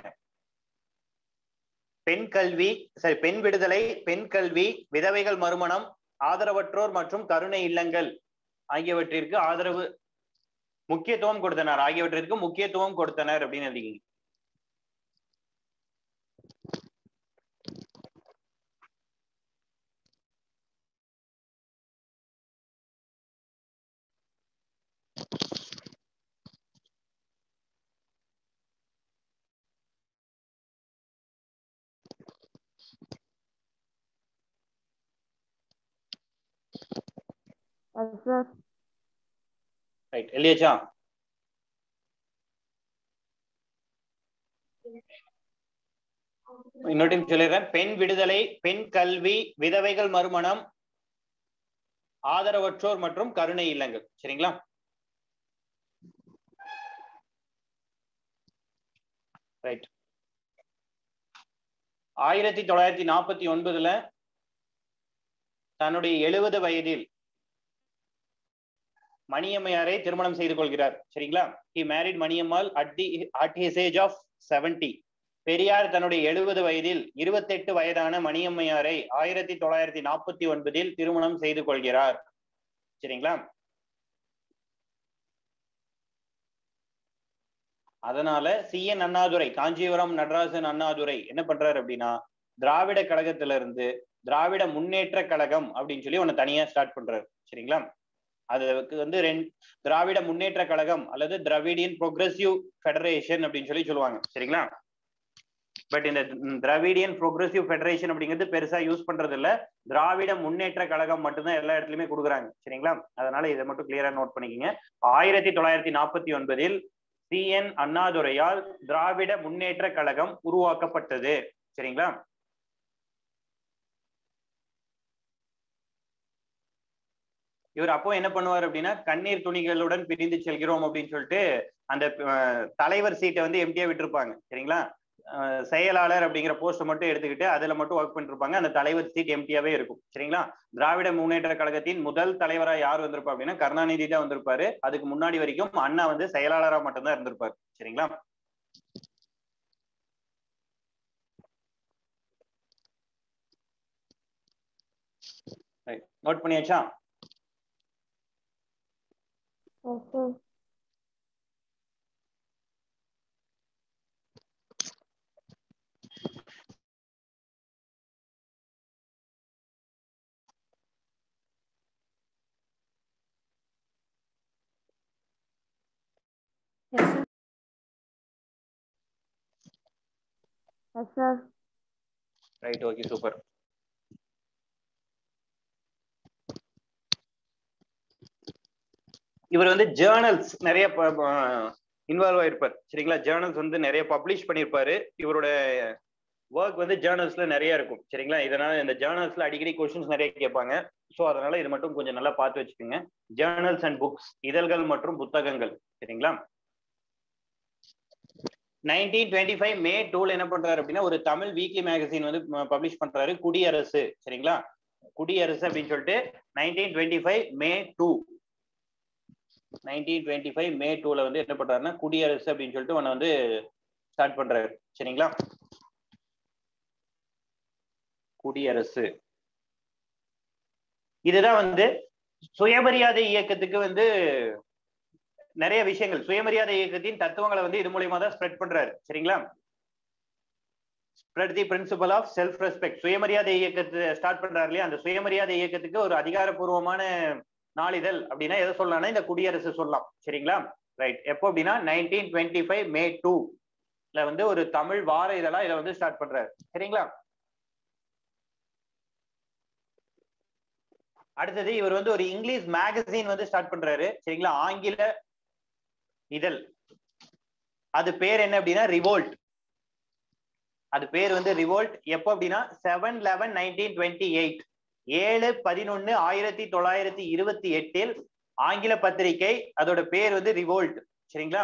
பெண் கல்வி, சரி, பெண் விடுதலை, பெண் கல்வி, விதவைகள் மறுமணம், ஆதரவற்றோர் மற்றும் கருணை இல்லங்கள் ஆகியவற்றிற்கு முக்கியத்துவம் கொடுத்தனர், ஆகியவற்றிற்கு முக்கியத்துவம் கொடுத்தனர் அப்படின்னு எழுதிக்கிங்க. ரைட், எழுதியாச்சா? இன்னொரு டைம் சொல்லிடுறேன். பெண் விடுதலை, பெண் கல்வி, விதவைகள் மறுமணம், ஆதரவற்றோர் மற்றும் கருணை இல்லங்கள். சரிங்களா? ரைட். 1949 தன்னுடைய 70 வயதில் மணியம்மையாரை திருமணம் செய்து கொள்கிறார். சரிங்களா? he married Maniammal at his age of 70. Periyar தன்னுடைய 70 வயதில் 28 வயதான மணியம்மையாரை 1949 திருமணம் செய்து கொள்கிறார். சரிங்களா? அதனால CN அண்ணாதுரை, காஞ்சிபுரம் நடராசன் அண்ணாதுரை என்ன பண்றாரு அப்படின்னா திராவிட கழகத்துல இருந்து திராவிட முன்னேற்ற கழகம் அப்படின்னு சொல்லி ஒன்னு தனியா ஸ்டார்ட் பண்றாரு. சரிங்களா? அதுக்கு வந்து திராவிட முன்னேற்ற கழகம் அல்லது திராவிடியன் ப்ரோக்ரஸிவ் ஃபெடரேஷன் அப்படின்னு சொல்லி சொல்லுவாங்க. சரிங்களா? பட் இந்த திராவிடியன் ப்ரோக்ரஸிவ் ஃபெடரேஷன் அப்படிங்கிறது பெருசா யூஸ் பண்றது இல்ல. திராவிட முன்னேற்ற கழகம் மட்டும்தான் எல்லா இடத்துலயுமே கொடுக்குறாங்க. சரிங்களா? அதனால இதை மட்டும் கிளியரா நோட் பண்ணிக்கோங்க. 1949 CN அண்ணாதுரையால் திராவிட முன்னேற்ற கழகம் உருவாக்கப்பட்டது. சரிங்களா? இவர் அப்போ என்ன பண்ணுவார் அப்படின்னா கண்ணீர் துணிகளுடன் பிரிந்து செல்கிறோம் அப்படின்னு சொல்லிட்டு அந்த தலைவர் சீட்டை வந்து எம்டியா விட்டுருப்பாங்க. சரிங்களா? செயலாளர் அப்படிங்கிற போஸ்ட் மட்டும் எடுத்துக்கிட்டு அதுல மட்டும் ஒர்க் பண்ணிட்டு இருப்பாங்க. அந்த தலைவர் சீட் எம்டியாவே இருக்கும். சரிங்களா? திராவிட முன்னேற்ற கழகத்தின் முதல் தலைவரா யார் வந்திருப்பா அப்படின்னா கருணாநிதி தான் வந்திருப்பாரு. அதுக்கு முன்னாடி வரைக்கும் அண்ணா வந்து செயலாளரா மட்டும்தான் இருந்திருப்பாரு. சரிங்களா? நோட் பண்ணியாச்சா?
Yes, sir.
Yes, sir.
Right, okay, super. இவர் வந்து ஜேர்னல்ஸ் நிறைய இன்வால்வ் ஆயிருப்பார். சரிங்களா? ஜேர்னல்ஸ் வந்து நிறைய பப்ளிஷ் பண்ணியிருப்பாரு. இவரோட ஒர்க் வந்து ஜேர்னல்ஸ்ல நிறைய இருக்கும். சரிங்களா? இதனால இந்த ஜேர்னல்ஸ்ல அடிக்கடி கொஸ்டின்ஸ் நிறைய கேட்பாங்க. ஸோ அதனால இது மட்டும் கொஞ்சம் நல்லா பார்த்து வச்சுக்கோங்க. ஜேர்னல்ஸ் அண்ட் புக்ஸ், இதழ்கள் மற்றும் புத்தகங்கள். சரிங்களா? 1925 May 2 என்ன பண்றாரு அப்படின்னா ஒரு தமிழ் வீக்லி மேகசின் வந்து பப்ளிஷ் பண்றாரு, குடியரசு. சரிங்களா? குடியரசு அப்படின்னு சொல்லிட்டு 1925 May 2 1925 May 2 வந்து என்ன பண்றாருன்னா குடியரசு அப்படின்னு சொல்லிட்டு ஒன்னு வந்து ஸ்டார்ட் பண்றாரு. சரிங்களா? குடியரசு இதுதான் வந்து சுயமரியாதை இயக்கத்துக்கு வந்து நிறைய விஷயங்கள், சுயமரியாதை இயக்கத்தின் தத்துவங்களை வந்து இது மூலியமா தான் ஸ்ப்ரெட் பண்றாரு. சரிங்களா? Spread the principle of self respect. சுயமரியாதை இயக்கத்தை ஸ்டார்ட் பண்றாரு இல்லையா? அந்த சுயமரியாதை இயக்கத்துக்கு ஒரு அதிகாரப்பூர்வமான நாளிதழ் அப்படின்னா எதை சொல்லலாம்னா இந்த குடியரசு சொல்லலாம். சரிங்களா? ரைட். எப்போ அப்படின்னா 1925 May 2 வந்து ஒரு தமிழ் வார இதழா இதை வந்து ஸ்டார்ட் பண்றாரு. சரிங்களா? அடுத்தது இவர் வந்து ஒரு இங்கிலீஷ் மேகசின் வந்து ஸ்டார்ட் பண்றாரு. சரிங்களா? ஆங்கில இதழ். அது பேர் என்ன அப்படின்னா ரிவோல்ட். அது பேர் வந்து ரிவோல்ட். எப்போ அப்படின்னா 7/11/1928 7/11/1928 ஆங்கில பத்திரிகை. அதோட பேர் வந்து ரிவோல்ட். சரிங்களா?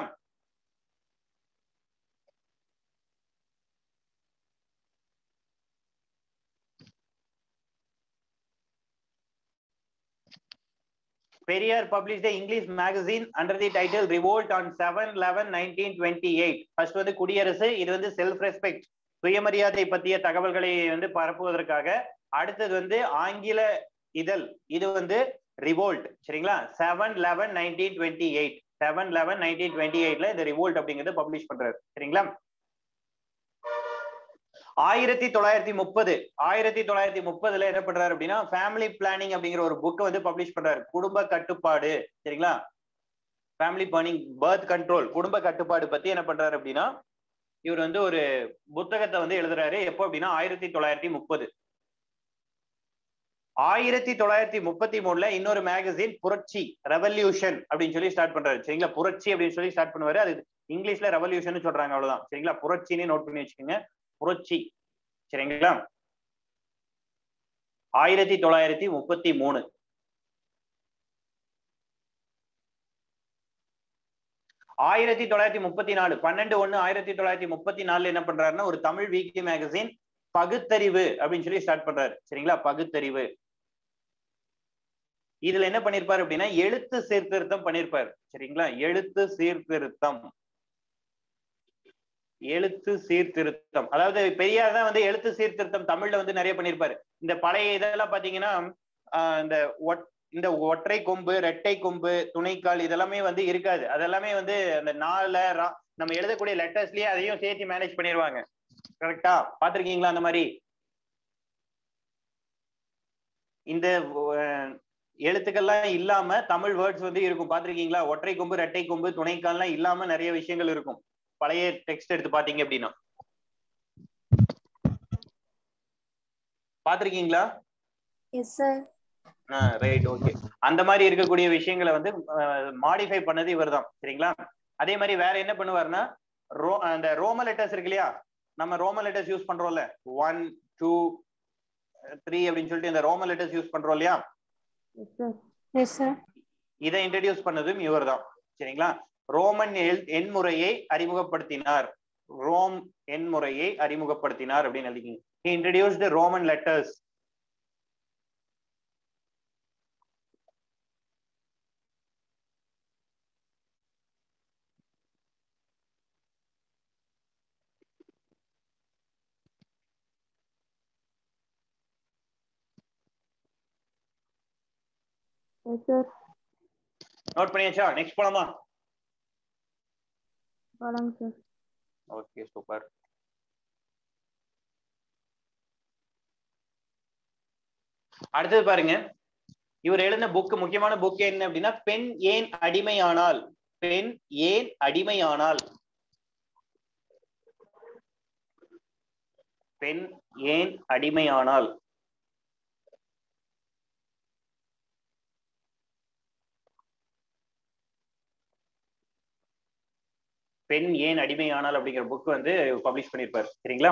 Periyar published the English magazine under the title Revolt on 7/11/1928. First வந்து குடியரசு, இது வந்து செல்ஃப் ரெஸ்பெக்ட், சுயமரியாதை பற்றிய தகவல்களை வந்து பரப்புவதற்காக. அடுத்தது வந்து ஆங்கில இதழ், இது வந்து ரிவோல்ட். சரிங்களா? 7/11/1928 7/11/1928 இந்த ரிவோல்ட் அப்படிங்கறத பப்ளிஷ் பண்றாரு. சரிங்களா? 1930 என்ன பண்றாரு அப்படின்னா ஃபேமிலி பிளானிங் அப்படிங்கிற ஒரு புக்கை வந்து பப்ளிஷ் பண்றாரு. குடும்ப கட்டுப்பாடு. சரிங்களா? ஃபேமிலி பிளானிங், பர்த் கண்ட்ரோல், குடும்ப கட்டுப்பாடு பத்தி என்ன பண்றாரு அப்படின்னா இவர் வந்து ஒரு புத்தகத்தை வந்து எழுதுறாரு. எப்போ அப்படின்னா 1930. 1933 இன்னொரு மேகசின் புரட்சி, ரெவல்யூஷன் அப்படின்னு சொல்லி ஸ்டார்ட் பண்றாரு. சரிங்களா? புரட்சி அப்படின்னு சொல்லி ஸ்டார்ட் பண்ணுவாரு. அது இங்கிலீஷ்ல ரெவல்யூஷன் சொல்றாங்க, அவ்வளவுதான். சரிங்களா? புரட்சின்னு நோட் பண்ணி வச்சுக்கோங்க, புரட்சி. சரிங்களா? 1933. 1934 12/1/1934 என்ன பண்றாருன்னா ஒரு தமிழ் வீக்லி மேகசின் பகுத்தறிவு அப்படின்னு சொல்லி ஸ்டார்ட் பண்றாரு. சரிங்களா? பகுத்தறிவு. இதுல என்ன பண்ணிருப்பாரு அப்படின்னா எழுத்து சீர்திருத்தம் பண்ணிருப்பாரு. சரிங்களா? எழுத்து சீர்திருத்தம். எழுத்து சீர்திருத்தம், அதாவது பெரியார் தான் வந்து எழுத்து சீர்திருத்தம் தமிழ்ல வந்து நிறைய பண்ணிருப்பாரு. இந்த பழைய இதெல்லாம் பாத்தீங்கன்னா இந்த ஒற்றை கொம்பு, ரெட்டை கொம்பு, துணைக்கால் இதெல்லாமே வந்து இருக்காது. அதெல்லாமே வந்து அந்த நம்ம எழுதக்கூடிய லெட்டர்ஸ்லயே அதையும் சேர்த்து மேனேஜ் பண்ணிடுவாங்க. கரெக்டா? பாத்திருக்கீங்களா அந்த மாதிரி? இந்த எழுத்துக்கள்லாம் இல்லாம தமிழ் வேர்ட்ஸ் வந்து இருக்கும். பாத்திருக்கீங்களா? ஒற்றை கொம்பு, ரெட்டை கொம்பு, துணைக்கால்லாம் இல்லாம நிறைய விஷயங்கள் இருக்கும் பழைய டெக்ஸ்ட் எடுத்து பாத்தீங்க அப்படின்னா. பாத்திருக்கீங்களா?
Yes sir.
Right, okay. அந்த மாதிரி இருக்கக்கூடிய விஷயங்களை வந்து மாடிஃபை பண்ணது இவர் தான். சரிங்களா? அதே மாதிரி வேற என்ன பண்ணுவாருன்னா, அந்த ரோம லெட்டர்ஸ் இருக்கு இல்லையா, நம்ம ரோம லெட்டர்ஸ் யூஸ் பண்றோம்ல, 1 2 3 அப்படின்னு சொல்லிட்டு இந்த ரோம லெட்டர்ஸ் யூஸ் பண்றோம் இல்லையா, இதை இன்ட்ரடியூஸ் பண்ணதும் இவர் தான். சரிங்களா? ரோமன் எண்முறையை அறிமுகப்படுத்தினார். ரோம் எண்முறையை அறிமுகப்படுத்தினார் அப்படின்னு எழுதிக்கிங்க. He introduced the Roman letters.
Yes sir.
Note பண்ணியாச்சா? நெக்ஸ்ட் போலாமா?
போலாங்க சார்.
Okay, super. அடுத்தது பாருங்க, இவர் எழுதின புக், முக்கியமான புக் என்ன அப்படின்னா, பெண் ஏன் அடிமையானால். பெண் ஏன் அடிமையானால். பெண் ஏன் அடிமையானால். பெண் ஏன் அடிமையானால் அப்படிங்கிற புக் வந்து பப்ளிஷ் பண்ணிருப்பாரு. சரிங்களா?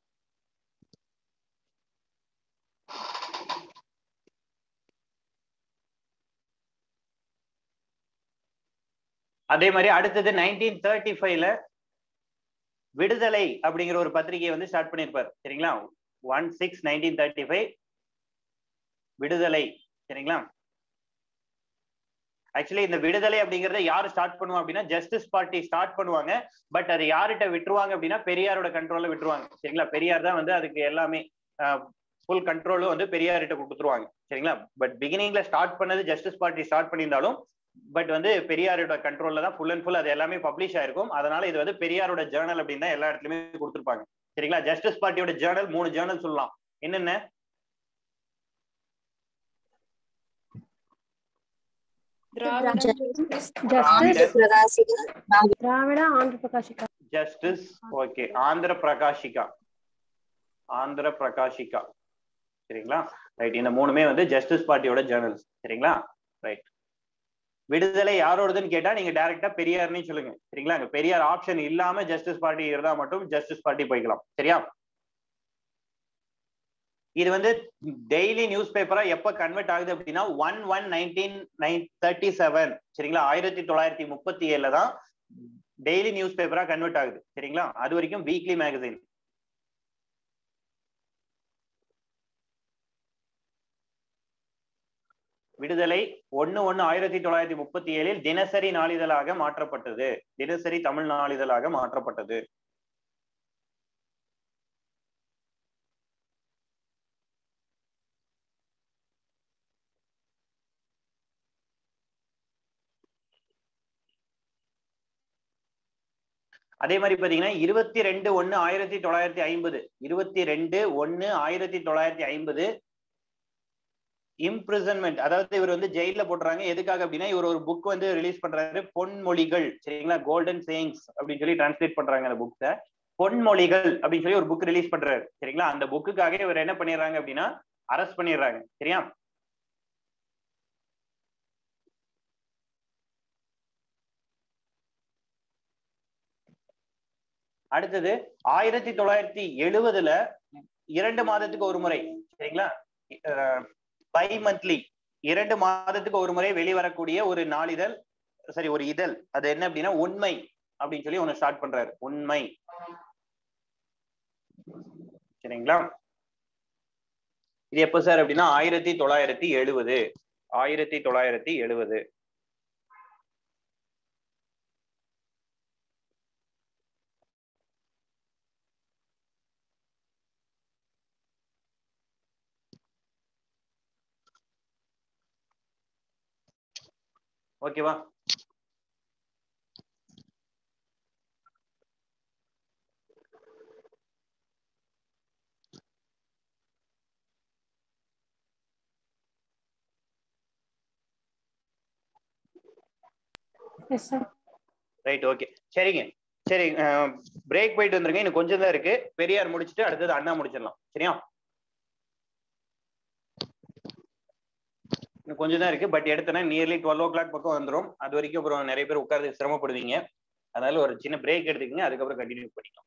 அதே மாதிரி அடுத்தது 1935ல விடுதலை அப்படிங்கிற ஒரு பத்திரிகையை வந்து ஸ்டார்ட் பண்ணிருப்பார். சரிங்களா? 1/6/1935 விடுதலை. சரிங்களா? ஆக்சுவலி இந்த விடுதலை அப்படிங்கறத யாரு ஸ்டார்ட் பண்ணுவாங்க அப்படின்னா, ஜஸ்டிஸ் பார்ட்டி ஸ்டார்ட் பண்ணுவாங்க. பட் அது யார்கிட்ட விட்டுருவாங்க அப்படின்னா, பெரியாரோட கண்ட்ரோல்ல விட்டுருவாங்க. சரிங்களா? பெரியார் தான் வந்து அதுக்கு எல்லாமே ஃபுல் கண்ட்ரோலும் வந்து பெரியார்கிட்ட கொடுத்துருவாங்க. சரிங்களா? பட் பிகினிங்ல ஸ்டார்ட் பண்ணது ஜஸ்டிஸ் பார்ட்டி ஸ்டார்ட் பண்ணியிருந்தாலும், பட் வந்து பெரியாரோட கண்ட்ரோல்ல தான் ஃபுல் அண்ட் ஃபுல் அது எல்லாமே பப்ளிஷ் ஆயிருக்கும். அதனால இது வந்து பெரியாரோட ஜேர்னல் அப்படின்னு தான் எல்லா இடத்துலயுமே கொடுத்துருப்பாங்க. சரிங்களா? ஜஸ்டிஸ் பார்ட்டியோட ஜேர்னல் 3 ஜேர்னல் சொல்லலாம். என்னென்ன? Justice, okay, Andhra Prakashika. ஆந்திர பிரகாஷிகா. சரிங்களா? ரைட். இந்த 3மே வந்து ஜஸ்டிஸ் பார்ட்டியோட ஜேர்னல்ஸ். சரிங்களா? ரைட். விடுதலை யாரோடதுன்னு கேட்டா நீங்க டைரக்டா பெரியார்னு சொல்லுங்க. சரிங்களா? அங்க பெரியார் ஆப்ஷன் இல்லாம ஜஸ்டிஸ் பார்ட்டி இருந்தா மட்டும் ஜஸ்டிஸ் பார்ட்டி போய்க்கலாம். சரியா? இது வந்து டெய்லி நியூஸ் பேப்பரா எப்ப கன்வெர்ட் ஆகுது அப்படின்னா 1/1/1937. சரிங்களா? 1937 தான் டெய்லி நியூஸ் பேப்பரா கன்வெர்ட் ஆகுது. சரிங்களா? அது வரைக்கும் வீக்லி மேகசின். விடுதலை 1/1/1937 தினசரி நாளிதழாக மாற்றப்பட்டது. தினசரி தமிழ் நாளிதழாக மாற்றப்பட்டது. அதே மாதிரி பாத்தீங்கன்னா 22/1/1950 22/1/1950 இம்ப்ரிசன்மெண்ட், அதாவது இவர் வந்து ஜெயில போட்டுறாங்க. எதுக்காக அப்படின்னா, இவர் ஒரு புக் வந்து ரிலீஸ் பண்றாரு, பொன்மொழிகள். சரிங்களா? கோல்டன் சேயிங்ஸ் அப்படின்னு சொல்லி டிரான்ஸ்லேட் பண்றாங்க அந்த புக்ஸை. பொன்மொழிகள் அப்படின்னு சொல்லி ஒரு புக் ரிலீஸ் பண்றாரு. சரிங்களா? அந்த புக்குக்காக இவர் என்ன பண்ணிடுறாங்க அப்படின்னா, அரெஸ்ட் பண்ணிடுறாங்க. சரியா? அடுத்தது 1970ல 2 மாதத்துக்கு ஒரு முறை, சரிங்களா, பை மந்த்லி 2 மாதத்துக்கு ஒரு முறை வெளிவரக்கூடிய ஒரு நாளிதழ், சரி ஒரு இதழ், அது என்ன அப்படின்னா உண்மை அப்படின்னு சொல்லி ஒண்ணு ஸ்டார்ட் பண்றாரு. உண்மை. சரிங்களா? இது எப்ப சார் அப்படின்னா 1970. 1970. ஓகேவா?
Yes sir.
ரைட், ஓகே, சரிங்க. சரி, பிரேக் போயிட்டு வந்துருங்க. இன்னும் கொஞ்சம் தான் இருக்கு. பெரியார் முடிச்சுட்டு அடுத்தது அண்ணா முடிச்சிடலாம். சரியா? இன்னும் கொஞ்சம் தான் இருக்கு. பட் எடுத்தனா நியர்லி 12 o'clock பக்கம் வந்துடும். அது வரைக்கும் அப்புறம் நிறைய பேர் உட்கார்ந்து சிரமப்படுவீங்க. அதனால ஒரு சின்ன பிரேக் எடுத்துக்கங்க. அதுக்கப்புறம் கண்டினியூ பண்ணிக்கலாம்.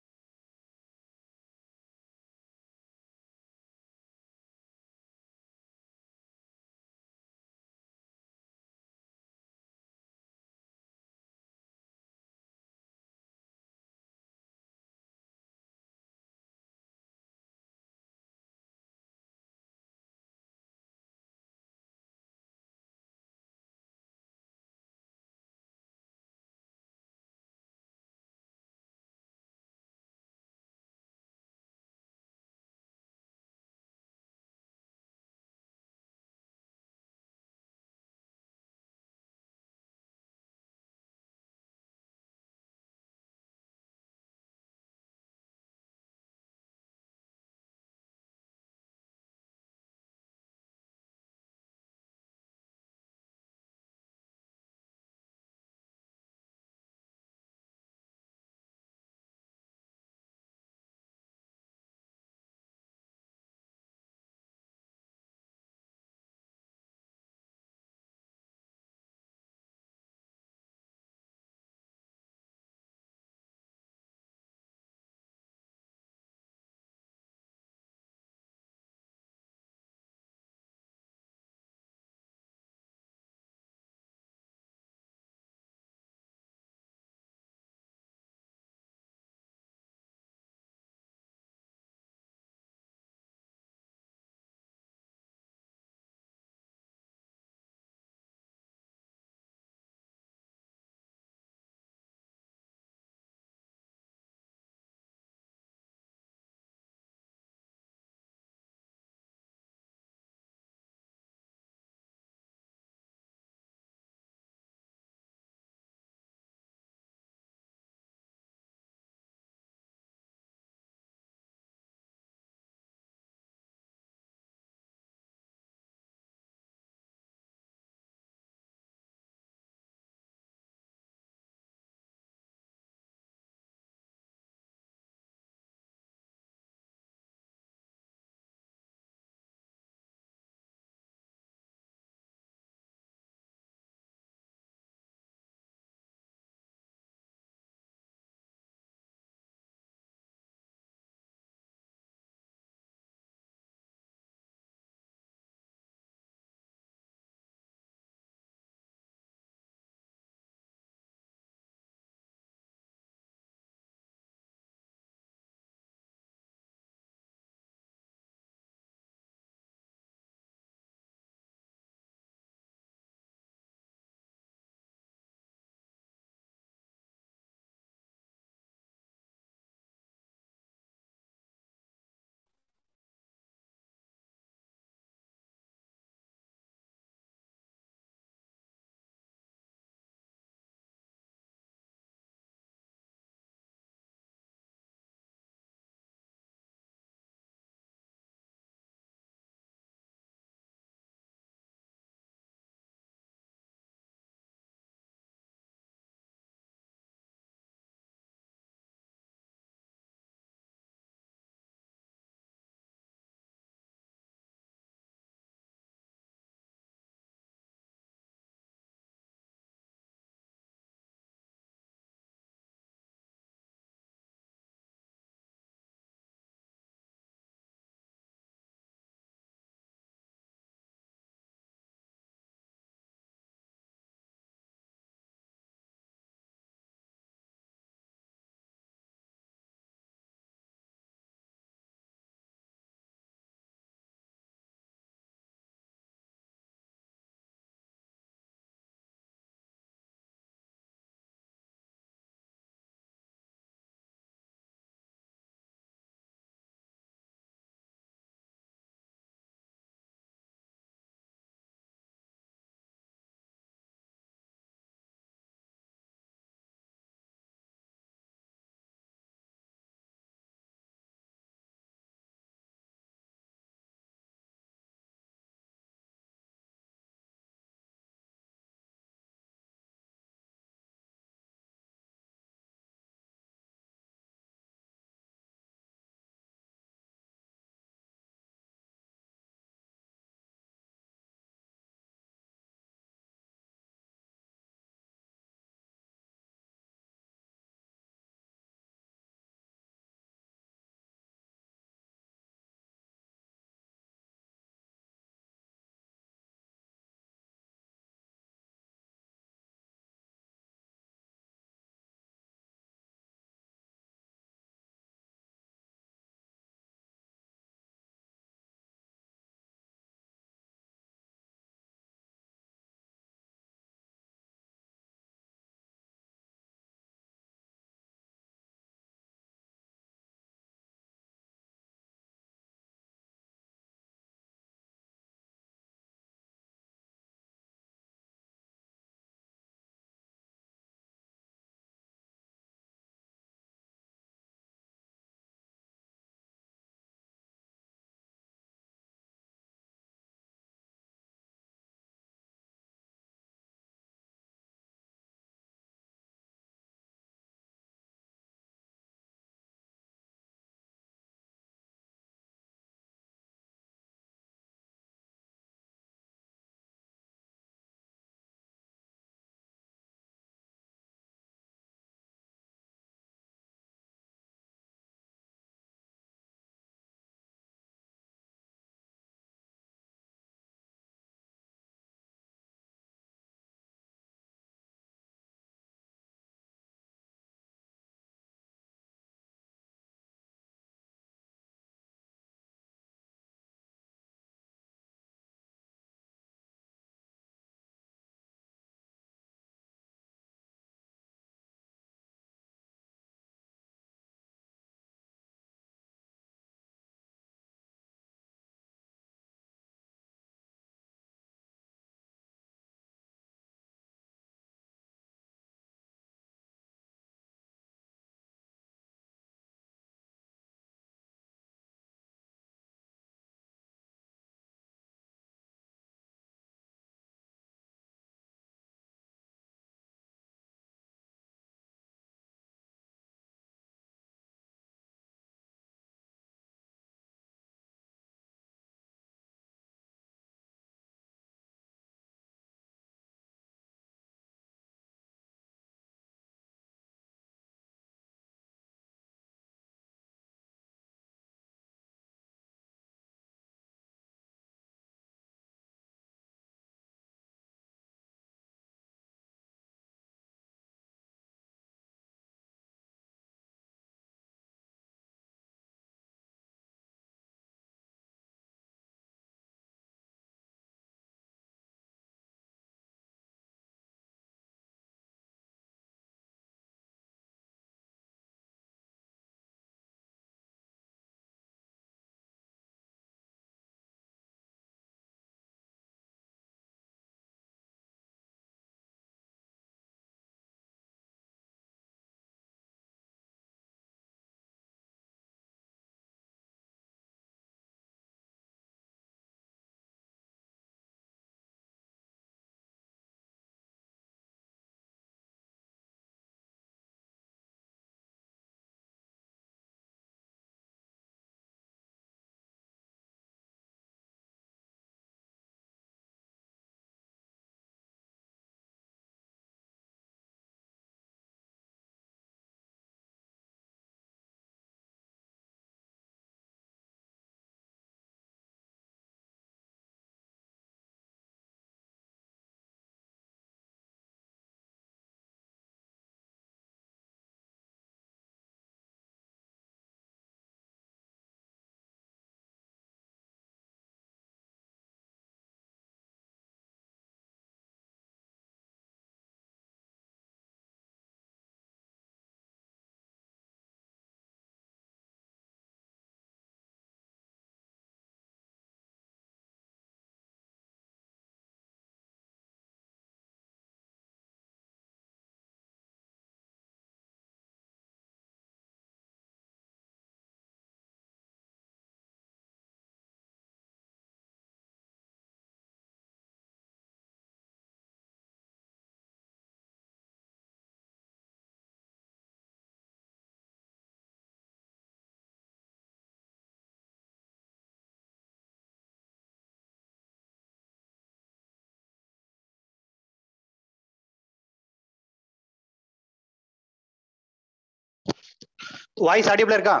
வாய்ஸ் ஆடியபிளா இருக்கா?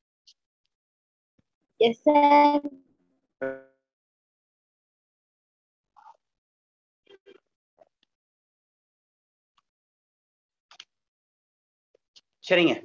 Yes sir.
சரிங்க.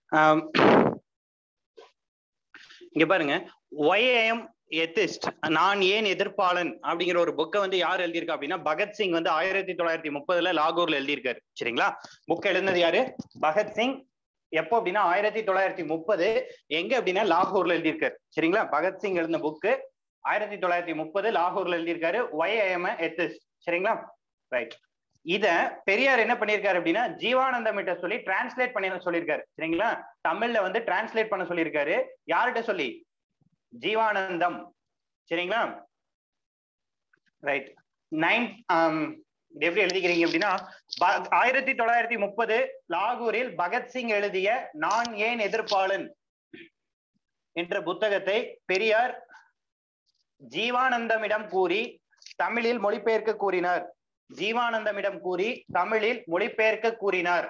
இங்க பாருங்க, ஒய் ஐ எம் எத்திஸ்ட், நான் ஏன் எதிர்ப்பாளன் அப்படிங்கிற ஒரு புக்கை வந்து யார் எழுதியிருக்கா அப்படின்னா பகத்சிங் வந்து 1930 லாகூர்ல எழுதியிருக்காரு. சரிங்களா? புக் எழுதினது யாரு? பகத்சிங். எப்போ அப்படின்னா 1930 எங்க அப்படின்னா லாகூர்ல எழுதியிருக்காரு. சரிங்களா? பகத்சிங் எழுதின புக்கு 1930 லாகூர்ல எழுதியிருக்காரு, ஒய் ஐ எம் எத்திஸ்ட். சரிங்களா? ரைட். இத பெரியார் என்ன பண்ணிருக்காரு அப்படின்னா ஜீவானந்தம் கிட்ட சொல்லி டிரான்ஸ்லேட் பண்ணி சொல்லியிருக்காரு. சரிங்களா? தமிழ்ல வந்து டிரான்ஸ்லேட் பண்ண சொல்லியிருக்காரு. யார்கிட்ட சொல்லி? ஜீவானந்தம். சரிங்களா? ரைட். எப்படி எழுதிக்கிறீங்க அப்படின்னா 1930 லாகூரில் பகத்சிங் எழுதிய நான் ஏன் எதிர்ப்பாளன் என்ற புத்தகத்தை பெரியார் ஜீவானந்தமிடம் கூறி தமிழில் மொழிபெயர்க்க கூறினார். ஜீவானந்தமிடம் கூறி தமிழில் மொழிபெயர்க்க கூறினார்.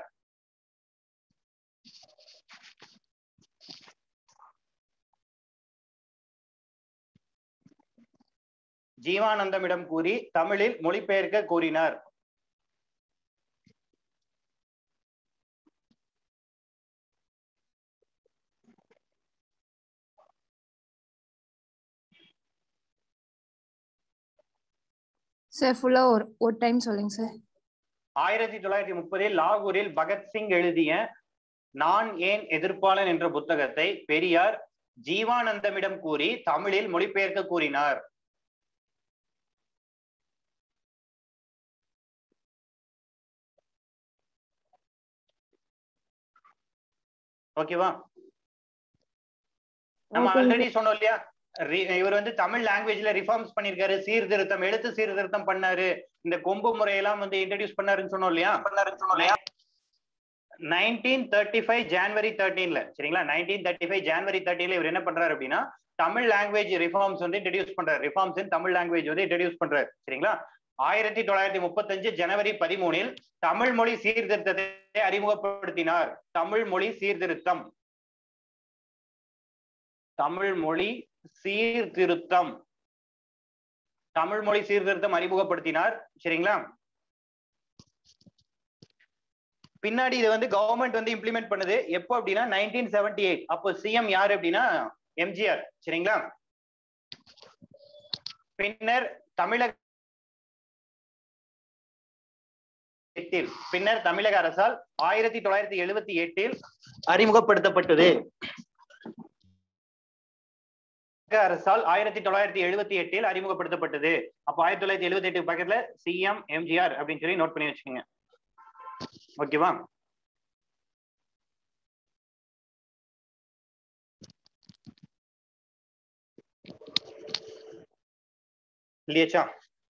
ஜீவானந்தமிடம் கூறி தமிழில் மொழிபெயர்க்க கூறினார்.
சார் ஃபுல்லா ஒரு டைம் சொல்லுங்க சார்.
1930 லாகூரில் பகத்சிங் எழுதிய நான் ஏன் எதிர்ப்பாளன் என்ற புத்தகத்தை பெரியார் ஜீவானந்தமிடம் கூறி தமிழில் மொழிபெயர்க்க கூறினார். ஓகேவா? நம்ம ஆல்ரெடி சொன்னோம் இல்லையா, இவர் வந்து தமிழ் லாங்குவேஜ்ல ரிஃபார்ம்ஸ் பண்ணிருக்காரு, சீர்திருத்தம், எழுத்து சீர்திருத்தம் பண்ணாரு, இந்த கொம்பு முறையெல்லாம் வந்து இன்ட்ரடியூஸ் பண்ணாருன்னு சொன்னோம் இல்லையா. 1935 ஜனவரி 13ல, சரிங்களா? 1935 ஜனவரி 13ல இவர் என்ன பண்றாரு அப்படின்னா தமிழ் லாங்குவேஜ் ரிஃபார்ம்ஸ் வந்து இன்ட்ரடியூஸ் பண்றாரு. ரிஃபார்ம்ஸ் இன் தமிழ் லாங்குவேஜ் வந்து இன்ட்ரடியூஸ் பண்றாரு. சரிங்களா? 1935 ஜனவரி 13 தமிழ் மொழி சீர்திருத்தத்தை அறிமுகப்படுத்தினார். தமிழ் மொழி சீர்திருத்தம், தமிழ் மொழி சீர்திருத்தம், தமிழ் மொழி சீர்திருத்தம் அறிமுகப்படுத்தினார். சரிங்களா? பின்னாடி இது வந்து கவர்மெண்ட் வந்து இம்ப்ளிமெண்ட் பண்ணுது. எப்போ அப்படின்னா 1978. அப்போ சிஎம் யாரு அப்படின்னா எம்ஜிஆர். சரிங்களா? பின்னர் தமிழக அரசால் 1978 அறிமுகப்படுத்தப்பட்டது. அரசால் 1978 அறிமுகப்படுத்தப்பட்டது. அப்ப 1978 பக்கத்துல சிஎம் எம்ஜிஆர் அப்படின்னு சொல்லி நோட் பண்ணி வச்சுக்கோங்க. ஓகேவா? இல்லையா?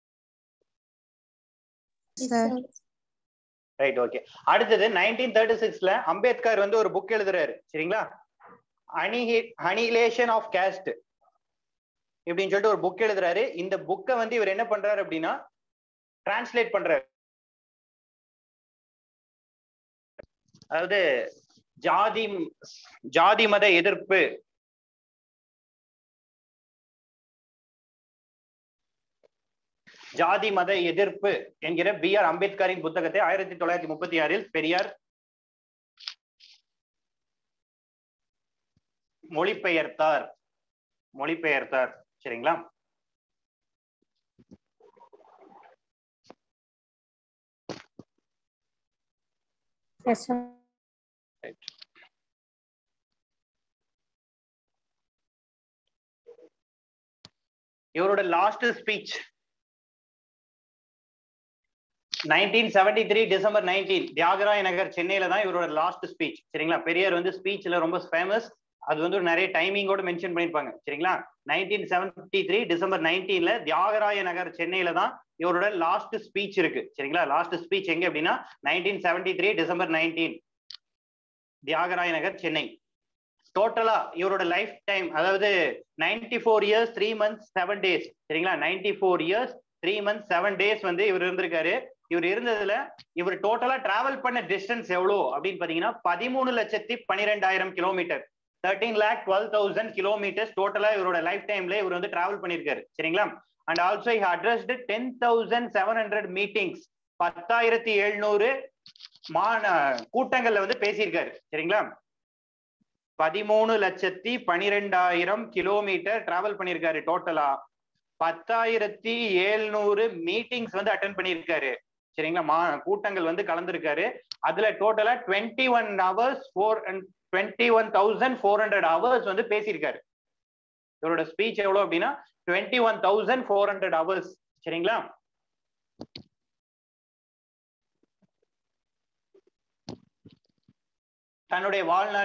ரைட். ஓகே. அடுத்தது 1936ல அம்பேத்கர் வந்து ஒரு புக் எழுதுறாரு. சரிங்களா? அனிஹிலேஷன் ஆஃப் காஸ்ட் இப்படின்னு சொல்லிட்டு ஒரு புக் எழுதுறாரு. இந்த புக்கை வந்து இவர் என்ன பண்றாரு அப்படின்னா டிரான்ஸ்லேட் பண்றாரு. அதாவது ஜாதி மத எதிர்ப்பு, ஜாதி மத எதிர்ப்பு என்கிற B.R. அம்பேத்கரின் புத்தகத்தை 1936 பெரியார் மொழிபெயர்த்தார். சரிங்களா?
Yes sir.
இவரோட last speech 1973 December 19 Thiyagaraya Nagar சென்னையில தான் இவரோட லாஸ்ட் ஸ்பீச். சரிங்களா? பெரியார் வந்து ஸ்பீச்ல ரொம்ப ஃபேமஸ். அது வந்து நிறைய டைமிங்கோட மென்ஷன் பண்ணிருப்பாங்க. சரிங்களா? 1973 டிசம்பர் 19ல தியாகராய நகர் சென்னையில தான் இவரோட லாஸ்ட் ஸ்பீச் இருக்கு. சரிங்களா? லாஸ்ட் ஸ்பீச் எங்க அப்படின்னா 1973 டிசம்பர் 19 தியாகராய நகர் சென்னை. டோட்டலா இவரோட லைஃப் டைம் அதாவது 94 years 3 months 7 days. சரிங்களா? 94 years 3 months 7 days வந்து இவர் இருந்திருக்காரு. இவர் இருந்ததுல இவர் டோட்டலா டிராவல் பண்ண டிஸ்டன்ஸ் எவ்வளோ அப்படின்னு பாத்தீங்கன்னா 13,12,000 கிலோமீட்டர், 13,12,000 கிலோமீட்டர்ஸ் டோட்டலா இவரோட லைஃப் டைம்ல இவர் வந்து டிராவல் பண்ணிருக்காரு. சரிங்களா? And also he addressed 10,700 meetings, 10,700 கூட்டங்கள்ல வந்து பேசியிருக்காரு. சரிங்களா? 13,12,000 கிலோமீட்டர் டிராவல் பண்ணிருக்காரு. டோட்டலா 10,700 மீட்டிங்ஸ் வந்து அட்டென்ட் பண்ணிருக்காரு. சரிங்களா? கூட்டங்கள் வந்து கலந்துருக்காரு. அதுல டோட்டலா 21,400 ஹவர்ஸ் வந்து பேசியிருக்காரு. இவரோட ஸ்பீச் எவ்வளவு அப்படின்னா 21,400 ஹவர்ஸ். சரிங்களா? தன்னுடைய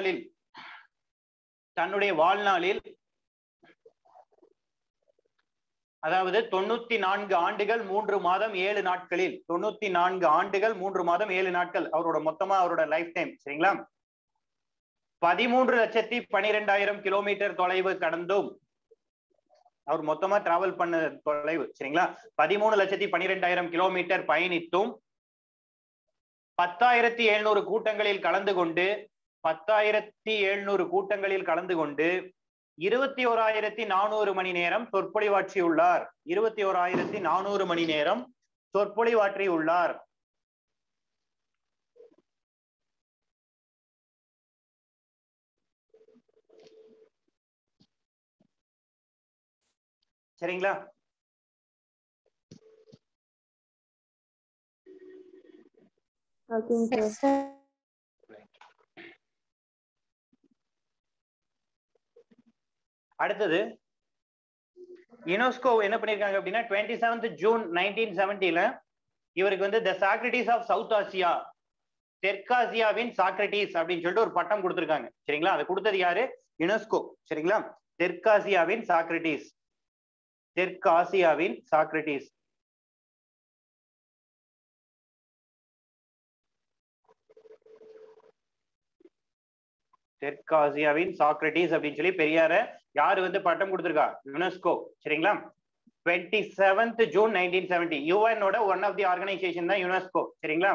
வாழ்நாளில் அதாவது 94 ஆண்டுகள் 3 மாதம் 7 நாட்களில் 94 ஆண்டுகள் 3 மாதம் 7 நாட்கள் அவரோட மொத்தமா அவரோட லைஃப் டைம். சரிங்களா? 13,12,000 கிலோமீட்டர் தொலைவு கடந்தும் அவர் மொத்தமா டிராவல் பண்ண தொலைவு. சரிங்களா? 13,12,000 கிலோமீட்டர் பயணித்தும் 10,700 கூட்டங்களில் கலந்து கொண்டு 21,400 மணி நேரம் சொற்பொழிவாற்றியுள்ளார். 21,400 மணி நேரம் சொற்பொழிவாற்றியுள்ளார். சரிங்களா?
ஓகேங்க சார்.
அடுத்தது யுனெஸ்கோ என்ன பண்ணிருக்காங்க அப்படின்னா 27th ஜூன் 1970 இவருக்கு வந்து the Socrates of south Asia, தெற்காசியாவின் சாக்ரட்டிஸ் அப்படின்னு சொல்லிட்டு ஒரு பட்டம் கொடுத்திருக்காங்க. சரிங்களா? அது கொடுத்தது யாரு? யுனெஸ்கோ. சரிங்களா? தெற்காசியாவின் சாக்ரட்டிஸ், தெற்காசியாவின் சாக்ரட்டிஸ். தெற்காசியாவின் சாக்ரட்டிஸ் அப்படின்னு சொல்லி பெரியார யாரு வந்து பட்டம் கொடுத்திருக்கா? யுனெஸ்கோ. சரிங்களா? 27th ஜூன் 1970 யுஎனோட ஒன் ஆஃப் தி ஆர்கனைசேஷன் தான் யுனெஸ்கோ. சரிங்களா?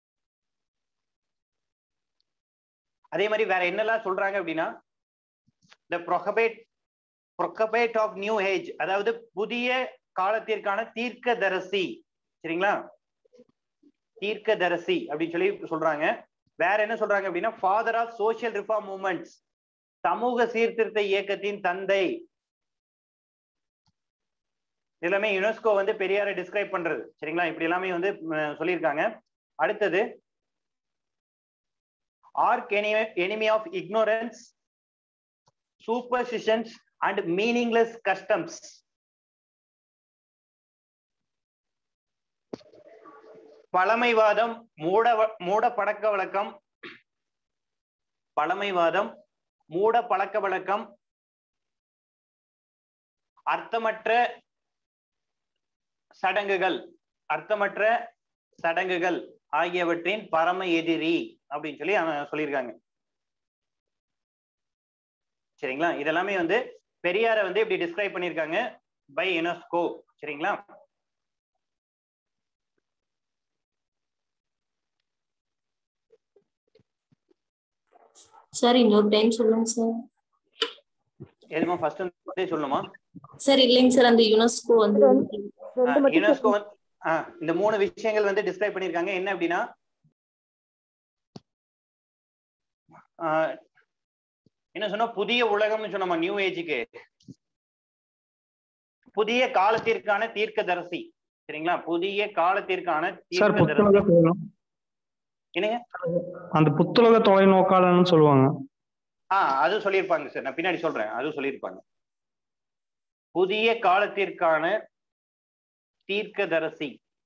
அதே மாதிரி வேற என்னெல்லாம் சொல்றாங்க அப்படின்னா the prophet of new age, அதாவது புதிய காலத்திற்கான தீர்க்கதரிசி. சரிங்களா? தீர்க்கதரிசி அப்படின்னு சொல்லி சொல்றாங்க. வேற என்ன சொல்றாங்க அப்படின்னா father of social reform movements, சமூக சீர்திருத்த இயக்கத்தின் தந்தை. எல்லாமே யுனெஸ்கோ வந்து பெரியாரை டிஸ்கிரைப் பண்றது. சரிங்களா? இப்படி எல்லாமே வந்து சொல்லியிருக்காங்க. அடுத்தது arch enemy of ignorance, superstitions and meaningless customs. பழமைவாதம், மூட பழக்க வழக்கம், பழமைவாதம், மூட பழக்க வழக்கம், அர்த்தமற்ற சடங்குகள் ஆகியவற்றின் பரம எதிரி அப்படின்னு சொல்லி சொல்லியிருக்காங்க. சரிங்களா? இதெல்லாமே வந்து பெரியார வந்து இப்படி டிஸ்கிரைப் பண்ணியிருக்காங்க பை யுனெஸ்கோ. சரிங்களா?
சார் இன்னொரு டைம் சொல்லுங்க சார்.
எதுமா ஃபர்ஸ்ட் சொல்லணுமா
சார்? இல்லைங்க சார், அந்த யுனெஸ்கோ வந்து
யுனெஸ்கோ இந்த 3 விஷயங்கள் வந்து டிஸ்கிரைப் பண்ணிருக்காங்க. என்ன அப்படின்னா என்ன சொன்னா புதிய உலகம்னு சொன்னோமா, நியூ ஏஜுக்கு புதிய காலத்திற்கான தீர்க்கதரிசி. சரிங்களா? புதிய காலத்திற்கான தீர்க்கதரிசி. என்னங்க
அந்த புத்துலக தொலைநோக்காளன்னு சொல்லுவாங்க.
அது சொல்லியிருப்பாங்க சார், நான் பின்னாடி சொல்றேன். அது சொல்லியிருப்பாங்க. புதிய காலத்திற்கான தீர்க்கதரிசி.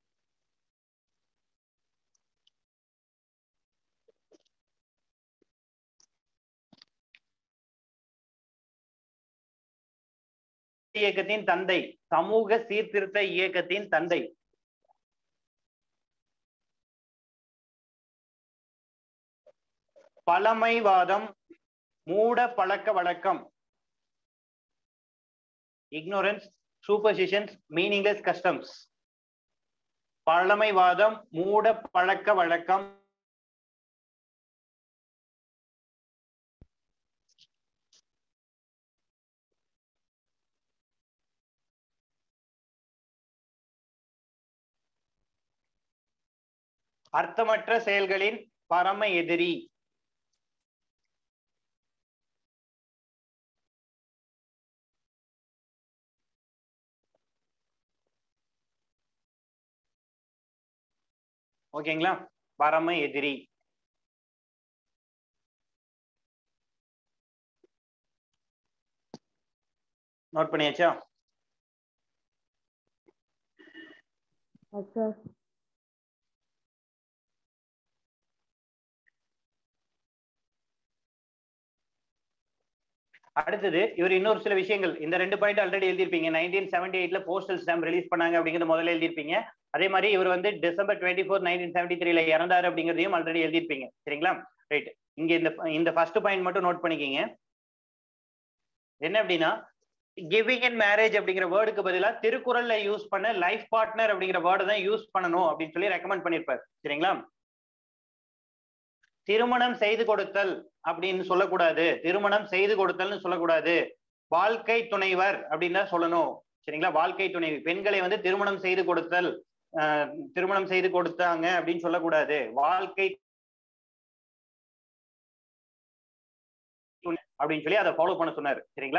இயக்கத்தின் தந்தை, சமூக சீர்திருத்த இயக்கத்தின் தந்தை. பழமைவாதம், மூட பழக்க வழக்கம், ignorance, superstitions, meaningless customs. பழமைவாதம், மூட பழக்க வழக்கம், அர்த்தமற்ற செயல்களின் பரம எதிரி, ஓகேங்களா? பரம எதிரி. நோட் பண்ணியாச்சா?
சார்.
அடுத்தது இவர் இன்னொரு சில விஷயங்கள், இந்த 2 பாயிண்ட் ஆல்ரெடி எழுதிருப்பீங்க. 1978ல போஸ்டல் ஸ்டாம்ப் ரிலீஸ் பண்ணாங்க அப்படிங்கறது முதல்ல எழுதிருப்பீங்க. அதே மாதிரி இவர் வந்து December 24, 1973ல இறந்தாரு அப்படிங்கறதையும் ஆல்ரெடி எழுதிருப்பீங்க. சரிங்களா? ரைட். இங்க இந்த ஃபர்ஸ்ட் பாயிண்ட் மட்டும் நோட் பண்ணிக்கீங்க. என்ன அப்படின்னா, கிவிங் அண்ட் மேரேஜ் அப்படிங்கிற வேர்டுக்கு பதிலா திருக்குறள்ல யூஸ் பண்ண லைஃப் பார்ட்னர் அப்படிங்கிற வேர்டை தான் யூஸ் பண்ணணும் அப்படின்னு சொல்லி ரெக்கமெண்ட் பண்ணிருப்பாரு. சரிங்களா? திருமணம் செய்து கொடுத்தல் அப்படின்னு சொல்லக்கூடாது, திருமணம் செய்து கொடுத்தல்னு சொல்லக்கூடாது, வாழ்க்கை துணைவர் அப்படின்னு தான் சொல்லணும். சரிங்களா? வாழ்க்கை துணைவி, பெண்களை வந்து திருமணம் செய்து கொடுத்தல், திருமணம் செய்து கொடுத்தாங்க அப்படின்னு சொல்லக்கூடாது, வாழ்க்கை அப்படின்னு சொல்லி அதை ஃபாலோ பண்ண சொன்னாரு. சரிங்களா?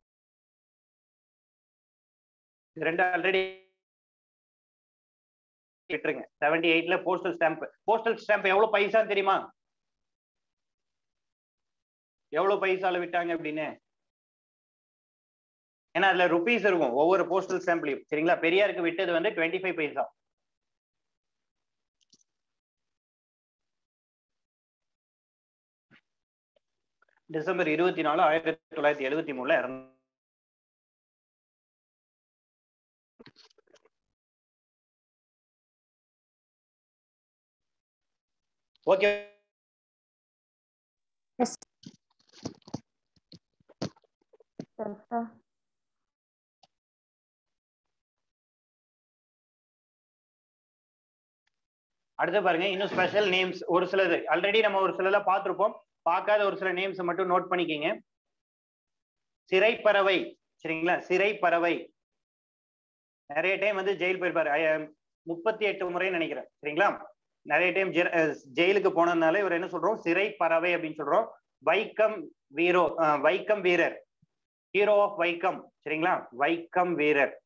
ரெண்டு ஆல்ரெடி விட்டுருங்க. 78ல போஸ்டல் ஸ்டாம்ப் எவ்வளவு பைசான்னு தெரியுமா? எவ்வளவு பைசால விட்டாங்க அப்படின்னு? ஏன்னா அதுல ருபீஸ் இருக்கும் ஒவ்வொரு போஸ்டல் ஸ்டாம்ப்லயும். சரிங்களா? பெரியாருக்கு விட்டது வந்து 25 பைசா. December 24, 1973ல இறந்தார். ஓகே. அடுத்து பாருங்க, இன்னும் ஸ்பெஷல் நேம்ஸ் ஒரு சிலது ஆல்ரெடி நம்ம ஒரு சிலத பார்த்திருப்போம். பார்க்காத ஒரு சில நேம்ஸ் மட்டும் நோட் பண்ணிக்கீங்க. சிறைப்பறவை. சரிங்களா? சிறைப்பறவை நிறைய டைம் வந்து ஜெயில் போயிருப்பாரு. 38 முறை நினைக்கிறேன். சரிங்களா? நிறைய டைம் ஜெயிலுக்கு போனதுனால இவர் என்ன சொல்றோம்? சிறைப்பறவை அப்படின்னு சொல்றோம். வைக்கம் வீரர், ஹீரோ ஆஃப் வைக்கம். சரிங்களா? வைக்கம் வீரர்.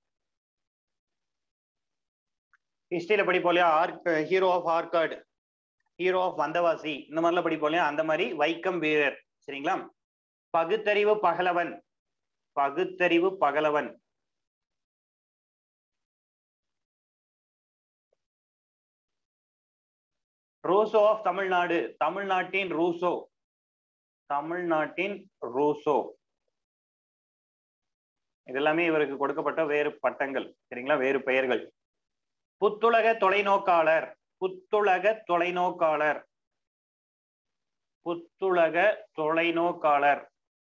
ஹிஸ்டரியில படிப்போம் இல்லையா? Hero of Arcot, hero of Vandavasi, இந்த மாதிரிலாம் படிப்போம் இல்லையா? அந்த மாதிரி வைக்கம் வீரர். சரிங்களா? பகுத்தறிவு பகலவன், பகுத்தறிவு பகலவன். ரூசோ ஆஃப் தமிழ்நாடு, தமிழ்நாட்டின் ரூசோ, தமிழ்நாட்டின் ரூசோ. இதெல்லாமே இவருக்கு கொடுக்கப்பட்ட வேறு பட்டங்கள். சரிங்களா? வேறு பெயர்கள். புத்துலக தொலைநோக்காளர், புத்துலக தொலைநோக்காளர், புத்துலக தொலைநோக்காளர்.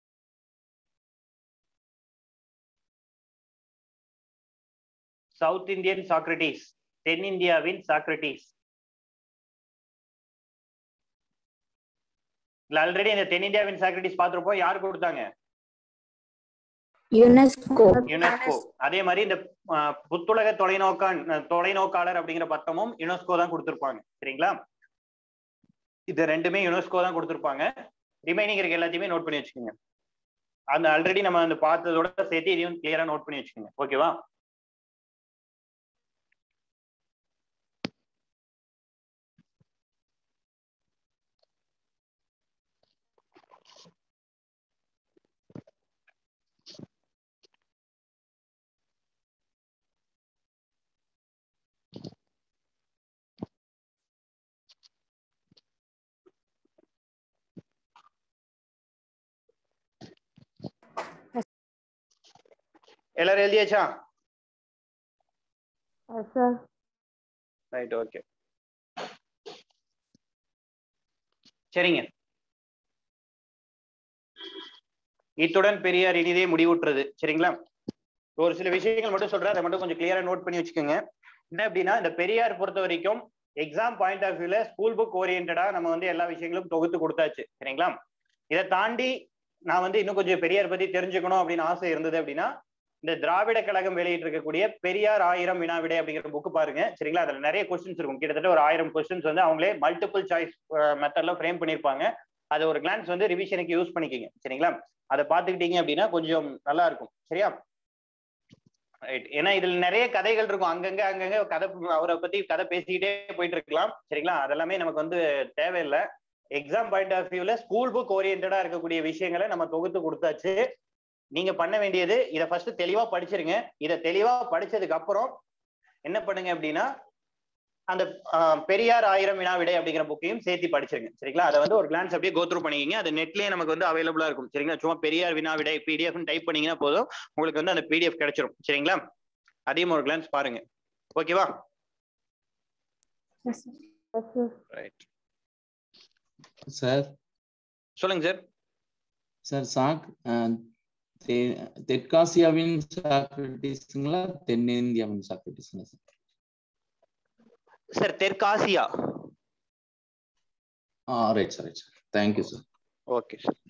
சவுத் இந்தியன் சாக்ரட்டிஸ், தென்னிந்தியாவின் சாக்ரட்டிஸ். ஆல்ரெடி இந்த தென்னிந்தியாவின் சாக்ரட்டிஸ் பார்த்திருப்போம். யார் கொடுத்தாங்க?
யுனெஸ்கோ.
அதே மாதிரி இந்த புத்துலக தொலைநோக்காளர் அப்படிங்கிற பட்டமும் யுனெஸ்கோ தான் கொடுத்திருப்பாங்க. சரிங்களா? இது ரெண்டுமே யுனெஸ்கோ தான் கொடுத்திருப்பாங்க. ரிமைனிங் இருக்க எல்லாத்தையுமே நோட் பண்ணி வச்சுக்கோங்க. அந்த ஆல்ரெடி நம்ம அந்த பார்த்ததோட சேர்த்து இதையும் கிளியரா நோட் பண்ணி வச்சுக்கோங்க. ஓகேவா? எல்லாரும் எழுதியாச்சா? ரைட். ஓகே. சரிங்க. இத்துடன் பெரியார் இனிதே முடிவுற்றது. சரிங்களா? ஒரு சில விஷயங்கள் மட்டும் சொல்றேன், அதை மட்டும் கொஞ்சம் கிளியரா நோட் பண்ணி வச்சுக்கோங்க. என்ன அப்படின்னா, இந்த பெரியார் பொறுத்த வரைக்கும் எக்ஸாம் பாயிண்ட் ஆஃப் வியூல ஸ்கூல் புக் ஓரியன்டா நம்ம வந்து எல்லா விஷயங்களும் தொகுத்து கொடுத்தாச்சு, சரிங்களா? இதை தாண்டி நான் வந்து இன்னும் கொஞ்சம் பெரியார் பத்தி தெரிஞ்சுக்கணும் அப்படின்னு ஆசை இருந்தது அப்படின்னா, இந்த திராவிட கழகம் வெளியிட்டு இருக்கக்கூடிய பெரியார் 1000 வினாவிடை அப்படிங்கிற புக்கு பாருங்க, சரிங்களா? அதுல நிறைய கொஸ்டின்ஸ் இருக்கும், கிட்டத்தட்ட ஒரு 1000 கொஸ்டின்ஸ் வந்து அவங்களே மல்டிபிள் சாய்ஸ் மெத்தட்ல ஃப்ரேம் பண்ணிருப்பாங்க. அதை ஒரு கிளான்ஸ் வந்து ரிவிஷனுக்கு யூஸ் பண்ணிக்கிங்க, சரிங்களா? அதை பார்த்துக்கிட்டீங்க அப்படின்னா கொஞ்சம் நல்லா இருக்கும், சரியா? ரைட். ஏன்னா இதுல நிறைய கதைகள் இருக்கும், அங்கங்க கதை, அவரை பத்தி கதை பேசிக்கிட்டே போயிட்டு இருக்கலாம், சரிங்களா? அதெல்லாமே நமக்கு வந்து தேவையில்லை. எக்ஸாம் பாயிண்ட் ஆஃப் வியூல ஸ்கூல் புக் ஓரியன்டா இருக்கக்கூடிய விஷயங்களை நம்ம தொகுத்து கொடுத்தாச்சு. நீங்க பண்ண வேண்டியது இதை ஃபர்ஸ்ட் தெளிவா படிச்சிருங்க. இதை தெளிவா படிச்சதுக்கு அப்புறம் என்ன பண்ணுங்க அப்படின்னா, அந்த பெரியார் 1000 வினாவிடை அப்படிங்கிற புக்கையும் சேர்த்து படிச்சிருங்க, சரிங்களா? அதை வந்து ஒரு கிளான்ஸ் அப்படியே கோத்ரூ பண்ணிக்கிங்க. அது நெட்லயே நமக்கு வந்து அவைலபிளா இருக்கும், சரிங்களா? சும்மா பெரியார் வினாவிடை PDF டைப் பண்ணீங்கன்னா போதும், உங்களுக்கு வந்து அந்த PDF கிடைச்சிரும், சரிங்களா? அதையும் ஒரு கிளான்ஸ் பாருங்க, ஓகேவா? Right
sir.
சொல்லுங்க சார்.
சார் தெற்காசியாவின் சாக்ரட்டிஸ்ங்களா தென்னிந்தியாவின் சாக்ரட்டிஸ்ங்களா சார்?
சார் தெற்காசியா.
Right sir, right sir. Thank you sir.
Okay sir.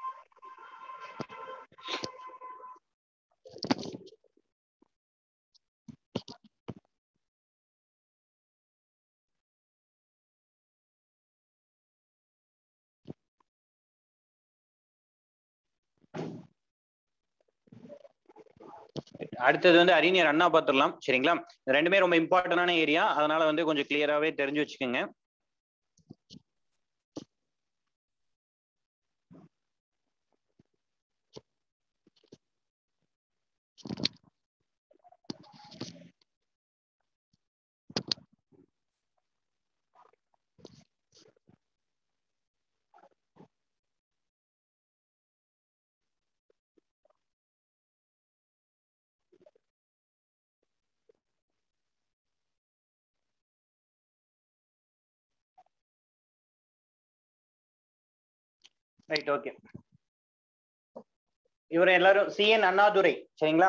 அடுத்தது வந்து அறிஞர் அண்ணா பார்த்துடலாம், சரிங்களா? ரெண்டுமே ரொம்ப இம்பார்ட்டன்டான ஏரியா, அதனால வந்து கொஞ்சம் கிளியராகவே தெரிஞ்சு வச்சுக்கோங்க. Right, okay. இவரை எல்லாரும் CN அண்ணாதுரை, சரிங்களா?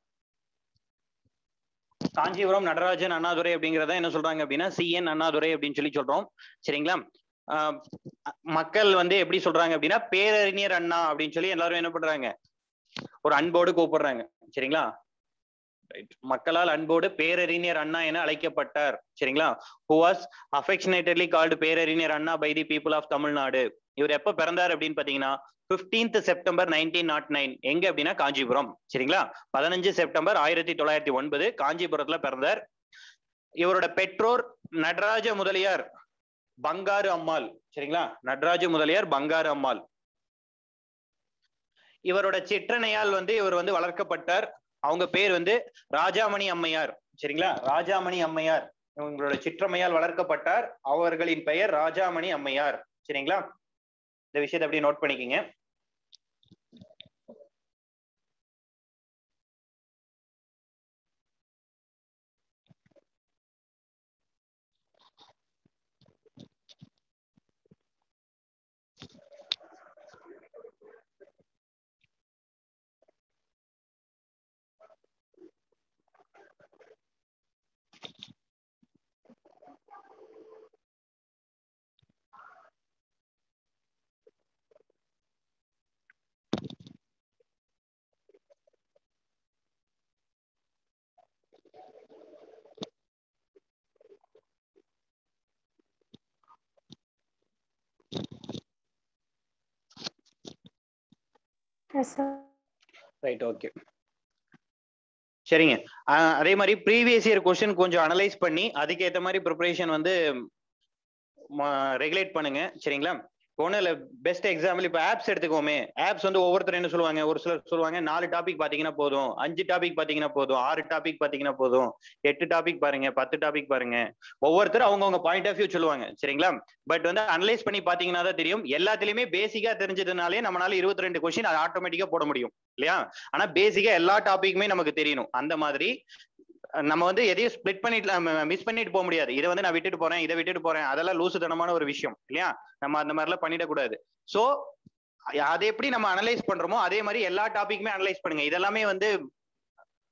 காஞ்சிபுரம் நடராஜன் அண்ணாதுரை அப்படிங்கிறத என்ன சொல்றாங்க அப்படின்னா CN அண்ணாதுரை அப்படின்னு சொல்லி சொல்றோம், சரிங்களா? மக்கள் வந்து எப்படி சொல்றாங்க அப்படின்னா பேரறிஞர் அண்ணா அப்படின்னு சொல்லி எல்லாரும் என்ன பண்றாங்க, ஒரு அன்போடு கூப்பிடுறாங்க, சரிங்களா? மக்களால் அன்போடு பேரறிஞர் அண்ணா என அழைக்கப்பட்டார், சரிங்களா? who was affectionately called பேரறிஞர் அண்ணா by the people of Tamil Nadu. இவர் எப்ப பிறந்தார் அப்படின்னு பாத்தீங்கன்னா 15th செப்டம்பர் 1909. எங்க அப்படின்னா காஞ்சிபுரம், சரிங்களா? 15 செப்டம்பர் 1909 காஞ்சிபுரத்துல பிறந்தார். இவரோட பெற்றோர் நடராஜ முதலியார் பங்காரு அம்மாள், சரிங்களா? நடராஜ முதலியார் பங்காரு அம்மாள். இவரோட சிற்றனையால் வந்து இவர் வந்து வளர்க்கப்பட்டார். அவங்க பேர் வந்து ராஜாமணி அம்மையார், சரிங்களா? ராஜாமணி அம்மையார் இவங்களோட சிற்றம்மையால் வளர்க்கப்பட்டார். அவர்களின் பெயர் ராஜாமணி அம்மையார், சரிங்களா? இந்த விஷயத்தை அப்படியே நோட் பண்ணிக்கிங்க. ரைட், ஓகே, சரிங்க. அதே மாதிரி ப்ரீவியஸ் இயர் கொஸ்டின் கொஞ்சம் அனலைஸ் பண்ணி அதுக்கேற்ற மாதிரி ப்ரிப்பரேஷன் வந்து ரெகுலேட் பண்ணுங்க, சரிங்களா? ஒன்றும் இல்லை, பெஸ்ட் எக்ஸாம்பிள் இப்போ ஆப்ஸ் எடுத்துக்கோமே. ஆப்ஸ் வந்து ஒவ்வொருத்தர் என்ன சொல்லுவாங்க, ஒரு சிலர் சொல்லுவாங்க 4 டாபிக் பார்த்தீங்கன்னா போதும், 5 டாபிக் பார்த்தீங்கன்னா போதும், 6 டாபிக் பார்த்தீங்கன்னா போதும், 8 டாபிக் பாருங்க, 10 டாபிக் பாருங்க. ஒவ்வொருத்தரும் அவங்கவுங்க பாயிண்ட் ஆஃப் வியூ சொல்லுவாங்க, சரிங்களா? பட் வந்து அனலைஸ் பண்ணி பார்த்தீங்கன்னா தான் தெரியும். எல்லாத்துலயுமே பேசிக்கா தெரிஞ்சதுனாலே நம்மளால 22 கொஸ்டின் அது ஆட்டோமேட்டிக்கா போட முடியும் இல்லையா? ஆனா பேசிக்கா எல்லா டாபிக்குமே நமக்கு தெரியணும். அந்த மாதிரி நம்ம வந்து எதையும் ஸ்பிளிட் பண்ணிட்டு மிஸ் பண்ணிட்டு போக முடியாது. இதை வந்து நான் விட்டுட்டு போறேன், இதை விட்டுட்டு போறேன், அதெல்லாம் லூசுத்தனமான ஒரு விஷயம் இல்லையா? நம்ம அந்த மாதிரிலாம் பண்ணிடக்கூடாது. ஸோ அதை எப்படி நம்ம அனலைஸ் பண்றோமோ அதே மாதிரி எல்லா டாபிக்குமே அனலைஸ் பண்ணுங்க. இதெல்லாமே வந்து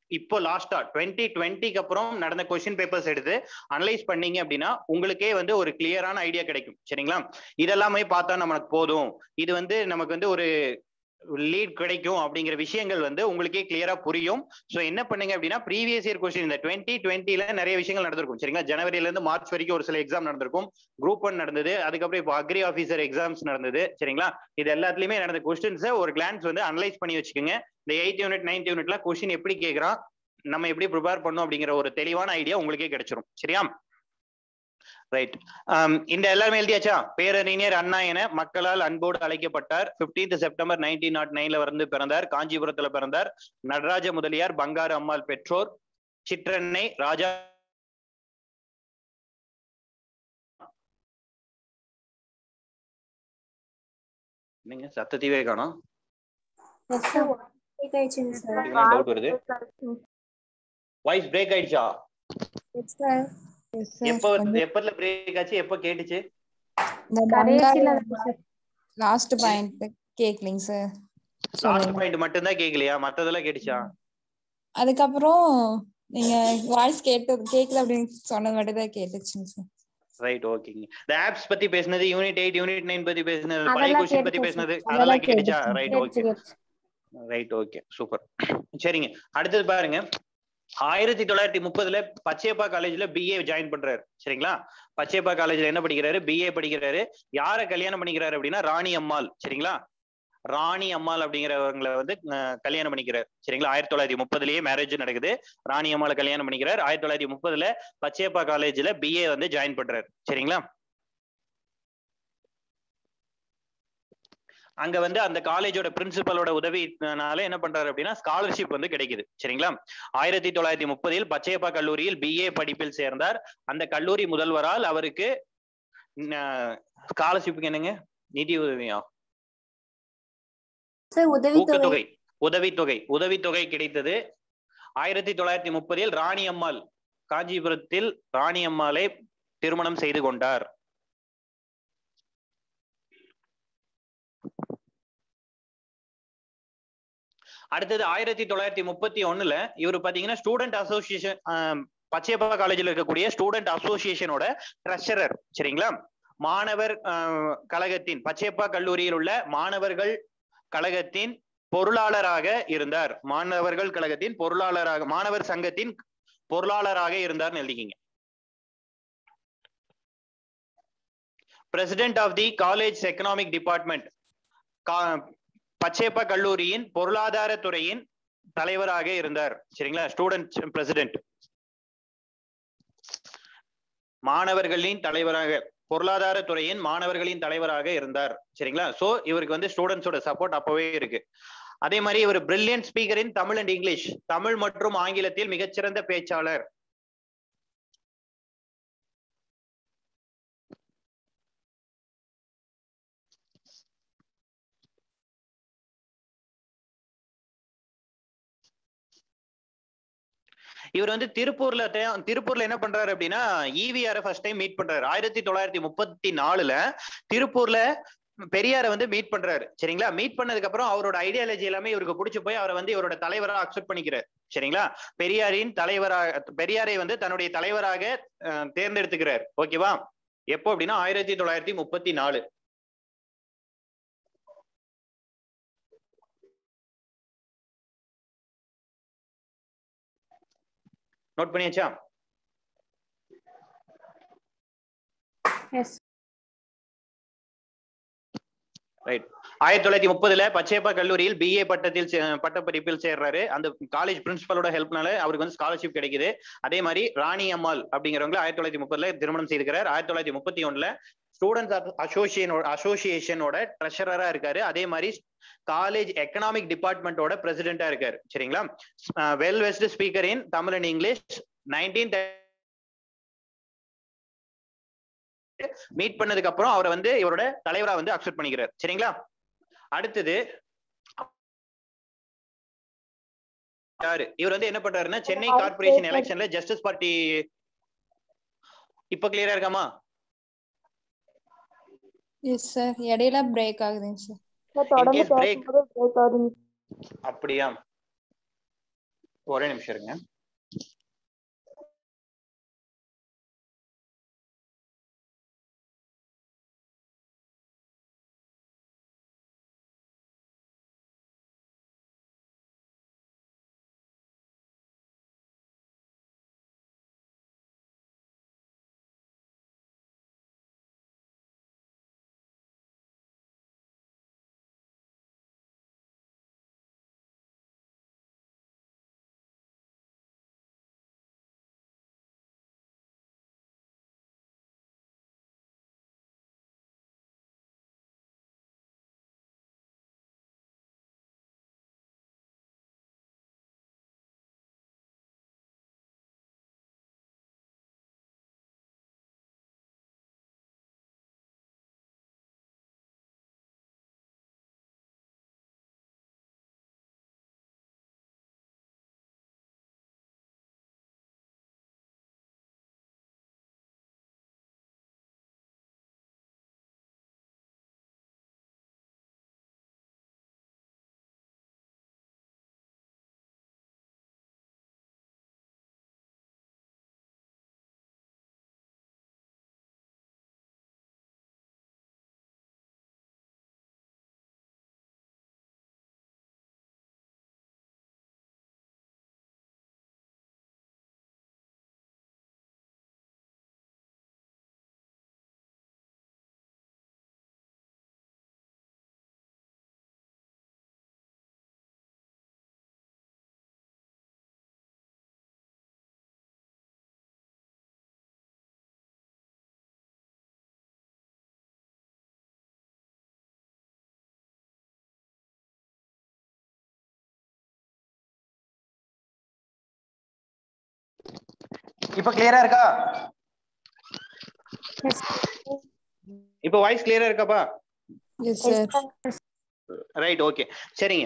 இப்போ லாஸ்டா 2020க்கு அப்புறம் நடந்த கொஸ்டின் பேப்பர்ஸ் எடுத்து அனலைஸ் பண்ணீங்க அப்படின்னா உங்களுக்கே வந்து ஒரு கிளியரான ஐடியா கிடைக்கும். சரிங்களா? இதெல்லாமே பார்த்தா நமக்கு போதும், இது வந்து நமக்கு வந்து ஒரு லீட் கிடைக்கும் அப்படிங்கிற விஷயங்கள் வந்து உங்களுக்கே கிளியரா புரியும். ஸோ என்ன பண்ணுங்க அப்படின்னா ப்ரீவியஸ் இயர் கொஸ்டின் இந்த 2020ல நிறைய விஷயங்கள் நடந்திருக்கும். சரிங்களா? ஜனவரில இருந்து மார்ச் வரைக்கும் ஒரு சில எக்ஸாம் நடந்திருக்கும். குரூப் 1 நடந்தது, அதுக்கப்புறம் இப்போ அக்ரி ஆஃபீஸர் எக்ஸாம்ஸ் நடந்தது. சரிங்களா? இது எல்லாத்துலயுமே நடந்த கொஸ்டின்ஸை ஒரு கிளான்ஸ் வந்து அனலைஸ் பண்ணி வச்சுக்கோங்க. இந்த 8th யூனிட் 9th யூனிட்ல கொஸ்டின் எப்படி கேட்கறான், நம்ம எப்படி ப்ரிப்பேர் பண்ணோம் அப்படிங்கிற ஒரு தெளிவான ஐடியா உங்களுக்கே கிடைச்சிரும். சரியா? ரைட். இந்த எல்லாருமே எழுதியாச்சா? பேரறிஞர் அண்ணா என மக்களால் அன்போடு அழைக்கப்பட்டார். 15th செப்டம்பர் 1909ல வந்து பிறந்தார். காஞ்சிபுரத்துல பிறந்தார். நடராஜ முதலியார், பங்காரு அம்மாள் பெற்றோர். சிற்றன்னை ராஜா நீங்க சத்தத்தீவே காணோம். டவுட் வருது. வாய்ஸ் பிரேக் ஆயிடுச்சா? எப்பல பிரேக் ஆச்சு, எப்ப கேட்டுச்சு?
லாஸ்ட் பாயிண்ட் கேக்கலங்க சார்.
லாஸ்ட் பாயிண்ட் மட்டும் தான் கேக்கலையா? மத்ததெல்லாம் கேட்டுச்சா?
அதுக்கப்புறம் நீங்க வாய்ஸ் கேக்கல அப்படின்னு சொன்னது மட்டும் தான் கேட்டுச்சுங்க சார்.
ரைட், ஓகேங்க. இந்த ஆப்ஸ் பத்தி பேசினது, யூனிட் 8 யூனிட் 9 பத்தி பேசினது, பழைய क्वेश्चन பத்தி பேசினது அதெல்லாம் கேட்டுச்சா? Right, okay. Right, okay, super. சரிங்க, அடுத்தது பாருங்க. 1930ல பச்சையப்பா காலேஜ்ல பிஏ ஜாயின் பண்றாரு. சரிங்களா? பச்சையப்பா காலேஜ்ல என்ன படிக்கிறாரு? பிஏ படிக்கிறாரு. யார கல்யாணம் பண்ணிக்கிறாரு அப்படின்னா ராணி அம்மாள். சரிங்களா? ராணி அம்மாள் அப்படிங்கிறவங்களை வந்து கல்யாணம் பண்ணிக்கிறார். சரிங்களா? 1930லயே மேரேஜ் நடக்குது. ராணி அம்மாளை கல்யாணம் பண்ணிக்கிறார். 1930ல பச்சையப்பா காலேஜ்ல பிஏ வந்து ஜாயின் பண்றாரு. சரிங்களா? அங்க வந்து அந்த காலேஜோட பிரின்சிபலோட உதவினால என்ன பண்றாரு அப்படின்னா ஸ்காலர்ஷிப் வந்து கிடைக்குது. சரிங்களா? 1930ல் பச்சையப்பா கல்லூரியில் பிஏ படிப்பில் சேர்ந்தார். அந்த கல்லூரி முதல்வரால் அவருக்கு ஸ்காலர்ஷிப்புக்கு என்னங்க, நிதி உதவியா, ஊக்கத்தொகை, உதவித்தொகை கிடைத்தது. 1930ல் ராணி அம்மாள், காஞ்சிபுரத்தில் ராணி அம்மாளை திருமணம் செய்து கொண்டார். அடுத்தது 1931ல இவர் பாத்தீங்கன்னா ஸ்டூடெண்ட் அசோசியேஷன், பச்சையப்பா காலேஜில் இருக்கக்கூடிய ஸ்டூடெண்ட் அசோசியேஷனோட ட்ரெஷரர். சரிங்களா? மாணவர் கழகத்தின், பச்சையப்பா கல்லூரியில் உள்ள மாணவர்கள் கழகத்தின் பொருளாளராக இருந்தார். மாணவர்கள் கழகத்தின் பொருளாளராக, மாணவர் சங்கத்தின் பொருளாளராக இருந்தார்னு எழுதிக்கிங்க. President of the college economic department, Pachaiyappa கல்லூரியின் பொருளாதார துறையின் தலைவராக இருந்தார். சரிங்களா? ஸ்டூடெண்ட் பிரசிடென்ட், மாணவர்களின் தலைவராக, பொருளாதார துறையின் மாணவர்களின் தலைவராக இருந்தார். சரிங்களா? சோ இவருக்கு வந்து ஸ்டூடெண்ட்ஸோட சப்போர்ட் அப்பவே இருக்கு. அதே மாதிரி இவர் brilliant speaker in Tamil and English, Tamil மற்றும் ஆங்கிலத்தில் மிகச்சிறந்த பேச்சாளர். இவர் வந்து திருப்பூர்ல என்ன பண்றாரு அப்படின்னா ஈவிஆரை ஃபர்ஸ்ட் டைம் மீட் பண்றாரு. 1934ல திருப்பூர்ல பெரியாரை வந்து மீட் பண்றாரு. சரிங்களா? மீட் பண்ணதுக்கு அப்புறம் அவரோட ஐடியாலஜி எல்லாமே இவருக்கு பிடிச்சு போய் அவரை வந்து இவரோட தலைவரா அக்செப்ட் பண்ணிக்கிறார். சரிங்களா? பெரியாரை வந்து தன்னுடைய தலைவராக தேர்ந்தெடுத்துக்கிறார். ஓகேவா? எப்போ அப்படின்னா 1934. நோட் பண்ணியாச்சா?
எஸ்.
ரைட். 1930ல பச்சையப்பா கல்லூரியில் பிஏ பட்டப்படிப்பில் சேர்றாரு. அந்த காலேஜ் பிரின்சிபலோட ஹெல்ப்னால அவருக்கு வந்து ஸ்காலர்ஷிப் கிடைக்குது. அதே மாதிரி ராணி அம்மாள் அப்படிங்கிறவங்க 1930ல திருமணம் செய்திருக்கிறார். 1931ல ஸ்டூடெண்ட்ஸ் அசோசியேஷனோட ட்ரெஷரரா இருக்காரு. அதே மாதிரி காலேஜ் எக்கனாமிக் டிபார்ட்மெண்டோட பிரசிடென்டா இருக்காரு. சரிங்களா? Well versed speaker in Tamil and English. 19 meet பண்ணதுக்கு அப்புறம் அவரை வந்து இவரோட தலைவரா வந்து அக்செப்ட் பண்ணிக்கிறார். சரிங்களா? அடுத்தது இவர் வந்து என்ன பண்றாருன்னா சென்னை கார்பரேஷன் எலெக்ஷன்ல ஜஸ்டிஸ் பார்ட்டி. இப்ப கிளியரா இருக்காமா?
எஸ் சார், இடையில பிரேக் ஆகுதுங்க சார்.
In case break. அப்படியா? ஒரே நிமிஷம் இருங்க. இப்ப கிளியரா இருக்கா? இப்ப வாய்ஸ் கிளியரா இருக்காப்பா?
S sir.
ரைட், ஓகே, சரிங்க.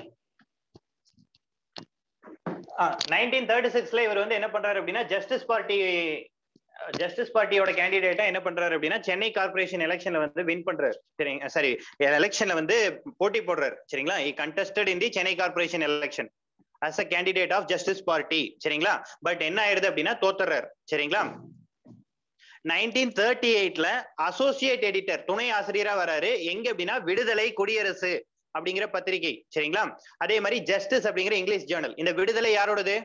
1936ல இவர் வந்து என்ன பண்றாரு அப்படின்னா ஜஸ்டிஸ் பார்ட்டியோட கேண்டிடேட்டா என்ன பண்றாரு அப்படின்னா சென்னை கார்பரேஷன் எலெக்ஷன்ல வந்து வின் பண்றாரு. சரிங்க, சாரி, எலெக்ஷன்ல வந்து போட்டி போடுறாரு. சரிங்களா, he contested in the Chennai corporation election as a candidate of justice party. சரிங்களா, பட் என்ன ஆயிடுது அப்படின்னா தோத்துறாரு. சரிங்களா, 1938ல அசோசியேட் எடிட்டர், துணை ஆசிரியரா வராரு. எங்க அப்படின்னா விடுதலை குடியரசு அப்படிங்கிற பத்திரிகை. சரிங்களா, அதே மாதிரி ஜஸ்டிஸ் அப்படிங்கிற இங்கிலீஷ் ஜேர்னல். இந்த விடுதலை யாரோடது?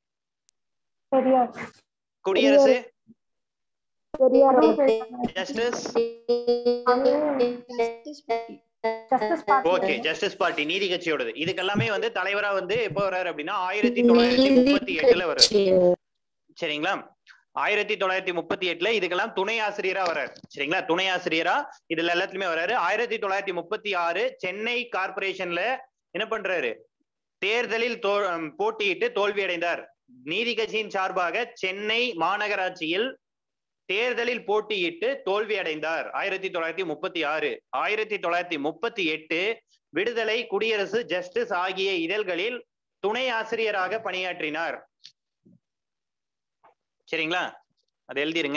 குடியரசு, ஜஸ்டிஸ், ஓகே, ஜஸ்டிஸ் பார்ட்டி நீதி கட்சியோடது. இதுக்கெல்லாமே வந்து தலைவரா வந்து எப்போ வர்றாரு அப்படின்னா 1938ல வர்றாரு. சரிங்களா, 1938ல இதுக்கெல்லாம் துணை ஆசிரியரா வர்றாரு. சரிங்களா, துணை ஆசிரியரா இதுல எல்லாத்துலயுமே வர்றாரு. 1936 சென்னை கார்பரேஷன்ல என்ன பண்றாரு? தேர்தலில் போட்டியிட்டு தோல்வி அடைந்தார். நீதி கட்சியின் சார்பாக சென்னை மாநகராட்சியில் தேர்தலில் போட்டியிட்டு தோல்வி அடைந்தார் 1936. 1938 விடுதலை, குடியரசு, ஜஸ்டிஸ் ஆகிய இதழ்களில் துணை ஆசிரியராக பணியாற்றினார். சரிங்களா, அதை எழுதிருங்க.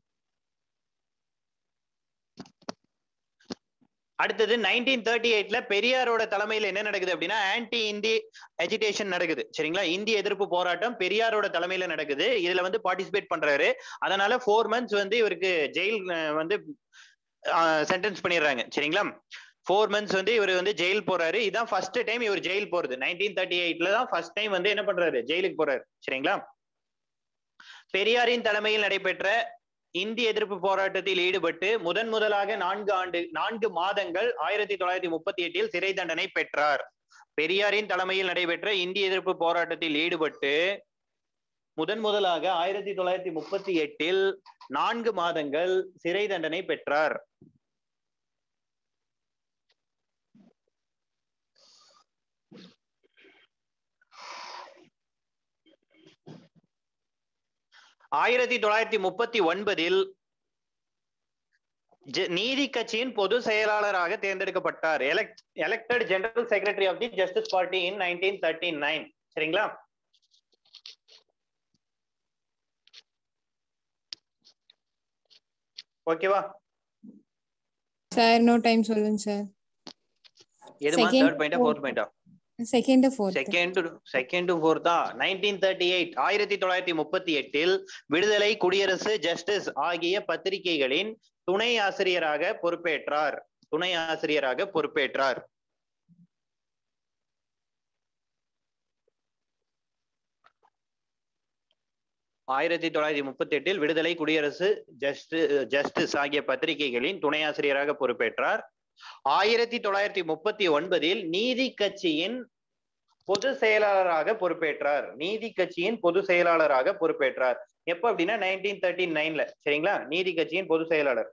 அடுத்தது 1938ல பெரியாரோட தலைமையில் என்ன நடக்குது அப்படின்னா ஆன்டி இந்தி எஜிடேஷன் நடக்குது. சரிங்களா, இந்திய எதிர்ப்பு போராட்டம் பெரியாரோட தலைமையில நடக்குது. இதுல வந்து பார்ட்டிசிபேட் பண்றாரு. அதனால 4 months வந்து இவருக்கு ஜெயில் வந்து சென்டென்ஸ் பண்ணிடுறாங்க. சரிங்களா, 4 months வந்து இவர் வந்து ஜெயில் போறாரு. இதான் ஃபர்ஸ்ட் டைம் இவர் ஜெயில் போறது. 1938ல தான் ஃபர்ஸ்ட் டைம் வந்து என்ன பண்றாரு? ஜெயிலுக்கு போறாரு. சரிங்களா, பெரியாரின் தலைமையில் நடைபெற்ற இந்திய எதிர்ப்பு போராட்டத்தில் ஈடுபட்டு முதலாக 4 மாதங்கள் 1938 சிறை தண்டனை பெற்றார். பெரியாரின் தலைமையில் நடைபெற்ற இந்திய எதிர்ப்பு போராட்டத்தில் ஈடுபட்டு முதலாக 1938 4 மாதங்கள் சிறை தண்டனை பெற்றார். ஆயிரத்தி 1939 நீதி கட்சியின் பொது செயலாளராக தேர்ந்தெடுக்கப்பட்டார். Elected general secretary of the justice party in 1939. சரிங்களா, ஓகேவா
சார்? நோ டைம் சொல்லுங்க சார்.
எதுமா? 3rd பாயிண்டா 4th பாயிண்டா?
Second fourth.
செகண்ட் ஃபோர்த்தா 1938 1938 விடுதலை, குடியரசு, ஜஸ்டிஸ் ஆகிய பத்திரிகைகளின் துணை ஆசிரியராக பொறுப்பேற்றார். 1938 விடுதலை, குடியரசு, ஜஸ்டிஸ் ஆகிய பத்திரிகைகளின் துணை ஆசிரியராக பொறுப்பேற்றார். 1939 நீதி கட்சியின் பொது செயலாளராக பொறுப்பேற்றார். எப்ப அப்படின்னா 1939 சரிங்களா? நீதி கட்சியின் பொது செயலாளர்.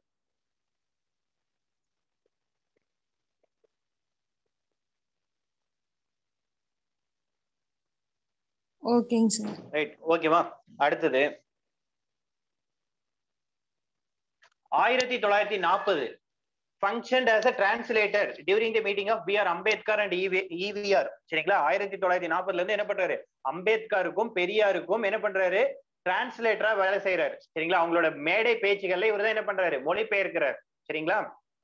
ஓகேங்க சார்.
ரைட், ஓகேவா? அடுத்தது 1940 functioned as a translator during the meeting of B.R. Ambedkar and EVR. சரிங்களா? 1940 இருந்து என்ன பண்றாரு? அம்பேத்கருக்கும் பெரியாருக்கும் என்ன பண்றாரு? டிரான்ஸ்லேட்டரா வேலை செய்யறாரு. சரிங்களா? அவங்களோட மேடை பேச்சுகள்ல இவர் தான் என்ன பண்றாரு? மொழிபெயர்க்கிறார். சரிங்களா?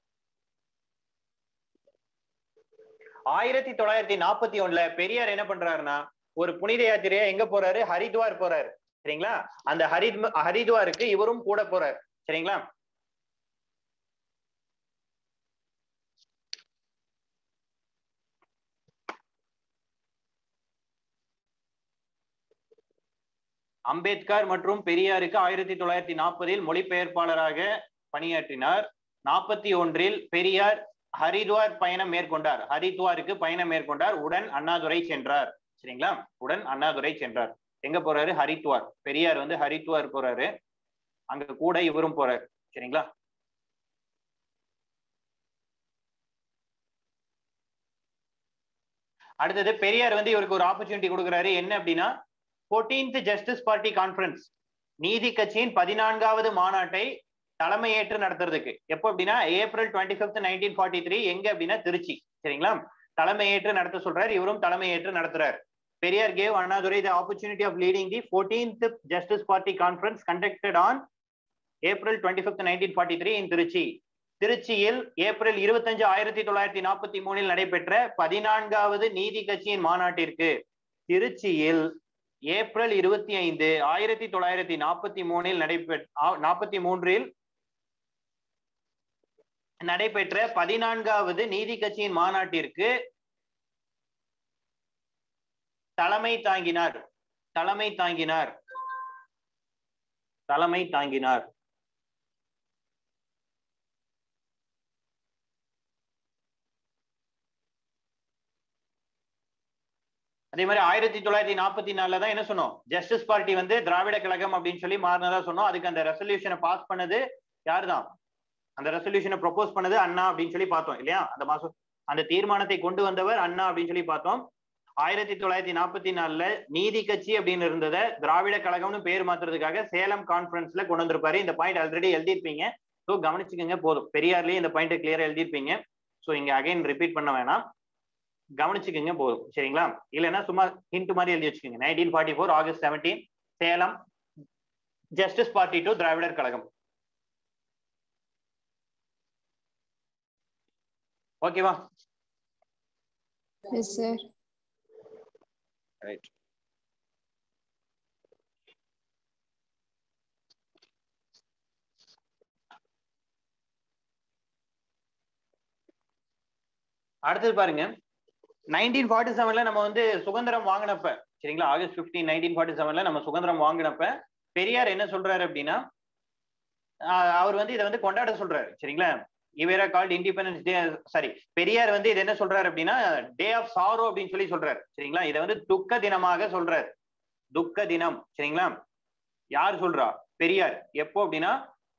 1941 பெரியார் என்ன பண்றாருன்னா ஒரு புனித யாத்திரையா எங்க போறாரு? ஹரித்வார் போறாரு. சரிங்களா? அந்த ஹரித்வாருக்கு இவரும் கூட போறாரு. சரிங்களா? அம்பேத்கர் மற்றும் பெரியாருக்கு 1940 மொழிபெயர்ப்பாளராக பணியாற்றினார். 41 பெரியார் ஹரித்வாருக்கு பயணம் மேற்கொண்டார். உடன் அண்ணாதுரை சென்றார். சரிங்களா? உடன் அண்ணாதுரை சென்றார். எங்க போறாரு? ஹரித்வார். பெரியார் வந்து ஹரித்வார் போறாரு, அங்க கூட இவரும் போறாரு. சரிங்களா? அடுத்தது பெரியார் வந்து இவருக்கு ஒரு ஆப்பர்ச்சுனிட்டி கொடுக்குறாரு. என்ன அப்படின்னா 14th ஜஸ்டிஸ் பார்ட்டி கான்ஃபரன்ஸ், நீதி கட்சியின் 14வது மாநாட்டை தலைமையேற்று நடத்துறதுக்கு. எப்போ அப்படின்னா ஏப்ரல் 25, 1943. எங்க அப்படின்னா திருச்சி. சரிங்களா? தலைமையேற்று நடத்த சொல்றாரு. இவரும் தலைமையேற்று நடத்துறாரு. Periyar gave Annadurai the opportunity of leading the 14th Justice Party conference conducted on April 25, 1943 in Trichy. திருச்சியில் ஏப்ரல் 25, 1943 நடைபெற்ற 14வது நீதி கட்சியின் மாநாட்டிற்கு திருச்சியில் ஏப்ரல் 25, 1943 நடைபெற்ற 14வது நீதி கட்சியின் மாநாட்டிற்கு தலைமை தாங்கினார். அதே மாதிரி 1944 தான் என்ன சொன்னோம்? ஜஸ்டிஸ் பார்ட்டி வந்து திராவிட கழகம் அப்படின்னு சொல்லி மாறினதா சொன்னோம். அதுக்கு அந்த ரெசல்யூஷனை பாஸ் பண்ணது யாருதான்? அந்த ரெசல்யூஷனை ப்ரொபோஸ் பண்ணது அண்ணா அப்படின்னு சொல்லி பார்த்தோம் இல்லையா? அந்த தீர்மானத்தை கொண்டு வந்தவர் அண்ணா அப்படின்னு சொல்லி பார்த்தோம். 1944 நீதி கட்சி அப்படின்னு இருந்ததை திராவிட கழகம்னு பேர் மாத்துறதுக்காக சேலம் கான்ஃபரன்ஸ்ல கொண்டு வந்திருப்பாரு. இந்த பாயிண்ட் ஆல்ரெடி எழுதியிருப்பீங்க. ஸோ கவனிச்சுக்கோங்க போதும். பெரியார்லயே இந்த பாயிண்ட் கிளியரா எழுதியிருப்பீங்க. ஸோ இங்க அகைன் ரிப்பீட் பண்ண வேணாம், கவனிச்சுக்கோங்க போதும். சரிங்களா? இல்லைன்னா சும்மா ஹிண்ட் மாதிரி எழுதி வச்சுக்கோங்க. 1944 August 17 Salem justice party to Dravidar Kazhagam. ஓகேவா?
Yes sir.
ரைட். அடுத்தது பாருங்க, 1947 நம்ம வந்து சுதந்திரம் வாங்கினப்ப, சரிங்களா? ஆகஸ்ட் 15, 1947 நம்ம சுதந்திரம் வாங்கினப்ப பெரியார் என்ன சொல்றாரு அப்படின்னா அவர் வந்து இதை வந்து கொண்டாட சொல்றாரு. சரிங்களா? இவர called independence day. Sorry, Periyar வந்து இது என்ன சொல்றாரு அப்படின்னா டே ஆஃப் சாரோ அப்படின்னு சொல்லி சொல்றாரு. சரிங்களா? இதை வந்து துக்க தினமாக சொல்றாரு. துக்க தினம். சரிங்களா? யார் சொல்றா? பெரியார். எப்போ அப்படின்னா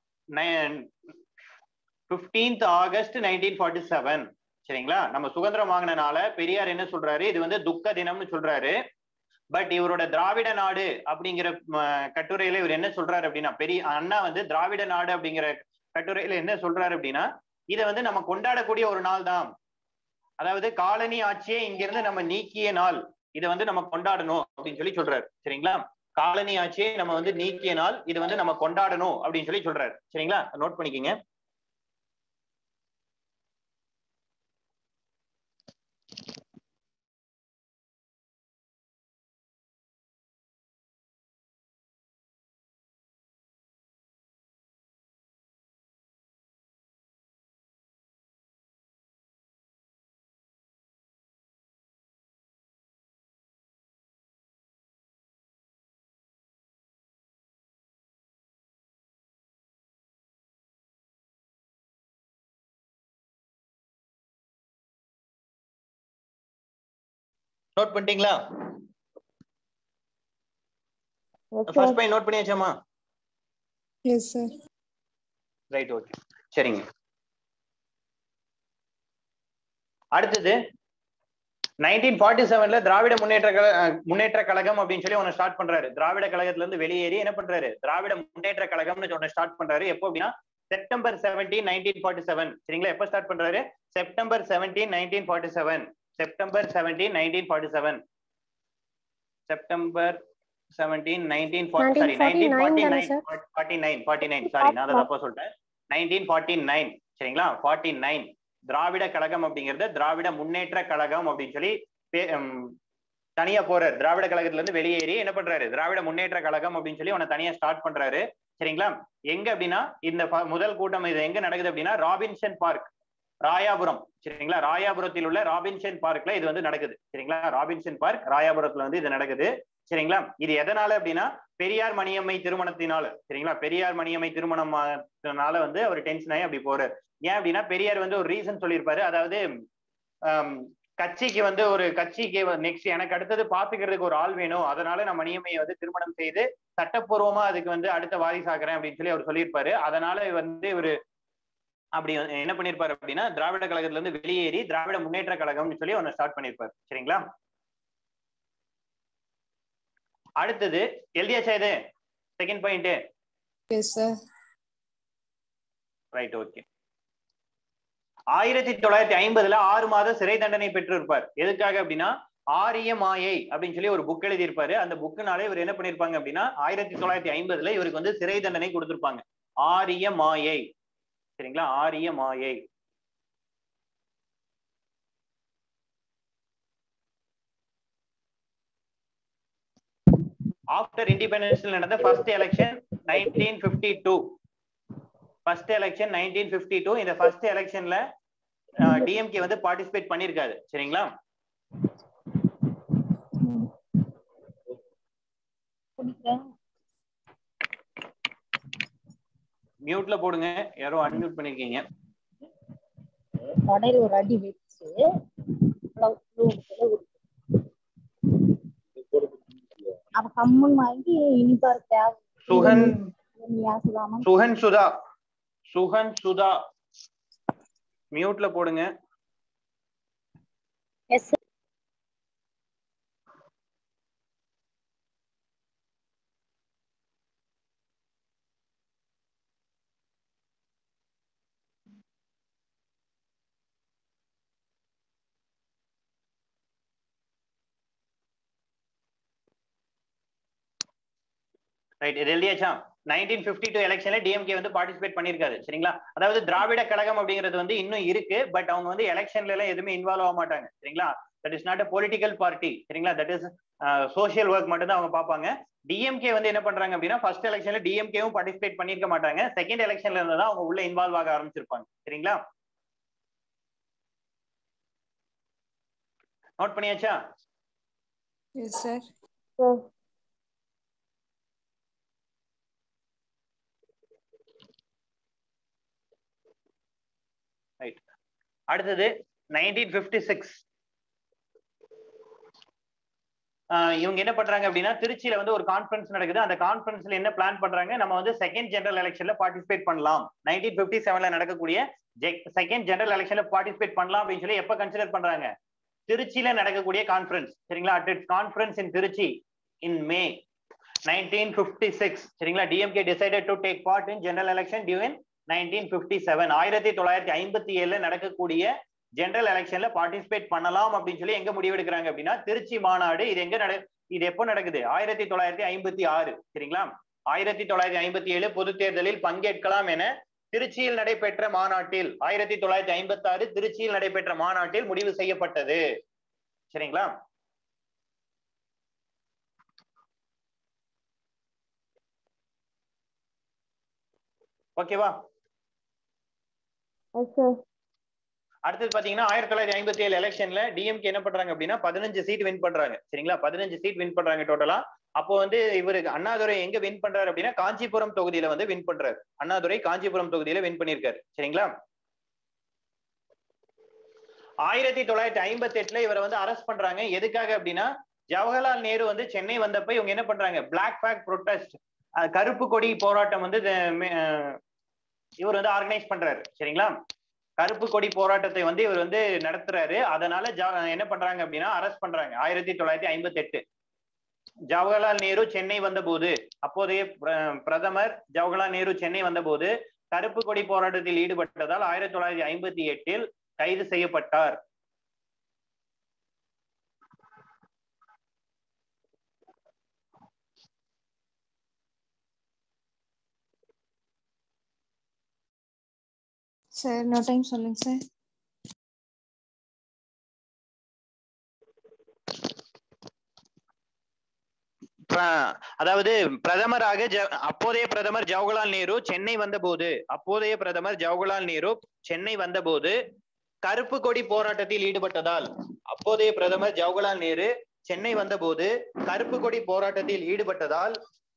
15th ஆகஸ்ட் 1947. சரிங்களா? நம்ம சுதந்திரம் வாங்கினால பெரியார் என்ன சொல்றாரு? இது வந்து துக்க தினம்னு சொல்றாரு. பட் இவரோட திராவிட நாடு அப்படிங்கிற கட்டுரையில இவர் என்ன சொல்றாரு அப்படின்னா, பெரிய அண்ணா வந்து திராவிட நாடு அப்படிங்கிற கட்டுரையில என்ன சொல்றாரு அப்படின்னா இதை வந்து நம்ம கொண்டாடக்கூடிய ஒரு நாள் தான். அதாவது காலனி ஆட்சியை இங்கிருந்து நம்ம நீக்கிய நாள், இதை வந்து நம்ம கொண்டாடணும் அப்படின்னு சொல்லி சொல்றாரு. சரிங்களா? காலனி ஆட்சியை நம்ம வந்து நீக்கிய நாள், இது வந்து நம்ம கொண்டாடணும் அப்படின்னு சொல்லி சொல்றாரு. சரிங்களா? நோட் பண்ணிக்கங்க. நோட் பண்ணிட்டீங்களா? ஃபர்ஸ்ட் பாயிண்ட் நோட் பண்ணியாச்சாமா?
Yes sir.
ரைட், ஓகே, சரிங்க. அடுத்தது 1947ல திராவிட முன்னேற்ற கழகம் அப்படின்னு சொல்லி ஒன்னு ஸ்டார்ட் பண்றாரு. திராவிட கழகத்துல இருந்து வெளியேறி என்ன பண்றாரு, திராவிட முன்னேற்ற கழகம்னு ஒன்னு ஸ்டார்ட் பண்றாரு. எப்போ அப்படின்னா செப்டம்பர் 17, 1947. சரிங்களா? எப்ப ஸ்டார்ட் பண்றாரு? செப்டம்பர் 17, 1947. செப்டம்பர் 17, 1947. செப்டம்பர் 17, 1949. சாரி, நான் தப்பா சொல்லிட்டேன். 1949. சரிங்களா? 49 திராவிட கழகம் அப்படிங்கறது திராவிட முன்னேற்ற கழகம் அப்படின்னு சொல்லி தனியா போறாரு. திராவிட கழகத்துல இருந்து வெளியேறி என்ன பண்றாரு, திராவிட முன்னேற்ற கழகம் அப்படின்னு சொல்லி உன்னை தனியா ஸ்டார்ட் பண்றாரு. சரிங்களா? எங்க அப்படின்னா இந்த முதல் கூட்டம் இது எங்க நடக்குது அப்படின்னா ராபின்சன் பார்க், ராயாபுரம். சரிங்களா? ராயாபுரத்தில் உள்ள ராபின்சன் பார்க்ல இது வந்து நடக்குது. சரிங்களா? ராபின்சன் பார்க் ராயாபுரத்துல வந்து இது நடக்குது. சரிங்களா? இது எதனால அப்படின்னா பெரியார் மணியம்மை திருமணத்தினால. சரிங்களா? பெரியார் மணியம்மை திருமணத்தினால வந்து அவர் டென்ஷன் ஆகி அப்படி போறாரு. ஏன் அப்படின்னா பெரியார் வந்து ஒரு ரீசன் சொல்லியிருப்பாரு. அதாவது கட்சிக்கு வந்து ஒரு கட்சிக்கு நெக்ஸ்ட் எனக்கு அடுத்தது பாத்துக்கிறதுக்கு ஒரு ஆள் வேணும், அதனால நான் மணியம்மையை வந்து திருமணம் செய்து சட்டப்பூர்வமா அதுக்கு வந்து அடுத்த வாரிசாக்குறேன் அப்படின்னு சொல்லி அவர் சொல்லியிருப்பாரு. அதனால வந்து இவரு அப்படி என்ன பண்ணிருப்பாரு அப்படின்னா திராவிட கழகத்துல இருந்து வெளியேறி திராவிட முன்னேற்ற கழகம்னு சொல்லி ஒன்னு ஸ்டார்ட் பண்ணிருப்பாரு. சரிங்களா? அடுத்தது எழுதியாச்சா இது second point?
Yes sir.
Right, okay. 1950ல 6 மாத சிறை தண்டனை பெற்று இருப்பார். எதுக்காக அப்படின்னா ஆரிய மாயை அப்படின்னு சொல்லி ஒரு புக் எழுதியிருப்பாரு. அந்த புக்குனாலே இவர் என்ன பண்ணிருப்பாங்க அப்படின்னா 1950ல இவருக்கு வந்து சிறை தண்டனை கொடுத்திருப்பாங்க. ஆரிய மாயை. சரிங்களா? ஆரிய மாயை. ஆஃப்டர் இண்டிபெண்டன்ஸ்ல நடந்த ஃபர்ஸ்ட் எலெக்ஷன் 1952. First election 1952. இந்த ஃபர்ஸ்ட் எலெக்ஷன்ல டிஎம்கே வந்து பார்ட்டிசிபேட் பண்ணிருக்காரு. சரிங்களா? மியூட்ல போடுங்க, யாரோ அன்மியூட் பண்ணிருக்கீங்க.
கடையில் ஒரு அடி வச்சு அவ கம்மன் வாங்கி இனிப்பா இருக்கா.
சுகன் சுதா மியூட்ல போடுங்க.
எஸ்.
ரைட், இது எழுதியாச்சா? 1952 எலெக்ஷன்ல டிஎம்கே வந்து பார்ட்டிசிபேட் பண்ணிருக்காரு. சரிங்களா? அதாவது திராவிட கழகம் அப்படிங்கிறது வந்து இன்னும் இருக்கு, பட் அவங்க வந்து எலெக்ஷன்ல எல்லாம் எதுவுமே இன்வால்வ் ஆக மாட்டாங்க. சரிங்களா? That is not a political party. சரிங்களா? தட் இஸ் சோசியல் ஒர்க் மட்டும் தான் அவங்க பார்ப்பாங்க. டிஎம்கே வந்து என்ன பண்றாங்க அப்படின்னா ஃபர்ஸ்ட் எலெக்ஷன்ல டிஎம்கேவும் பார்ட்டிசிபேட் பண்ணிருக்க மாட்டாங்க. செகண்ட் எலெக்ஷன்ல இருந்து தான் அவங்க உள்ள இன்வால்வ் ஆக ஆரம்பிச்சிருப்பாங்க. சரிங்களா? நோட் பண்ணியாச்சா?
Yes sir.
ரைட், அடுத்தது 1956. இவங்க என்ன பண்றாங்க அப்படின்னா திருச்சியில வந்து ஒரு கான்ஃபரன்ஸ் நடக்குது. அந்த கான்ஃபரன்ஸ்ல என்ன பிளான் பண்றாங்க, நம்ம வந்து செகண்ட் ஜெனரல் எலெக்ஷன்ல பார்ட்டிசிபேட் பண்ணலாம். 1957ல நடக்கக்கூடிய செகண்ட் ஜெனரல் எலெக்ஷன்ல பார்ட்டிசிபேட் பண்ணலாம் அப்படின்னு சொல்லி எப்ப கன்சிடர் பண்றாங்க? திருச்சியில நடக்கக்கூடிய கான்ஃபரன்ஸ். சரிங்களா? At its conference in Trichy in May 1956. சரிங்களா? DMK decided to take part in general election during 1957. 1957ல நடக்கக்கூடிய ஜெனரல் எலெக்ஷன்ல பார்ட்டிசிபேட் பண்ணலாம் அப்படின்னு சொல்லி எங்க முடிவெடுக்கிறாங்க அப்படின்னா திருச்சி மாநாடு. இது எங்க இது எப்போ நடக்குது? 1956. சரிங்களா? 1957 பொது தேர்தலில் பங்கேற்கலாம் என திருச்சியில் நடைபெற்ற மாநாட்டில் 1956 திருச்சியில் நடைபெற்ற மாநாட்டில் முடிவு செய்யப்பட்டது. சரிங்களா? ஓகேவா? அடுத்தது பாத்தீங்கன்னா 1957 எலெக்ஷன்ல டிஎம்கே என்ன பண்றாங்க அப்படின்னா 15 சீட் வின் பண்றாங்க. சரிங்களா? 15 சீட் வின் பண்றாங்க டோட்டலா. அப்போ வந்து இவருக்கு அண்ணாதுரை எங்க வின் பண்றாரு அப்படின்னா காஞ்சிபுரம் தொகுதியில வந்து வின் பண்றாரு. அண்ணாதுரை காஞ்சிபுரம் தொகுதியில வின் பண்ணிருக்காரு. சரிங்களா? 1958 இவரை வந்து அரெஸ்ட் பண்றாங்க. எதுக்காக அப்படின்னா ஜவஹர்லால் நேரு வந்து சென்னை வந்தப்ப இவங்க என்ன பண்றாங்க, பிளாக் ஃபிளாக் ப்ரொடெஸ்ட், கருப்பு கொடி போராட்டம் வந்து இவர் வந்து ஆர்கனைஸ் பண்றாரு. சரிங்களா, கருப்பு கொடி போராட்டத்தை வந்து இவர் வந்து நடத்துறாரு. அதனால என்ன பண்றாங்க அப்படின்னா அரெஸ்ட் பண்றாங்க. 1958 ஜவஹர்லால் நேரு சென்னை வந்த போது, அப்போதைய பிரதமர் ஜவஹர்லால் நேரு சென்னை வந்த போது கருப்பு கொடி போராட்டத்தில் ஈடுபட்டதால் 1958 கைது செய்யப்பட்டார்.
சார் இன்னொரு டைம் சொல்லுங்க சார்.
அதாவது பிரதமராக அப்போதைய பிரதமர் ஜவஹர்லால் நேரு சென்னை வந்தபோது, அப்போதைய பிரதமர் ஜவஹர்லால் நேரு சென்னை வந்தபோது கருப்பு கொடி போராட்டத்தில் ஈடுபட்டதால், அப்போதைய பிரதமர் ஜவஹர்லால் நேரு சென்னை வந்தபோது கருப்பு கொடி போராட்டத்தில் ஈடுபட்டதால்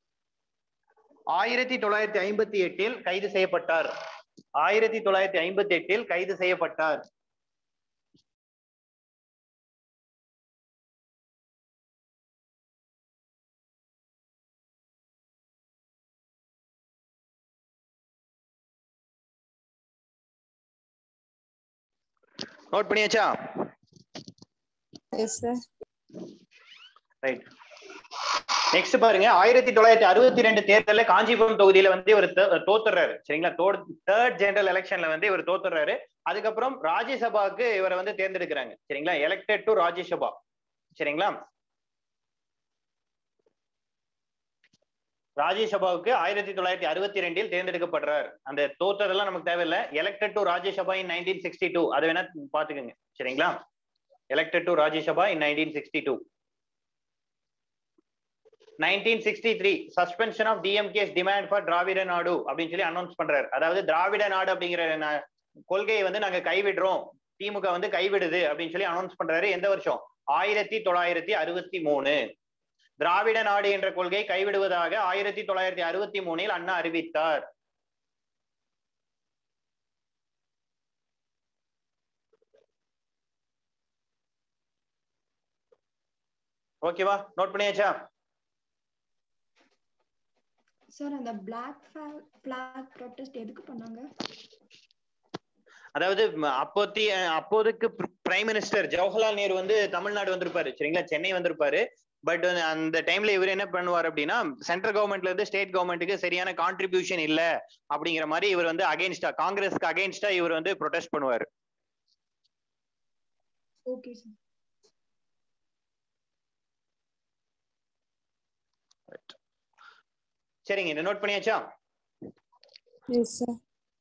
1958 கைது செய்யப்பட்டார். 1958 கைது செய்யப்பட்டார். நோட் பண்ணியாச்சா?
Yes sir.
ரைட். நெக்ஸ்ட் பாருங்க, 1962 தேர்தலில் காஞ்சிபுரம் தொகுதியில வந்து இவர் தோத்துறாரு. சரிங்களா, தேர்ட் ஜெனரல் எலெக்ஷன்ல வந்து இவர் தோத்துறாரு. அதுக்கப்புறம் ராஜ்யசபாவுக்கு இவரை வந்து தேர்ந்தெடுக்கிறாங்க. சரிங்களா, எலெக்டட் டு ராஜ்யசபா. சரிங்களா, ராஜ்யசபாவுக்கு 1962 தேர்ந்தெடுக்கப்படுறார். அந்த தோத்ததெல்லாம் நமக்கு தேவையில்லை. எலெக்டட் டு ராஜ்யசபா இன் 1962, அதை வேணா பாத்துக்கோங்க. சரிங்களா, elected to Rajya Sabha in 1962. 1963 suspension of DMK's demand for Dravida Nadu அப்படின்னு சொல்லி அனௌன்ஸ் பண்றாரு. அதாவது திராவிட நாடு அப்படிங்கிற கொள்கையை வந்து நாங்க கைவிடுறோம், திமுக வந்து கைவிடுது அப்படின்னு சொல்லி அனௌன்ஸ் பண்றாரு. எந்த வருஷம்? 1963. திராவிட நாடு என்ற கொள்கை கைவிடுவதாக 1963 அண்ணா அறிவித்தார். ஓகேவா, நோட் பண்ணியாச்சா?
சார் அந்த பிளாக் ஃபிளாக் ப்ரொடெஸ்ட் எதுக்கு பண்ணாங்க?
அதாவது அப்போதைக்கு பிரைம் மினிஸ்டர் ஜவஹர்லால் நேரு வந்து தமிழ்நாடு வந்திருப்பாரு. சரிங்களா, சென்னை வந்திருப்பாரு. பட் அந்த டைம்ல இவர் என்ன பண்ணுவார் அப்படின்னா, சென்ட்ரல் கவர்மெண்ட்ல இருந்து ஸ்டேட் கவர்மெண்ட்டுக்கு சரியான கான்ட்ரிபியூஷன் இல்ல அப்படிங்கிற மாதிரி இவர் வந்து அகைன்ஸ்டா, காங்கிரஸ்க்கு அகைன்ஸ்டா இவர் வந்து ப்ரொடெஸ்ட் பண்ணுவார்.
Okay sir.
சரிங்க, இதை நோட் பண்ணியாச்சா?
Yes sir.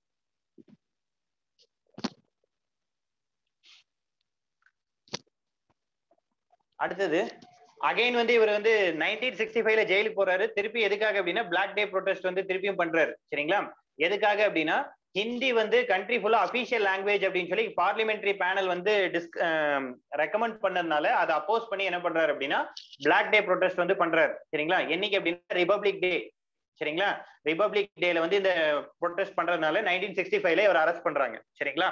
அடுத்தது அகைன் வந்து இவர் வந்து 1965 ஜெயிலுக்கு போறாரு. திருப்பி எதுக்காக அப்படின்னா பிளாக் டே ப்ரொடெஸ்ட் வந்து திருப்பியும் பண்றாரு. சரிங்களா, எதுக்காக அப்படின்னா ஹிந்தி வந்து கண்ட்ரி ஃபுல்லா அபிஷியல் லாங்குவேஜ் அப்படின்னு சொல்லி பார்லிமெண்டரி பேனல் வந்து ரெக்கமெண்ட் பண்ணதுனால அதை அப்போஸ் பண்ணி என்ன பண்றாரு அப்படின்னா பிளாக் டே ப்ரொடெஸ்ட் வந்து பண்றாரு. சரிங்களா, என்னைக்கு அப்படின்னா ரிபப்ளிக் டே. சரிங்களா, ரிபப்ளிக் டேல வந்து இந்த ப்ரொடெஸ்ட் பண்றதுனால 1965 இவர் அரெஸ்ட் பண்றாங்க. சரிங்களா,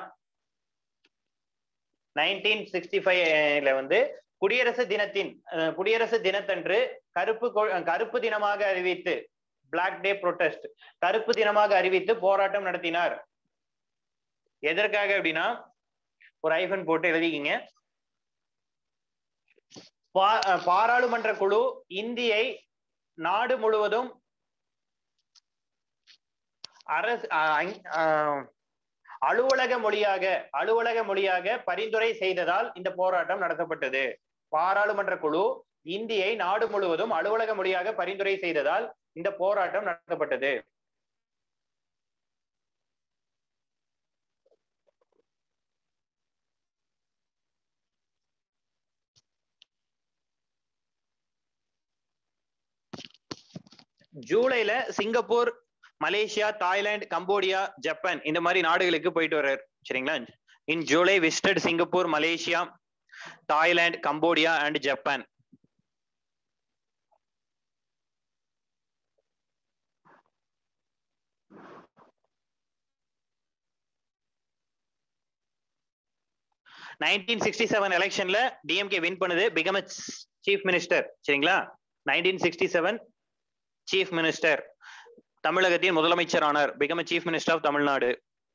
1965 வந்து குடியரசு தினத்தன்று கருப்பு தினமாக அறிவித்து, பிளாக் டே ப்ரொடெஸ்ட் கருப்பு தினமாக அறிவித்து போராட்டம் நடத்தினார். எதற்காக அப்படின்னா ஒரு ஐபன் போட்டு எழுதிக்கிங்க. பாராளுமன்ற குழு இந்தியை நாடு முழுவதும் அரசு அலுவலக மொழியாக பரிந்துரை செய்ததால் இந்த போராட்டம் நடத்தப்பட்டது. பாராளுமன்ற குழு இந்தியை நாடு முழுவதும் அலுவலக மொழியாக பரிந்துரை செய்ததால் இந்த போராட்டம் நடத்தப்பட்டது. ஜூலைல Singapore, Malaysia, Thailand, Cambodia, Japan இந்த மாதிரி நாடுகளுக்கு போயிட்டு வர்றாரு. சரிங்களா, in July visited Singapore, Malaysia, Thailand, Cambodia and Japan. 1967 எலெக்ஷன்ல டிஎம்கே வின் பண்ணுது, பிகம் சீஃப் மினிஸ்டர். சரிங்களா? 1967 சீஃப் மினிஸ்டர், தமிழகத்தின் முதலமைச்சர் ஆனார், become chief minister of Tamil Nadu.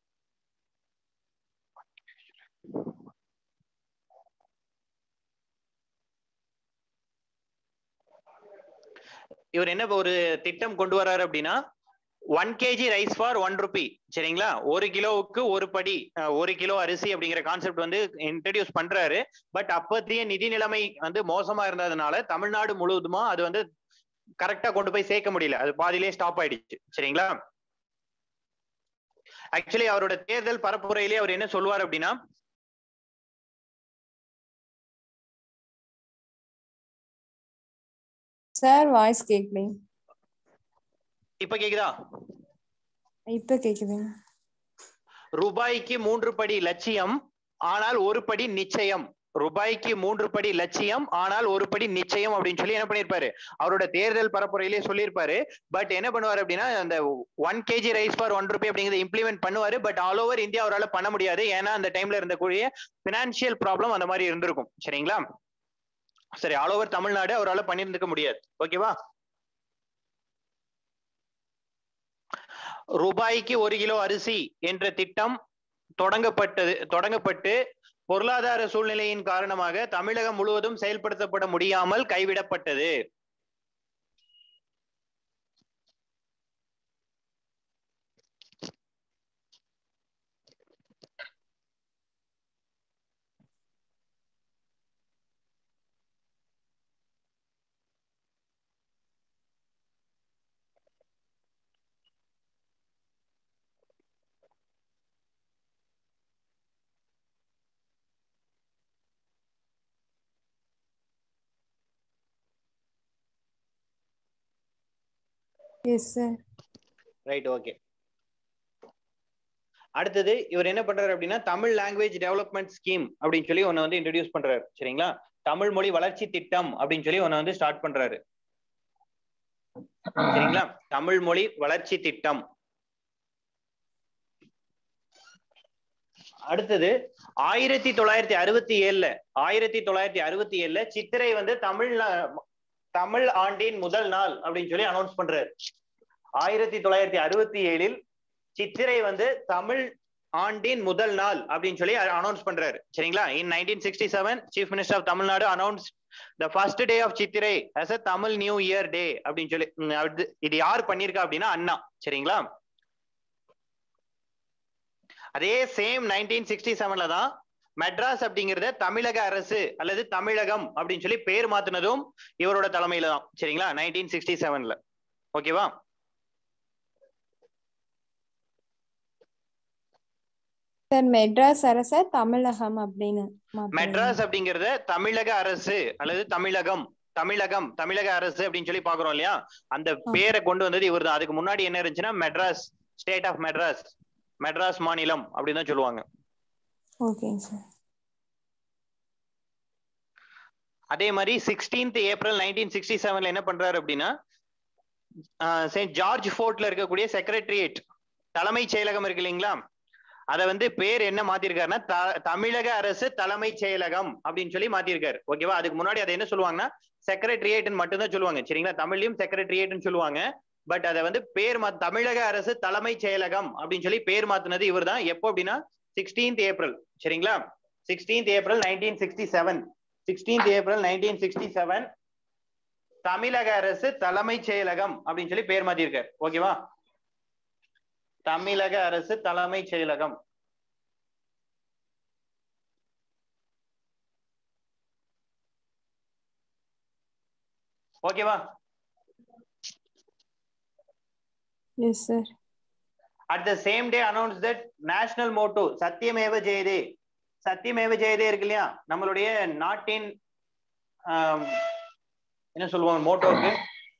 இவர் என்ன ஒரு திட்டம் கொண்டு வர்றாரு அப்படின்னா 1 kg ரைஸ் ஃபார் 1 ரூபி. சரிங்களா? 1 கிலோவுக்கு 1 படி, 1 கிலோ அரிசி அப்படிங்கிற கான்செப்ட் வந்து இன்ட்ரடியூஸ் பண்றாரு. பட் அப்பத்திய நிதி நிலைமை வந்து மோசமா இருந்ததுனால தமிழ்நாடு முழுவதுமா அது வந்து கரெக்டா கொண்டு போய் சேர்க்க முடியல, அது பாதியிலே ஸ்டாப் ஆயிடுச்சு. சரிங்களா? ஆக்சுவலி அவரோட தேர்தல் பரப்புரையிலே அவர் என்ன சொல்லுவார் அப்படின்னா,
சார் வாய்ஸ் கேட்கலைங்க.
இப்ப கேக்குதா?
இப்ப கேக்குதுங்க.
ரூபாய்க்கு 3 படி லட்சியம் ஆனால் 1 படி நிச்சயம். ரூபாய்க்கு 3 படி லட்சியம் ஆனால் 1 படி நிச்சயம் அப்படின்னு சொல்லி என்ன பண்ணிருப்பாரு, அவரோட தேர்தல் பரப்புரையிலே சொல்லியிருப்பாரு. பட் என்ன பண்ணுவாரு அப்படின்னா, அந்த 1 kg ரைஸ் ஃபார் 1 ரூபி அப்படிங்கிறத இம்ப்ளிமெண்ட் பண்ணுவாரு. பட் ஆல் ஓவர் இந்தியா அவரால் பண்ண முடியாது. ஏன்னா அந்த டைம்ல இருந்தக்கூடிய பினான்சியல் ப்ராப்ளம் அந்த மாதிரி இருந்திருக்கும். சரிங்களா? சரி, ஆல் ஓவர் தமிழ்நாடு அவரால் பண்ணியிருந்துக்க முடியாது. ஓகேவா? ரூபாய்க்கு 1 கிலோ அரிசி என்ற திட்டம் தொடங்கப்பட்டு பொருளாதார சூழ்நிலையின் காரணமாக தமிழகம் முழுவதும் செயல்படுத்தப்பட முடியாமல் கைவிடப்பட்டது.
Yes sir.
Right, okay. அடுத்தது இவர் என்ன பண்றாரு அப்படின்னா, தமிழ் லாங்குவேஜ் டெவலப்மெண்ட் ஸ்கீம் அப்படின்னு சொல்லி ஒன்னு வந்து இன்ட்ரோடியூஸ் பண்றாரு. சரிங்களா? தமிழ் மொழி வளர்ச்சி திட்டம் அப்படின்னு சொல்லி ஒன்னு வந்து ஸ்டார்ட் பண்றாரு. சரிங்களா? தமிழ் மொழி வளர்ச்சி திட்டம். அடுத்தது 1967 சித்திரை வந்து தமிழ் ஆண்டின் முதல் நாள் அப்படின்னு சொல்லி அனௌன்ஸ் பண்றாரு. 1967 சித்திரை வந்து தமிழ் ஆண்டின் முதல் நாள் அப்படின்னு சொல்லி அனௌன்ஸ் பண்றாரு. சரிங்களா? In 1967 Chief Minister of Tamil Nadu announced the first day of Chithirai as a Tamil New Year Day அப்படின்னு சொல்லி. இது யார் பண்ணிருக்கா அப்படின்னா அண்ணா. சரிங்களா? அதே சேம் 1967 தான் மெட்ராஸ் அப்படிங்கறத தமிழக அரசு அல்லது தமிழகம் அப்படின்னு சொல்லி பேர் மாத்தினதும் இவரோட தலைமையில தான். சரிங்களா? 1967. ஓகேவா?
சார் மெட்ராஸ் அரச தமிழகம் அப்படின்னு
மெட்ராஸ் அப்படிங்கறத தமிழக அரசு அல்லது தமிழக அரசு அப்படின்னு சொல்லி பாக்குறோம் இல்லையா, அந்த பேரை கொண்டு வந்தது இவர் தான். அதுக்கு முன்னாடி என்ன இருந்துச்சுன்னா மெட்ராஸ், ஸ்டேட் ஆஃப் மெட்ராஸ், மெட்ராஸ் மாநிலம் அப்படின்னு தான் சொல்லுவாங்க.
ஓகேங்க சார்.
அதே மாதிரி 16th ஏப்ரல் 1967 என்ன பண்றாரு அப்படின்னா, செயின்ட் ஜார்ஜ் ஃபோர்ட்ல இருக்கக்கூடிய செக்ரட்டரியேட் தலைமைச் செயலகம் இருக்கு இல்லைங்களா, அதை வந்து பேர் என்ன மாத்திருக்காருன்னா தமிழக அரசு தலைமைச் செயலகம் அப்படின்னு சொல்லி மாத்திருக்காரு. ஓகேவா? அதுக்கு முன்னாடி அதை என்ன சொல்லுவாங்கன்னா செக்ரட்டரியேட் மட்டும்தான் சொல்லுவாங்க. சரிங்களா? தமிழ்லயும் செக்ரட்டரியேட்னு சொல்லுவாங்க. பட் அதை வந்து பேர் தமிழக அரசு தலைமைச் செயலகம் அப்படின்னு சொல்லி பேர் மாத்தினது இவர் தான். எப்போ அப்படின்னா 16th ஏப்ரல். சரிங்களா? 16th April 1967. 16th ஏப்ரல் 1967 தமிழக அரசு தலைமைச் செயலகம் அப்படின்னு சொல்லி பேர் மாத்திருக்காரு. ஓகேவா? தமிழக அரசு தலைமைச் செயலகம். ஓகேவா?
Yes sir.
At the same day announced that national motto சத்தியமேவ ஜெயதே. சத்தியமேவ ஜெயதே இருக்கு இல்லையா, நம்மளுடைய நாட்டின் என்ன சொல்லுவாங்க மோட்டோக்கு,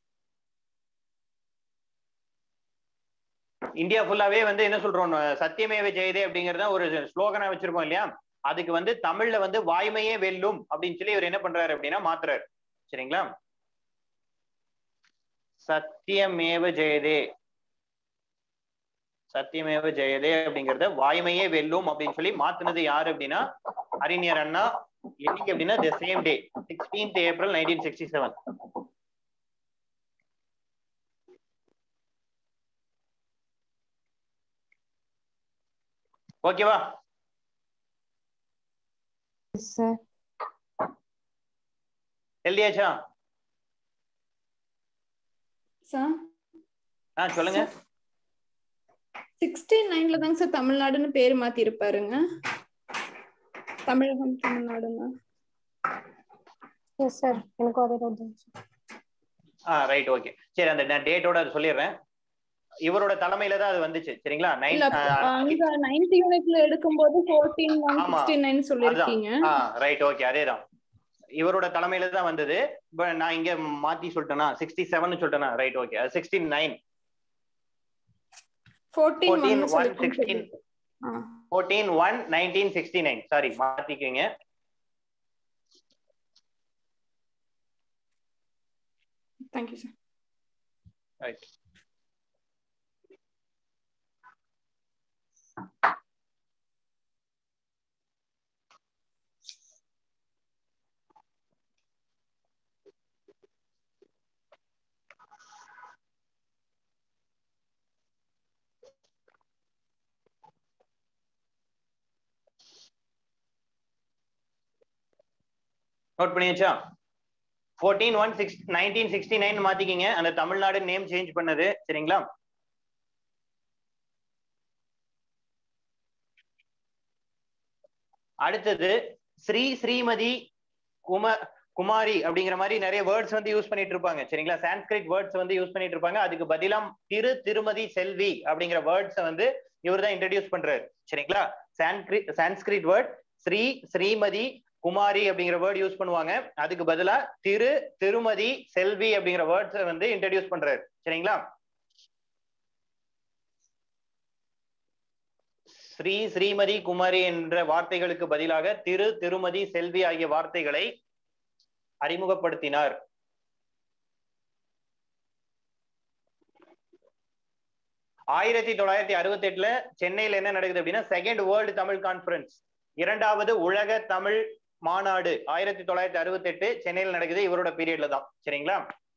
இந்தியா ஃபுல்லாவே வந்து என்ன சொல்றோம், சத்தியமேவ ஜெயதே அப்படிங்கறத ஒரு ஸ்லோகனா வச்சிருக்கோம் இல்லையா, அதுக்கு வந்து தமிழ்ல வந்து வாய்மையே வெல்லும் அப்படின்னு சொல்லி இவர் என்ன பண்றாரு அப்படின்னா மாத்துறாரு. சரிங்களா? சத்தியமேவ ஜெயதே. சத்தியமேவ ஜெயதே அப்படிங்கறத வாய்மையே வெல்லும் அப்படின்னு சொல்லி மாத்துனது யாரு அப்படின்னா அறிஞர் அண்ணா. என்னைக்கு அப்படின்னா the same day 16th April 1967. ஓகேவா
சார்?
எழுதியாச்சா?
சார்
சொல்லுங்க.
69ல தாங்க சார் தமிழ்நாடுன்னு பேர் மாத்தி இருப்பாருங்க. தமிழகம் தமிழ்நாடுங்க.
எஸ் சார், எனக்கு அதே தான்.
ரைட், ஓகே, சரி. அந்த டேட்டோட அது சொல்லிடுறேன். இவரோட தலைமையில தான் அது வந்துச்சு, சரிங்களா?
அங்க 9th யூனிட்ல எடுக்கும்போது 14/1/69 சொல்லிருக்கீங்க.
ரைட், ஓகே, அதேதான். இவரோட தலைமையில தான் வந்தது. நான் இங்க மாத்தி சொல்லிட்டேனா 67 சொல்லிட்டேனா? Right, okay. 69 14/1/1969. சாரி, மாத்திக்கங்க.
Thank you, sir.
Right. Note பண்ணியாச்சா? 14/1/1969 மாத்திக்கிங்க. அந்த தமிழ்நாடு நேம் சேஞ்ச் பண்ணது, சரிங்களா? அடுத்தது ஸ்ரீ ஸ்ரீமதி குமாரி அப்படிங்கிற மாதிரி நிறைய வேர்ட்ஸ் வந்து யூஸ் பண்ணிட்டு இருப்பாங்க, சரிங்களா? சான்ஸ்கிரிட் வேர்ட்ஸ் வந்து யூஸ் பண்ணிட்டு இருப்பாங்க. அதுக்கு பதிலா திருமதி செல்வி அப்படிங்கிற வேர்ட்ஸை வந்து இவர் தான் இன்ட்ரடியூஸ் பண்றாரு, சரிங்களா? சான்ஸ்கிரிட் வேர்ட் ஸ்ரீமதி குமாரி அப்படிங்கிற வேர்ட் யூஸ் பண்ணுவாங்க. அதுக்கு பதிலா திருமதி செல்வி அப்படிங்கிற வேர்ட்ஸை வந்து இன்ட்ரடியூஸ் பண்றாரு, சரிங்களா? ஸ்ரீமதி குமாரி என்ற வார்த்தைகளுக்கு பதிலாக திருமதி செல்வி ஆகிய வார்த்தைகளை அறிமுகப்படுத்தினார். ஆயிரத்தி 1968 சென்னையில் என்ன நடக்குது அப்படின்னா செகண்ட் வேர்ல்டு தமிழ் கான்ஃபரன்ஸ், இரண்டாவது உலக தமிழ் மாநாடு 1968 சென்னையில் நடக்குது. இவரோட பீரியட்ல தான், சரிங்களா?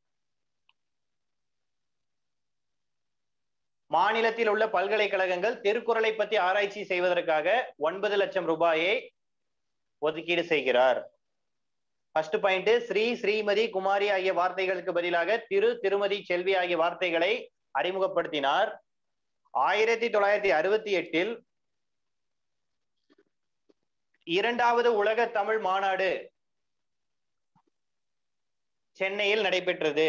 மாநிலத்தில் உள்ள பல்கலைக்கழகங்கள் திருக்குறளை பற்றி ஆராய்ச்சி செய்வதற்காக 9 லட்சம் ரூபாயை ஒதுக்கீடு செய்கிறார். ஃபர்ஸ்ட் பாயிண்ட், ஸ்ரீமதி குமாரி ஆகிய வார்த்தைகளுக்கு பதிலாக திருமதி செல்வி ஆகிய வார்த்தைகளை அறிமுகப்படுத்தினார். 1968 இரண்டாவது உலக தமிழ் மாநாடு சென்னையில் நடைபெற்றது.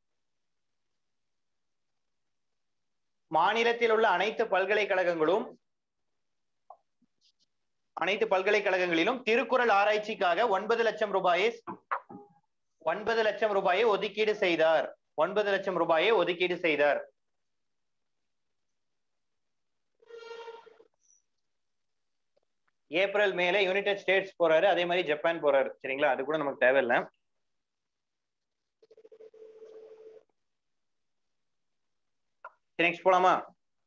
மாநிலத்தில் உள்ள அனைத்து பல்கலைக்கழகங்களிலும் திருக்குறள் ஆராய்ச்சிக்காக 9 லட்சம் ரூபாயை ஒதுக்கீடு செய்தார். 9 லட்சம் ரூபாயை ஒதுக்கீடு செய்தார். ஏப்ரல் மேல யுனைடெட் ஸ்டேட்ஸ் போறாரு, அதே மாதிரி ஜப்பான் போறாரு, சரிங்களா? அது கூட நமக்கு தேவையில்லை. நெக்ஸ்ட் போலாமா?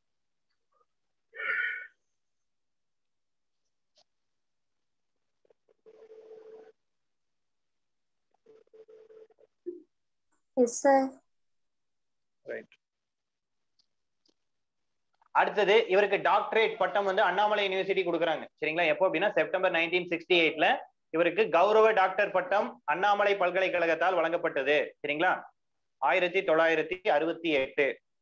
Yes sir.
ரைட். அடுத்தது இவருக்கு டாக்டரேட் பட்டம் வந்து அண்ணாமலை யூனிவர்சிட்டி கொடுக்குறாங்க, சரிங்களா? எப்போ அப்படின்னா செப்டம்பர் 1968 இவருக்கு கௌரவ டாக்டர் பட்டம் அண்ணாமலை பல்கலைக்கழகத்தால் வழங்கப்பட்டது, சரிங்களா? 1968.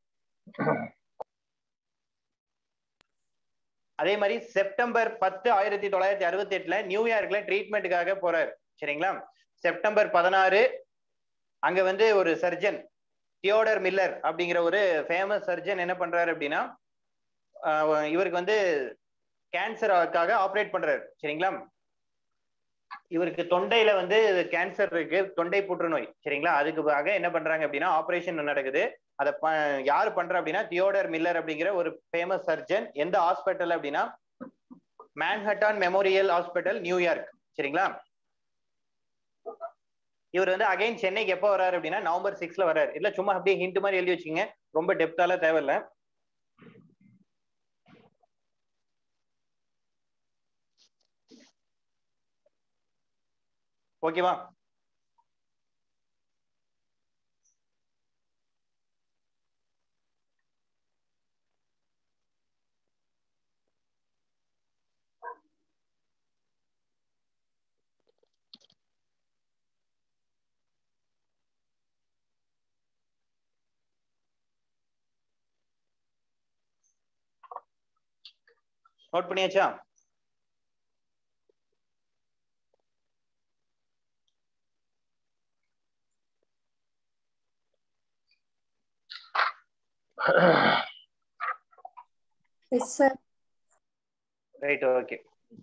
அதே மாதிரி செப்டம்பர் 10 1968 நியூயார்க்ல ட்ரீட்மெண்ட்டுக்காக போறாரு, சரிங்களா? செப்டம்பர் 16 அங்க வந்து ஒரு சர்ஜன் தியோடர் மில்லர் அப்படிங்கிற ஒரு ஃபேமஸ் சர்ஜன் என்ன பண்றாரு அப்படின்னா இவருக்கு வந்து கேன்சருக்காக ஆப்ரேட் பண்றாரு, சரிங்களா? இவருக்கு தொண்டையில வந்து கேன்சர் இருக்கு, தொண்டை புற்றுநோய், சரிங்களா? அதுக்காக என்ன பண்றாங்க அப்படின்னா ஆபரேஷன் நடக்குது. அதை யாரு பண்றா அப்படின்னா தியோடர் மில்லர் அப்படிங்கிற ஒரு ஃபேமஸ் சர்ஜன். எந்த ஹாஸ்பிட்டல் அப்படின்னா மேன்ஹட்டன் மெமோரியல் ஹாஸ்பிட்டல், நியூயார்க், சரிங்களா? இவர் வந்து அகைன் சென்னைக்கு எப்போ வர்றாரு அப்படின்னா நவம்பர் 6 வர்றாரு. இல்ல சும்மா அப்படியே ஹிண்ட் மாதிரி எழுதி வச்சுங்க, ரொம்ப டெப்தால தேவையில்லை. ஓகேவா? நோட் பண்ணியாச்சா?
Yes sir.
Right, okay.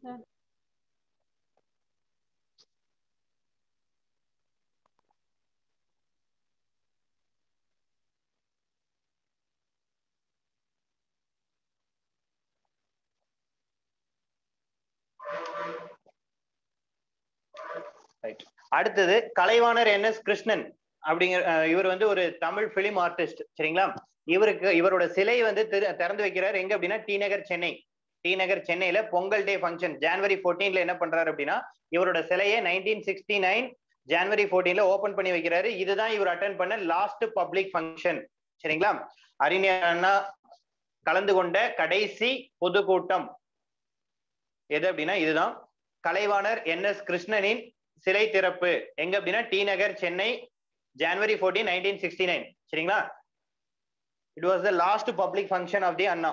அடுத்தது கலைவாணர் NS கிருஷ்ணன் அப்படிங்கிற இவர் வந்து ஒரு தமிழ் பிலிம் ஆர்டிஸ்ட். சரிங்களா? இவரோட சிலை வந்து திறந்து வைக்கிறார் எங்க அப்படின்னா டி நகர் சென்னை. டி நகர் சென்னையில பொங்கல் டே ஃபங்க்ஷன் ஜனவரி 14 என்ன பண்றாரு அப்படின்னா இவரோட சிலையை 1969 ஜனவரி 14 ஓபன் பண்ணி வைக்கிறாரு. இதுதான் இவர் அட்டென்ட் பண்ண லாஸ்ட் பப்ளிக் ஃபங்க்ஷன். சரிங்களா? அறிஞர் அண்ணா கலந்து கொண்ட கடைசி பொதுக்கூட்டம் எது அப்படின்னா இதுதான். கலைவாணர் NS கிருஷ்ணனின் சிலை திறப்பு எங்க அப்படின்னா டி நகர் சென்னை ஜனவரி 14 1969. சரிங்களா? It was the last public function of the அண்ணா.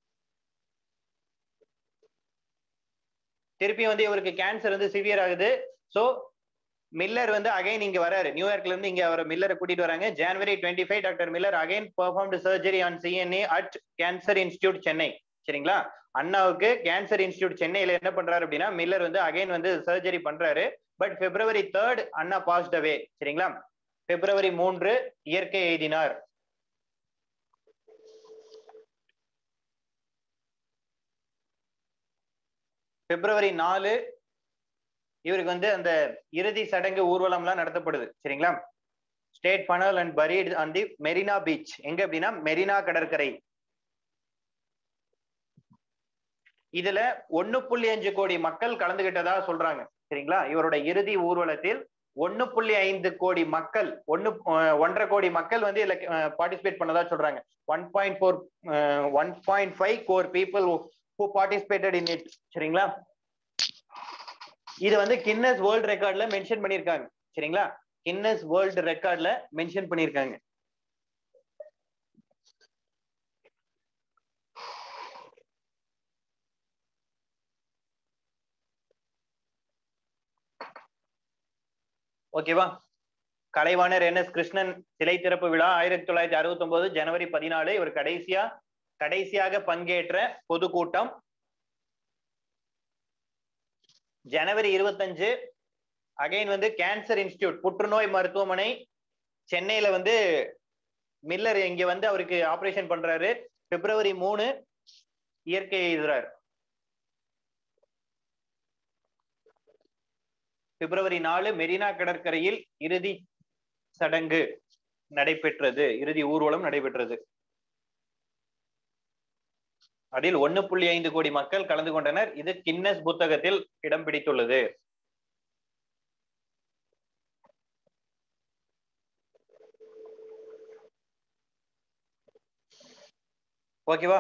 திருப்பி வந்து இவருக்கு கேன்சர் வந்து சிவியர் ஆகுது. சோ மில்லர் வந்து அகைன் இங்க வராரு. நியூயார்க்ல இருந்து இங்க அவர் மில்லரை கூட்டிட்டு வராங்க. January 25 doctor Miller again performed surgery on CNA at cancer institute Chennai. சரிங்களா? அண்ணாவுக்கு கேன்சர் இன்ஸ்டிடியூட் சென்னையில என்ன பண்றாரு அப்படின்னா மில்லர் வந்து அகைன் வந்து சர்ஜரி பண்றாரு. But February 3 Anna passed away. சரிங்களா? February 3 இயற்கை எய்தினார். February 4 இவருக்கு வந்து அந்த இறுதி சடங்கு ஊர்வலம்லாம் நடத்தப்படுது. சரிங்களா? State funeral and buried on the Marina beach. எங்க அப்படின்னா மெரினா கடற்கரை. இதுல 1.5 கோடி மக்கள் கலந்துகிட்டதா சொல்றாங்க. சரிங்களா? இவரோட இறுதி ஊர்வலத்தில் 1.5 கோடி மக்கள் 1.5 கோடி மக்கள் வந்து இதுல பார்ட்டிசிபேட் பண்ணதா சொல்றாங்க. 1.5 crore people who participated in it. சரிங்களா? இது வந்து கின்னஸ் வேர்ல்ட் ரெக்கார்ட்ல மென்ஷன் பண்ணிருக்காங்க. சரிங்களா? கின்னஸ் வேர்ல்ட் ரெக்கார்ட்ல மென்ஷன் பண்ணிருக்காங்க. ஓகேவா? கலைவாணர் NS கிருஷ்ணன் சிலை திறப்பு விழா 1969 ஜனவரி 14. இவர் கடைசியாக பங்கேற்ற பொதுக்கூட்டம் ஜனவரி 25. அகைன் வந்து கேன்சர் இன்ஸ்டிடியூட் புற்றுநோய் மருத்துவமனை சென்னையில வந்து மில்லர் இங்க வந்து அவருக்கு ஆபரேஷன் பண்றாரு. February 3 இயற்கை எய்துறார். February 4 மெரினா கடற்கரையில் இறுதி சடங்கு நடைபெற்றது. இறுதி ஊர்வலம் நடைபெற்றது. அதில் 1.5 கோடி மக்கள் கலந்து கொண்டனர். இது கின்னஸ் புத்தகத்தில் இடம் பிடித்துள்ளது. ஓகேவா?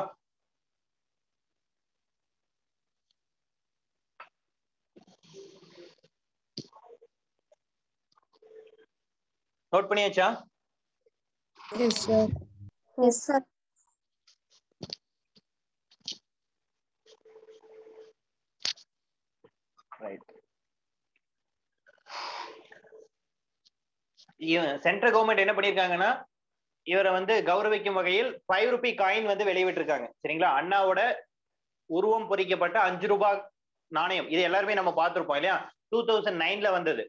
நோட் பண்ணியாச்சா?
Yes sir.
Yes sir.
Central government என்ன பண்ணிருக்காங்கன்னா இவரை வந்து கௌரவிக்கும் வகையில் 5 ரூபி காயின் வந்து வெளியிட்டிருக்காங்க. சரிங்களா? அண்ணாவோட உருவம் பொறிக்கப்பட்ட 5 ரூபாய் நாணயம். இது எல்லாருமே நம்ம பார்த்திருப்போம் இல்லையா? 2009 வந்தது.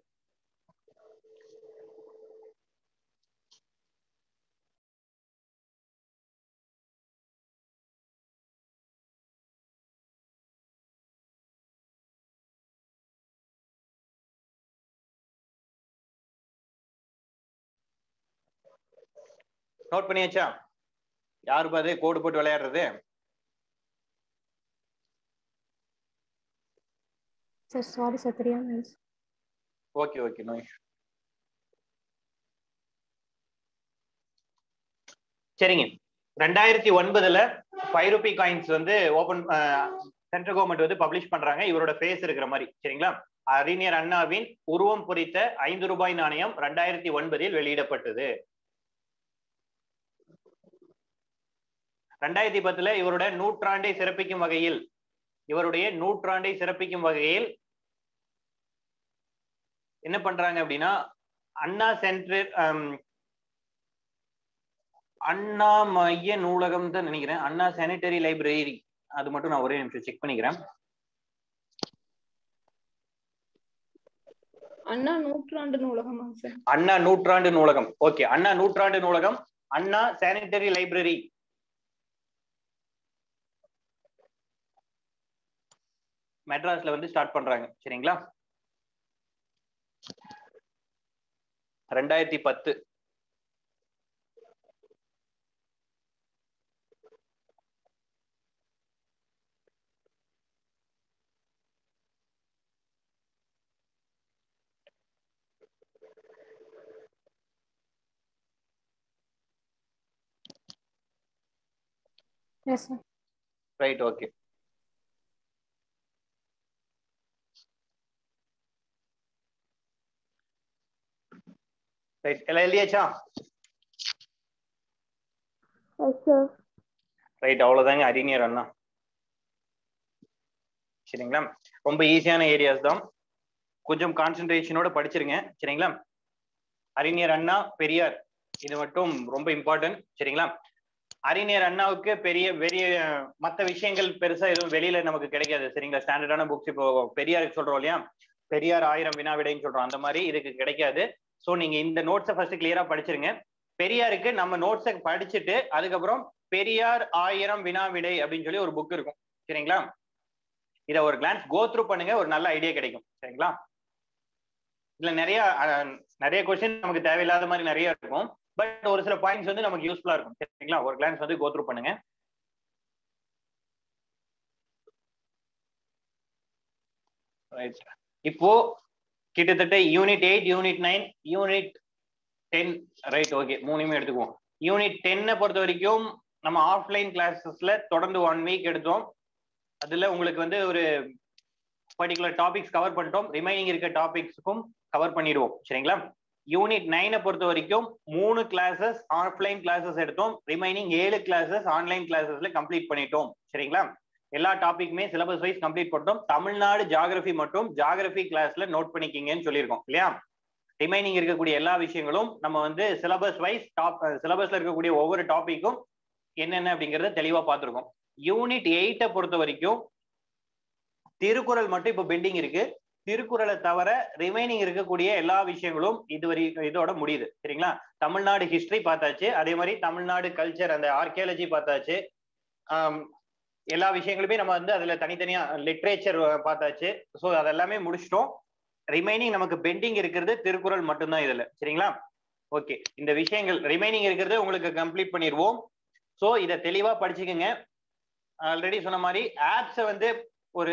நோட் பண்ணியாச்சா? யாரு பாது கோடு போட்டு விளையாடுறது?
சார் சாரி சார் தெரியாம.
Okay okay no issue. சரிங்க, 2009 5 ரூபி காயின்ஸ் வந்து ஓபன் சென்ட்ரல் கவர்மெண்ட் வந்து பப்ளிஷ் பண்றாங்க. இவரோட ஃபேஸ் இருக்கிற மாதிரி. சரிங்களா? அறிஞர் அண்ணாவின் உருவம் பொறித்த 5 ரூபாய் நாணயம் 2009 வெளியிடப்பட்டது. 2010 இவருடைய நூற்றாண்டை சிறப்பிக்கும் வகையில் என்ன பண்றாங்க அப்படின்னா, அண்ணா மைய நூலகம் தான் நினைக்கிறேன், அண்ணா சானிட்டரி லைப்ரரி. அது மட்டும் நான் ஒரே நிமிஷம் செக் பண்ணிக்கிறேன்.
அண்ணா நூற்றாண்டு நூலகமா சார்?
அண்ணா நூற்றாண்டு நூலகம். ஓகே, அண்ணா நூற்றாண்டு நூலகம், அண்ணா சானிட்டரி லைப்ரரி. மெட்ராஸ்ல வந்து ஸ்டார்ட் பண்றாங்க. சரிங்களா? 2010.
Yes, sir.
Right, okay. Right, எல்லாம் எழுதியாச்சா? ரைட், அவ்வளவுதாங்க அறிஞர் அண்ணா. சரிங்களா? ரொம்ப ஈஸியான ஏரியாஸ் தான், கொஞ்சம் கான்சென்ட்ரேஷனோட படிச்சிருங்க. சரிங்களா? அறிஞர் அண்ணா, பெரியார், இது மட்டும் ரொம்ப இம்பார்ட்டன்ட். சரிங்களா? அறிஞர் அண்ணாவுக்கு பெரிய மற்ற விஷயங்கள் பெருசா எதுவும் வெளியில நமக்கு கிடைக்காது. சரிங்களா? ஸ்டாண்டர்டான புக்ஸ் இப்போ பெரியாருக்கு சொல்றோம் இல்லையா, பெரியார் 1000 வினாவிடைன்னு சொல்றோம், அந்த மாதிரி இதுக்கு கிடைக்காது. ஸோ நீங்க இந்த நோட்ஸை ஃபர்ஸ்ட் கிளியரா படிச்சிருங்க. பெரியாருக்கு நம்ம நோட்ஸை படிச்சுட்டு அதுக்கப்புறம் பெரியார் 1000 வினாவிடை அப்படின்னு சொல்லி ஒரு புக் இருக்கும். சரிங்களா? இதை ஒரு கிளான்ஸ் கோ த்ரூ பண்ணுங்க, ஒரு நல்ல ஐடியா கிடைக்கும். சரிங்களா? இதுல நிறைய கொஸ்டின் நமக்கு தேவையில்லாத மாதிரி நிறைய இருக்கும், பட் ஒரு சில பாயிண்ட்ஸ் வந்து நமக்கு யூஸ்ஃபுல்லா இருக்கும். சரிங்களா? ஒரு கிளான்ஸ் வந்து கோ த்ரூ பண்ணுங்க. இப்போ கிட்டத்தட்ட unit 8, unit 9, unit 10. Right, okay, மூணுமே எடுத்துக்குவோம். யூனிட் 10 பொறுத்த வரைக்கும் நம்ம ஆஃப்லைன் கிளாஸஸ்ல தொடர்ந்து 1 வீக் எடுத்தோம். அதுல உங்களுக்கு வந்து ஒரு பர்டிகுலர் டாபிக்ஸ் கவர் பண்ணிட்டோம், ரிமைனிங் இருக்க டாபிக்ஸுக்கும் கவர் பண்ணிடுவோம். சரிங்களா? யூனிட் 9 பொறுத்த வரைக்கும் 3 கிளாஸஸ் ஆஃப்லைன் கிளாஸஸ் எடுத்தோம், ரிமைனிங் 7 கிளாஸஸ் ஆன்லைன் கிளாஸஸ்ல கம்ப்ளீட் பண்ணிட்டோம். சரிங்களா? எல்லா டாபிக்குமே சிலபஸ் வைஸ் கம்ப்ளீட் பண்ணிட்டோம். தமிழ்நாடு ஜியாகிரபி மட்டும் ஜியாகிரபி கிளாஸ்ல நோட் பண்ணிக்கிங்கன்னு சொல்லியிருக்கோம் இல்லையா? ரிமைனிங் இருக்கக்கூடிய எல்லா விஷயங்களும் நம்ம வந்து சிலபஸ் வைஸ் சிலபஸ்ல இருக்கக்கூடிய ஒவ்வொரு டாபிக்கும் என்னென்ன அப்படிங்கறத தெளிவா பார்த்திருக்கோம். யூனிட் 8 பொறுத்த வரைக்கும் திருக்குறள் மட்டும் இப்ப பெண்டிங் இருக்கு. திருக்குறளை தவிர ரிமைனிங் இருக்கக்கூடிய எல்லா விஷயங்களும் இதோட முடியுது. சரிங்களா? தமிழ்நாடு ஹிஸ்டரி பார்த்தாச்சு, அதே மாதிரி தமிழ்நாடு கல்ச்சர் அந்த ஆர்கியாலஜி பார்த்தாச்சு, எல்லா விஷயங்களுமே நம்ம வந்து அதுல தனித்தனியா லிட்ரேச்சர் பார்த்தாச்சு. ஸோ அதெல்லாமே முடிச்சிட்டோம். ரிமைனிங் நமக்கு பெண்டிங் இருக்கிறது திருக்குறள் மட்டும்தான் இதுல. சரிங்களா? ஓகே, இந்த விஷயங்கள் ரிமைனிங் இருக்கிறது உங்களுக்கு கம்ப்ளீட் பண்ணிடுவோம். ஸோ இதை தெளிவா படிச்சுக்கோங்க. ஆல்ரெடி சொன்ன மாதிரி ஆப்ஸை வந்து ஒரு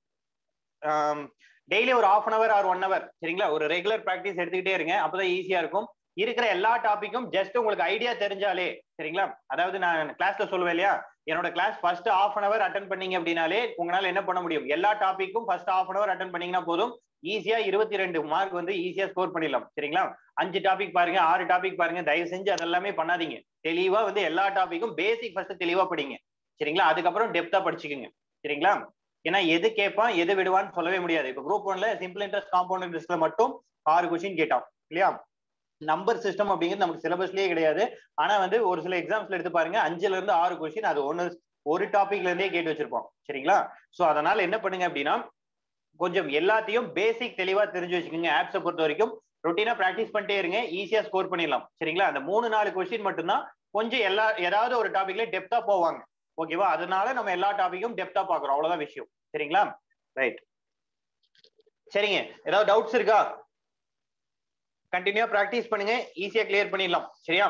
டெய்லி ஒரு 1/2 hour ஆர் 1 hour, சரிங்களா, ஒரு ரெகுலர் ப்ராக்டிஸ் எடுத்துக்கிட்டே இருங்க. அப்பதான் ஈஸியா இருக்கும். இருக்கிற எல்லா டாபிக்கும் ஜஸ்ட் உங்களுக்கு ஐடியா தெரிஞ்சாலே, சரிங்களா, அதாவது நான் கிளாஸ்ல சொல்லுவேன் இல்லையா, என்னோட கிளாஸ் ஃபர்ஸ்ட் 1/2 hour அட்டன் பண்ணீங்க அப்படின்னாலே உங்களால என்ன பண்ண முடியும், எல்லா டாபிக்கும் ஃபர்ஸ்ட் 1/2 hour அட்டன் பண்ணீங்கன்னா போதும், ஈஸியா 22 மார்க் வந்து ஈஸியா ஸ்கோர் பண்ணிடலாம். சரிங்களா? 5 டாபிக் பாருங்க, 6 டாபிக் பாருங்க, தயவு செஞ்சு அதெல்லாமே பண்ணாதீங்க. தெளிவா வந்து எல்லா டாபிக்கும் பேசிக் ஃபர்ஸ்ட் தெளிவா படிங்க. சரிங்களா? அதுக்கப்புறம் டெப்தா படிச்சுக்கோங்க. சரிங்களா? ஏன்னா எது கேட்பான் எது விடுவான்னு சொல்லவே முடியாது. இப்போ குரூப் 1ல சிம்பிள் இன்ட்ரெஸ்ட் காம்பவுண்ட் இன்ட்ரெஸ்ட்ல மட்டும் 6 கொஸ்டின் கேட்டான் இல்லையா? நம்பர் சிஸ்டம் அப்படிங்கிறது நமக்கு சிலபஸ்லயே கிடையாது. ஆனா வந்து ஒரு சில எக்ஸாம்ஸ்ல எடுத்து பாருங்க, 5ல இருந்து 6 கொஸ்டின் அது ஒரு டாபிக்ல இருந்தே கேட்டு வச்சிருப்போம். சரிங்களா? சோ அதனால என்ன பண்ணுங்க அப்படின்னா, கொஞ்சம் எல்லாத்தையும் பேசிக் தெளிவா தெரிஞ்சு வச்சுக்கோங்க. ஆப்ஸை பொறுத்த வரைக்கும் ரொட்டீனா பிராக்டிஸ் பண்ணிட்டே இருங்க, ஈஸியா ஸ்கோர் பண்ணிடலாம். சரிங்களா? அந்த 3-4 கொஸ்டின் மட்டும்தான் கொஞ்சம் ஏதாவது ஒரு டாபிக்ல டெப்தா போவாங்க. ஓகேவா? அதனால நம்ம எல்லா டாபிக்கும் டெப்தா பாக்குறோம், அவ்வளவுதான் விஷயம். சரிங்களா? ரைட், சரிங்க. ஏதாவது டவுட்ஸ் இருக்கா? கண்டினியூா பிராக்டிஸ் பண்ணுங்க, ஈஸியா கிளியர் பண்ணிடலாம். சரியா?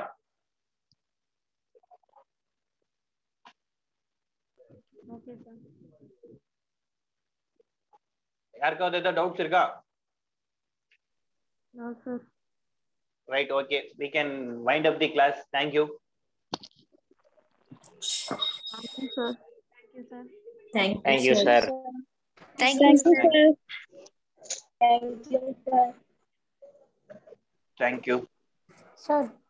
Okay sir.
யாருக்காவது ஏதாவது டவுட்ஸ் இருக்கா?
No, sir.
Right, okay. We can wind up the class. Thank you.
Thank you, sir.
Thank you, sir.
Thank you, sir.
Thank you, sir. Thank you, sir.
Thank you.
Sir.